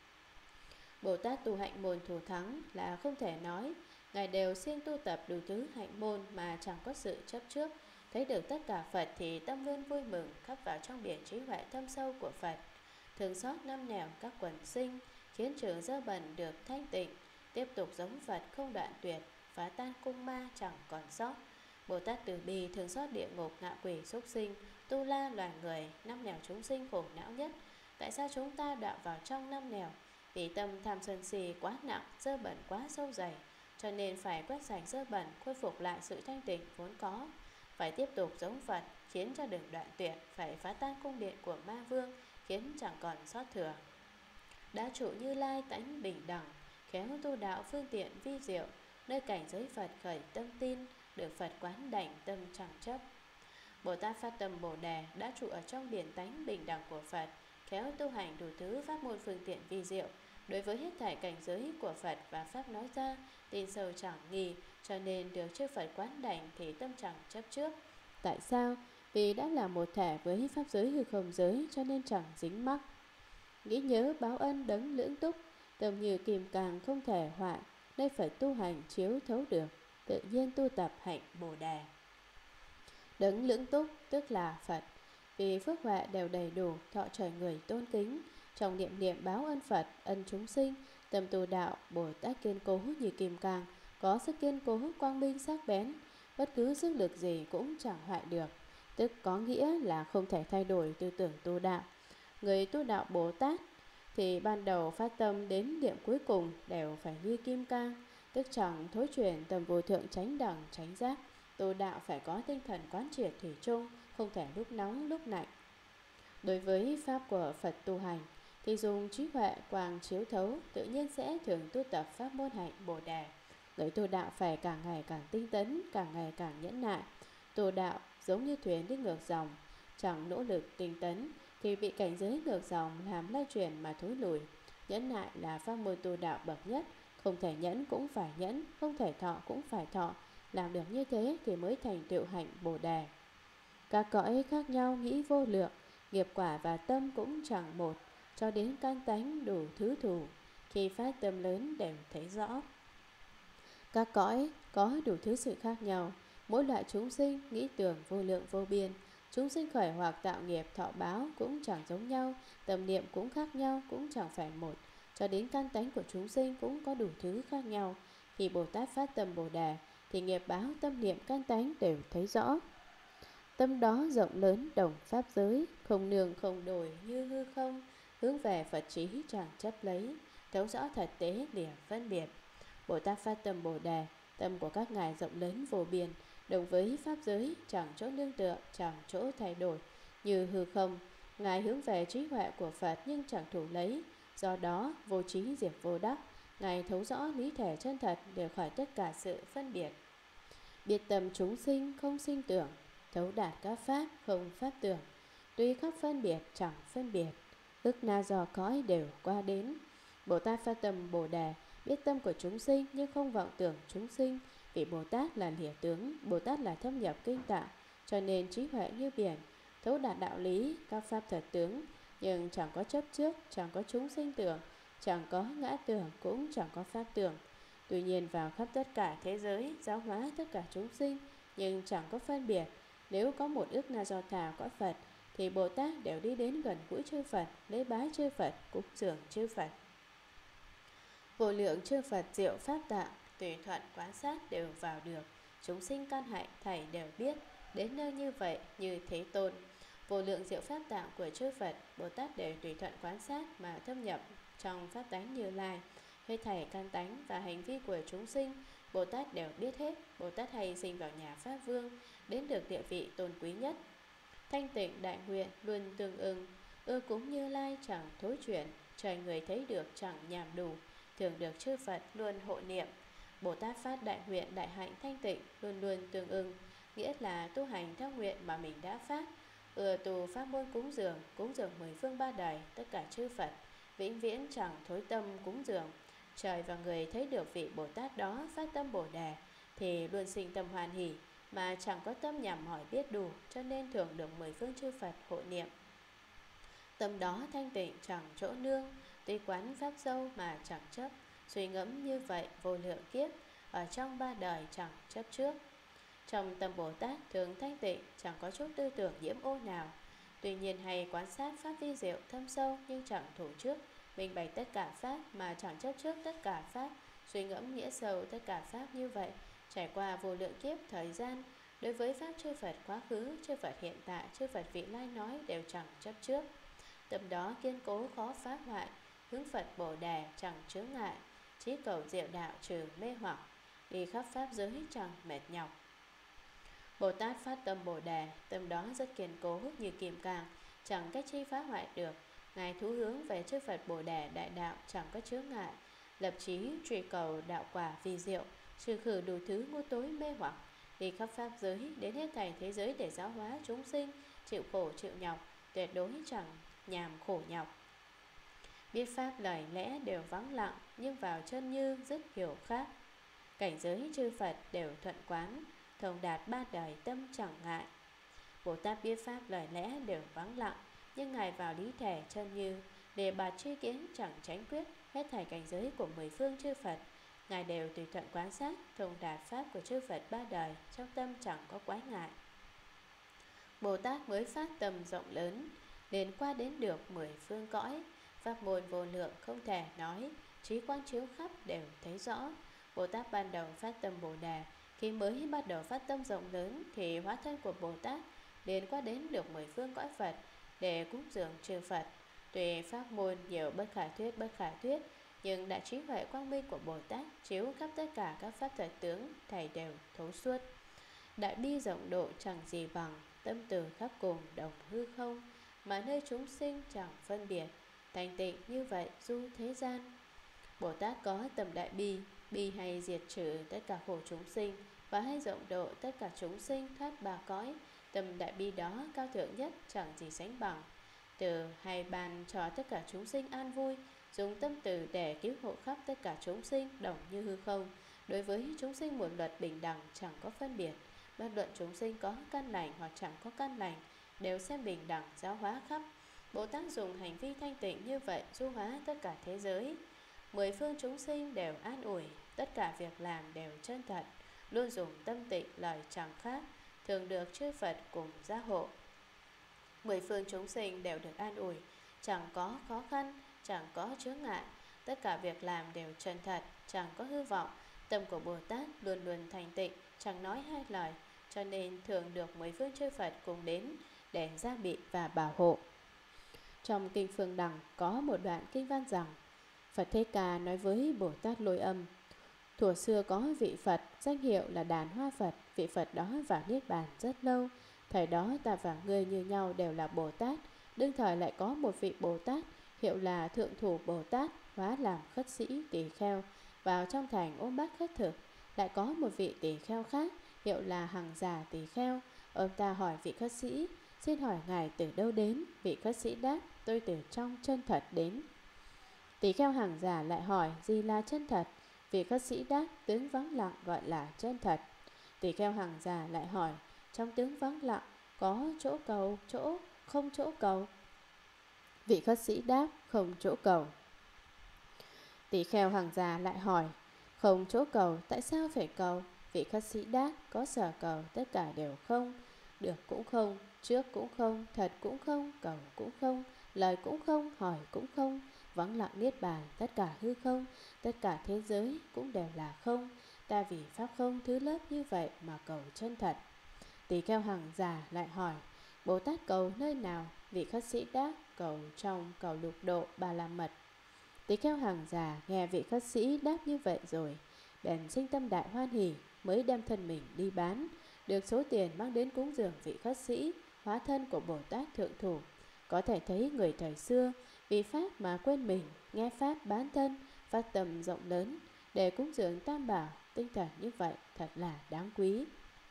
Bồ Tát tu hạnh môn thủ thắng là không thể nói. Ngài đều siêng tu tập đủ thứ hạnh môn mà chẳng có sự chấp trước. Thấy được tất cả Phật thì tâm luôn vui mừng, khắp vào trong biển trí huệ thâm sâu của Phật. Thường xót năm nẻo các quần sinh, khiến trường dơ bẩn được thanh tịnh. Tiếp tục giống Phật không đoạn tuyệt, phá tan cung ma chẳng còn sót. Bồ Tát từ bi thường xót địa ngục ngạ quỷ súc sinh, tu la loài người, năm nẻo chúng sinh khổ não nhất. Tại sao chúng ta đạo vào trong năm nẻo? Vì tâm tham sân si quá nặng, dơ bẩn quá sâu dày, cho nên phải quét sạch dơ bẩn, khôi phục lại sự thanh tịnh vốn có. Phải tiếp tục giống Phật, khiến cho đừng đoạn tuyệt. Phải phá tan cung điện của ma vương, khiến chẳng còn sót thừa. Đã trụ Như Lai tánh bình đẳng, khéo tu đạo phương tiện vi diệu, nơi cảnh giới Phật khởi tâm tin, được Phật quán đảnh tâm chẳng chấp. Bồ Tát phát tâm Bồ Đề đã trụ ở trong biển tánh bình đẳng của Phật, khéo tu hành đủ thứ pháp môn phương tiện vi diệu. Đối với hết thảy cảnh giới của Phật và Pháp nói ra, tin sâu chẳng nghi, cho nên được chư Phật quán đảnh thì tâm chẳng chấp trước. Tại sao? Vì đã là một thể với pháp giới hư không giới, cho nên chẳng dính mắc. Nghĩ nhớ báo ân đấng lưỡng túc, tâm như kìm càng không thể hoại, nơi Phật tu hành chiếu thấu được, tự nhiên tu tập hạnh Bồ Đề. Đấng lưỡng túc tức là Phật, vì phước huệ đều đầy đủ, thọ trời người tôn kính. Trong niệm niệm báo ân Phật, ân chúng sinh, tâm tu đạo Bồ Tát kiên cố như kim cang, có sức kiên cố quang minh sắc bén, bất cứ sức lực gì cũng chẳng hoại được. Tức có nghĩa là không thể thay đổi tư tưởng tu đạo. Người tu đạo Bồ Tát thì ban đầu phát tâm đến niệm cuối cùng đều phải như kim cang, tức chẳng thối chuyển tầm vô thượng chánh đẳng chánh giác. Tu đạo phải có tinh thần quán triệt thủy chung, không thể lúc nóng lúc lạnh. Đối với pháp của Phật tu hành thì dùng trí huệ quang chiếu thấu, tự nhiên sẽ thường tu tập pháp môn hạnh Bồ Đề. Người tu đạo phải càng ngày càng tinh tấn, càng ngày càng nhẫn nại. Tu đạo giống như thuyền đi ngược dòng, chẳng nỗ lực tinh tấn thì bị cảnh giới ngược dòng làm lay chuyển mà thối lùi. Nhẫn nại là pháp môn tu đạo bậc nhất, không thể nhẫn cũng phải nhẫn, không thể thọ cũng phải thọ. Làm được như thế thì mới thành tựu hạnh Bồ Đề. Các cõi khác nhau nghĩ vô lượng, nghiệp quả và tâm cũng chẳng một, cho đến căn tánh đủ thứ thù, khi phát tâm lớn đều thấy rõ. Các cõi có đủ thứ sự khác nhau, mỗi loại chúng sinh nghĩ tưởng vô lượng vô biên. Chúng sinh khởi hoặc tạo nghiệp thọ báo cũng chẳng giống nhau, tâm niệm cũng khác nhau, cũng chẳng phải một, cho đến căn tánh của chúng sinh cũng có đủ thứ khác nhau. Khi Bồ Tát phát tâm Bồ Đề thì nghiệp báo, tâm niệm, căn tánh đều thấy rõ. Tâm đó rộng lớn đồng pháp giới, không nương không đổi như hư không, hướng về Phật trí chẳng chấp lấy, thấu rõ thật tế lìa phân biệt. Bồ Tát phát tâm Bồ Đề, tâm của các ngài rộng lớn vô biên, đồng với pháp giới, chẳng chỗ nương tựa, chẳng chỗ thay đổi, như hư không. Ngài hướng về trí huệ của Phật nhưng chẳng thủ lấy, do đó vô trí diệt vô đắc. Ngài thấu rõ lý thể chân thật để khỏi tất cả sự phân biệt. Biệt tâm chúng sinh không sinh tưởng, thấu đạt các pháp không pháp tưởng, tuy khắp phân biệt chẳng phân biệt, ức na do cõi đều qua đến. Bồ Tát phát tâm Bồ Đề, biết tâm của chúng sinh nhưng không vọng tưởng chúng sinh. Vì Bồ Tát là lìa tướng, Bồ Tát là thâm nhập kinh tạng, cho nên trí huệ như biển, thấu đạt đạo lý các pháp thật tướng, nhưng chẳng có chấp trước, chẳng có chúng sinh tưởng, chẳng có ngã tưởng, cũng chẳng có pháp tưởng. Tuy nhiên vào khắp tất cả thế giới, giáo hóa tất cả chúng sinh, nhưng chẳng có phân biệt. Nếu có một ức na do thà cõi Phật, thì Bồ Tát đều đi đến gần gũi chư Phật, lễ bái chư Phật, cúng dường chư Phật. Vô lượng chư Phật diệu pháp tạng, tùy thuận quán sát đều vào được. Chúng sinh căn hạnh thảy đều biết, đến nơi như vậy như Thế Tôn. Vô lượng diệu pháp tạng của chư Phật, Bồ Tát đều tùy thuận quán sát mà thâm nhập trong pháp tánh Như Lai. Hết thảy căn tánh và hành vi của chúng sinh, Bồ Tát đều biết hết. Bồ Tát hay sinh vào nhà Pháp Vương, đến được địa vị tôn quý nhất. Thanh tịnh đại nguyện luôn tương ưng, ưa cúng Như Lai chẳng thối chuyển, trời người thấy được chẳng nhàm đủ, thường được chư Phật luôn hộ niệm. Bồ Tát phát đại nguyện đại hạnh thanh tịnh luôn luôn tương ưng, nghĩa là tu hành theo nguyện mà mình đã phát. Ưa tu pháp môn cúng dường mười phương ba đời tất cả chư Phật, vĩnh viễn chẳng thối tâm cúng dường. Trời và người thấy được vị Bồ Tát đó phát tâm Bồ Đề thì luôn sinh tâm hoan hỷ, mà chẳng có tâm nhằm hỏi biết đủ, cho nên thường được mười phương chư Phật hộ niệm. Tâm đó thanh tịnh chẳng chỗ nương, tuy quán pháp sâu mà chẳng chấp, suy ngẫm như vậy vô lượng kiếp, ở trong ba đời chẳng chấp trước. Trong tâm Bồ Tát thường thanh tịnh, chẳng có chút tư tưởng nhiễm ô nào. Tuy nhiên hay quan sát pháp vi diệu thâm sâu, nhưng chẳng thủ trước, minh bạch tất cả pháp mà chẳng chấp trước tất cả pháp, suy ngẫm nghĩa sâu tất cả pháp như vậy, trải qua vô lượng kiếp thời gian, đối với pháp chư Phật quá khứ, chư Phật hiện tại, chư Phật vị lai nói đều chẳng chấp trước. Tâm đó kiên cố khó phá hoại, hướng Phật Bồ Đề chẳng chướng ngại, chí cầu diệu đạo trừ mê hoặc, đi khắp pháp giới chẳng mệt nhọc. Bồ Tát phát tâm Bồ Đề, tâm đó rất kiên cố như kim cang, chẳng cách chi phá hoại được. Ngài thú hướng về chư Phật Bồ Đề đại đạo chẳng có chướng ngại, lập chí truy cầu đạo quả vi diệu, trừ khử đủ thứ ngu tối mê hoặc, đi khắp pháp giới đến hết thảy thế giới để giáo hóa chúng sinh, chịu khổ chịu nhọc, tuyệt đối chẳng nhàm khổ nhọc. Biết pháp lời lẽ đều vắng lặng, nhưng vào chân như rất hiểu khác. Cảnh giới chư Phật đều thuận quán, thông đạt ba đời tâm chẳng ngại. Bồ Tát biết pháp lời lẽ đều vắng lặng, nhưng Ngài vào lý thể chân như, để bạt tri kiến chẳng tránh quyết. Hết thảy cảnh giới của mười phương chư Phật, Ngài đều tùy thuận quán sát, thông đạt pháp của chư Phật ba đời, trong tâm chẳng có quái ngại. Bồ Tát mới phát tâm rộng lớn, liền qua đến được mười phương cõi, pháp môn vô lượng không thể nói, trí quang chiếu khắp đều thấy rõ. Bồ Tát ban đầu phát tâm Bồ Đề, khi mới bắt đầu phát tâm rộng lớn thì hóa thân của Bồ Tát liền qua đến được mười phương cõi Phật để cúng dường chư Phật. Tuy pháp môn nhiều bất khả thuyết, nhưng đại trí huệ quang minh của Bồ Tát chiếu khắp tất cả các pháp thật tướng, thầy đều thấu suốt. Đại bi rộng độ chẳng gì bằng, tâm từ khắp cùng đồng hư không, mà nơi chúng sinh chẳng phân biệt. thanh tịnh như vậy du thế gian. Bồ Tát có tâm đại bi, bi hay diệt trừ tất cả khổ chúng sinh và hay rộng độ tất cả chúng sinh thoát ba cõi. Tâm đại bi đó cao thượng nhất, chẳng gì sánh bằng. Từ hay ban cho tất cả chúng sinh an vui, dùng tâm từ để cứu hộ khắp tất cả chúng sinh đồng như hư không. Đối với chúng sinh một luật bình đẳng, chẳng có phân biệt. Bất luận chúng sinh có căn lành hoặc chẳng có căn lành, đều xem bình đẳng giáo hóa khắp. Bồ Tát dùng hành vi thanh tịnh như vậy du hóa tất cả thế giới. Mười phương chúng sinh đều an ủi, tất cả việc làm đều chân thật, luôn dùng tâm tịnh lời chẳng khác, thường được chư Phật cùng gia hộ. Mười phương chúng sinh đều được an ủi, chẳng có khó khăn, chẳng có chướng ngại, tất cả việc làm đều chân thật, chẳng có hư vọng. Tâm của Bồ Tát luôn luôn thanh tịnh, chẳng nói hai lời, cho nên thường được mười phương chư Phật cùng đến để gia bị và bảo hộ. Trong kinh Phương Đằng có một đoạn kinh văn rằng: Phật Thế Ca nói với Bồ Tát Lôi Âm: thuở xưa có vị Phật danh hiệu là Đàn Hoa Phật, vị Phật đó vào niết bàn rất lâu. Thời đó ta và ngươi như nhau đều là Bồ Tát. Đương thời lại có một vị Bồ Tát hiệu là Thượng Thủ Bồ Tát, hóa làm khất sĩ tỳ kheo, vào trong thành ôm bát khất thực. Lại có một vị tỳ kheo khác hiệu là Hằng Già Tỳ kheo. Ông ta hỏi vị khất sĩ: xin hỏi ngài từ đâu đến? Vị khất sĩ đáp: tôi từ trong chân thật đến. Tỳ kheo Hằng Già lại hỏi: gì là chân thật? Vị khất sĩ đáp: tướng vắng lặng gọi là chân thật. Tỳ kheo Hằng Già lại hỏi: trong tướng vắng lặng có chỗ cầu, chỗ không chỗ cầu? Vị khất sĩ đáp: không chỗ cầu. Tỳ kheo Hằng Già lại hỏi: không chỗ cầu, tại sao phải cầu? Vị khất sĩ đáp: có sở cầu, tất cả đều không, được cũng không, trước cũng không, thật cũng không, cầu cũng không, lời cũng không, hỏi cũng không, vắng lặng niết bàn, tất cả hư không, tất cả thế giới cũng đều là không. Ta vì pháp không thứ lớp như vậy mà cầu chân thật. Tỳ kheo Hằng Già lại hỏi: Bồ Tát cầu nơi nào? Vị khất sĩ đáp: cầu trong cầu lục độ Ba La Mật. Tỳ kheo Hằng Già nghe vị khất sĩ đáp như vậy rồi, bèn sinh tâm đại hoan hỉ, mới đem thân mình đi bán, được số tiền mang đến cúng dường vị khất sĩ, hóa thân của Bồ Tát Thượng Thủ. Có thể thấy người thời xưa vì pháp mà quên mình, nghe pháp bán thân, phát tâm rộng lớn để cúng dường Tam Bảo. Tinh thần như vậy thật là đáng quý.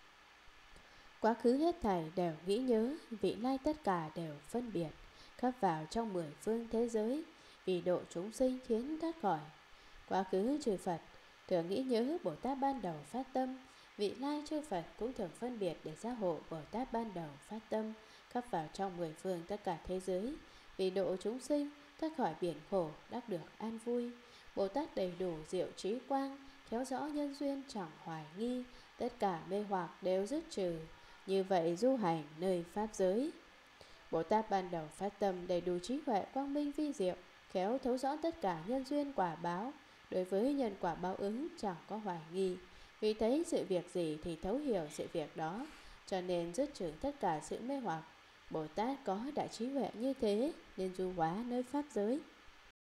Quá khứ hết thảy đều nghĩ nhớ, vị lai tất cả đều phân biệt, khắp vào trong mười phương thế giới, vì độ chúng sinh khiến thoát khỏi. Quá khứ chư Phật thường nghĩ nhớ Bồ Tát ban đầu phát tâm, vị lai chư Phật cũng thường phân biệt để gia hộ Bồ Tát ban đầu phát tâm, khắp vào trong mười phương tất cả thế giới, vì độ chúng sinh thoát khỏi biển khổ, đắc được an vui. Bồ Tát đầy đủ diệu trí quang, khéo rõ nhân duyên chẳng hoài nghi, tất cả mê hoặc đều dứt trừ, như vậy du hành nơi pháp giới. Bồ Tát ban đầu phát tâm đầy đủ trí huệ quang minh vi diệu, khéo thấu rõ tất cả nhân duyên quả báo, đối với nhân quả báo ứng chẳng có hoài nghi, vì thấy sự việc gì thì thấu hiểu sự việc đó, cho nên dứt trừ tất cả sự mê hoặc. Bồ Tát có đại trí huệ như thế nên du hóa nơi pháp giới.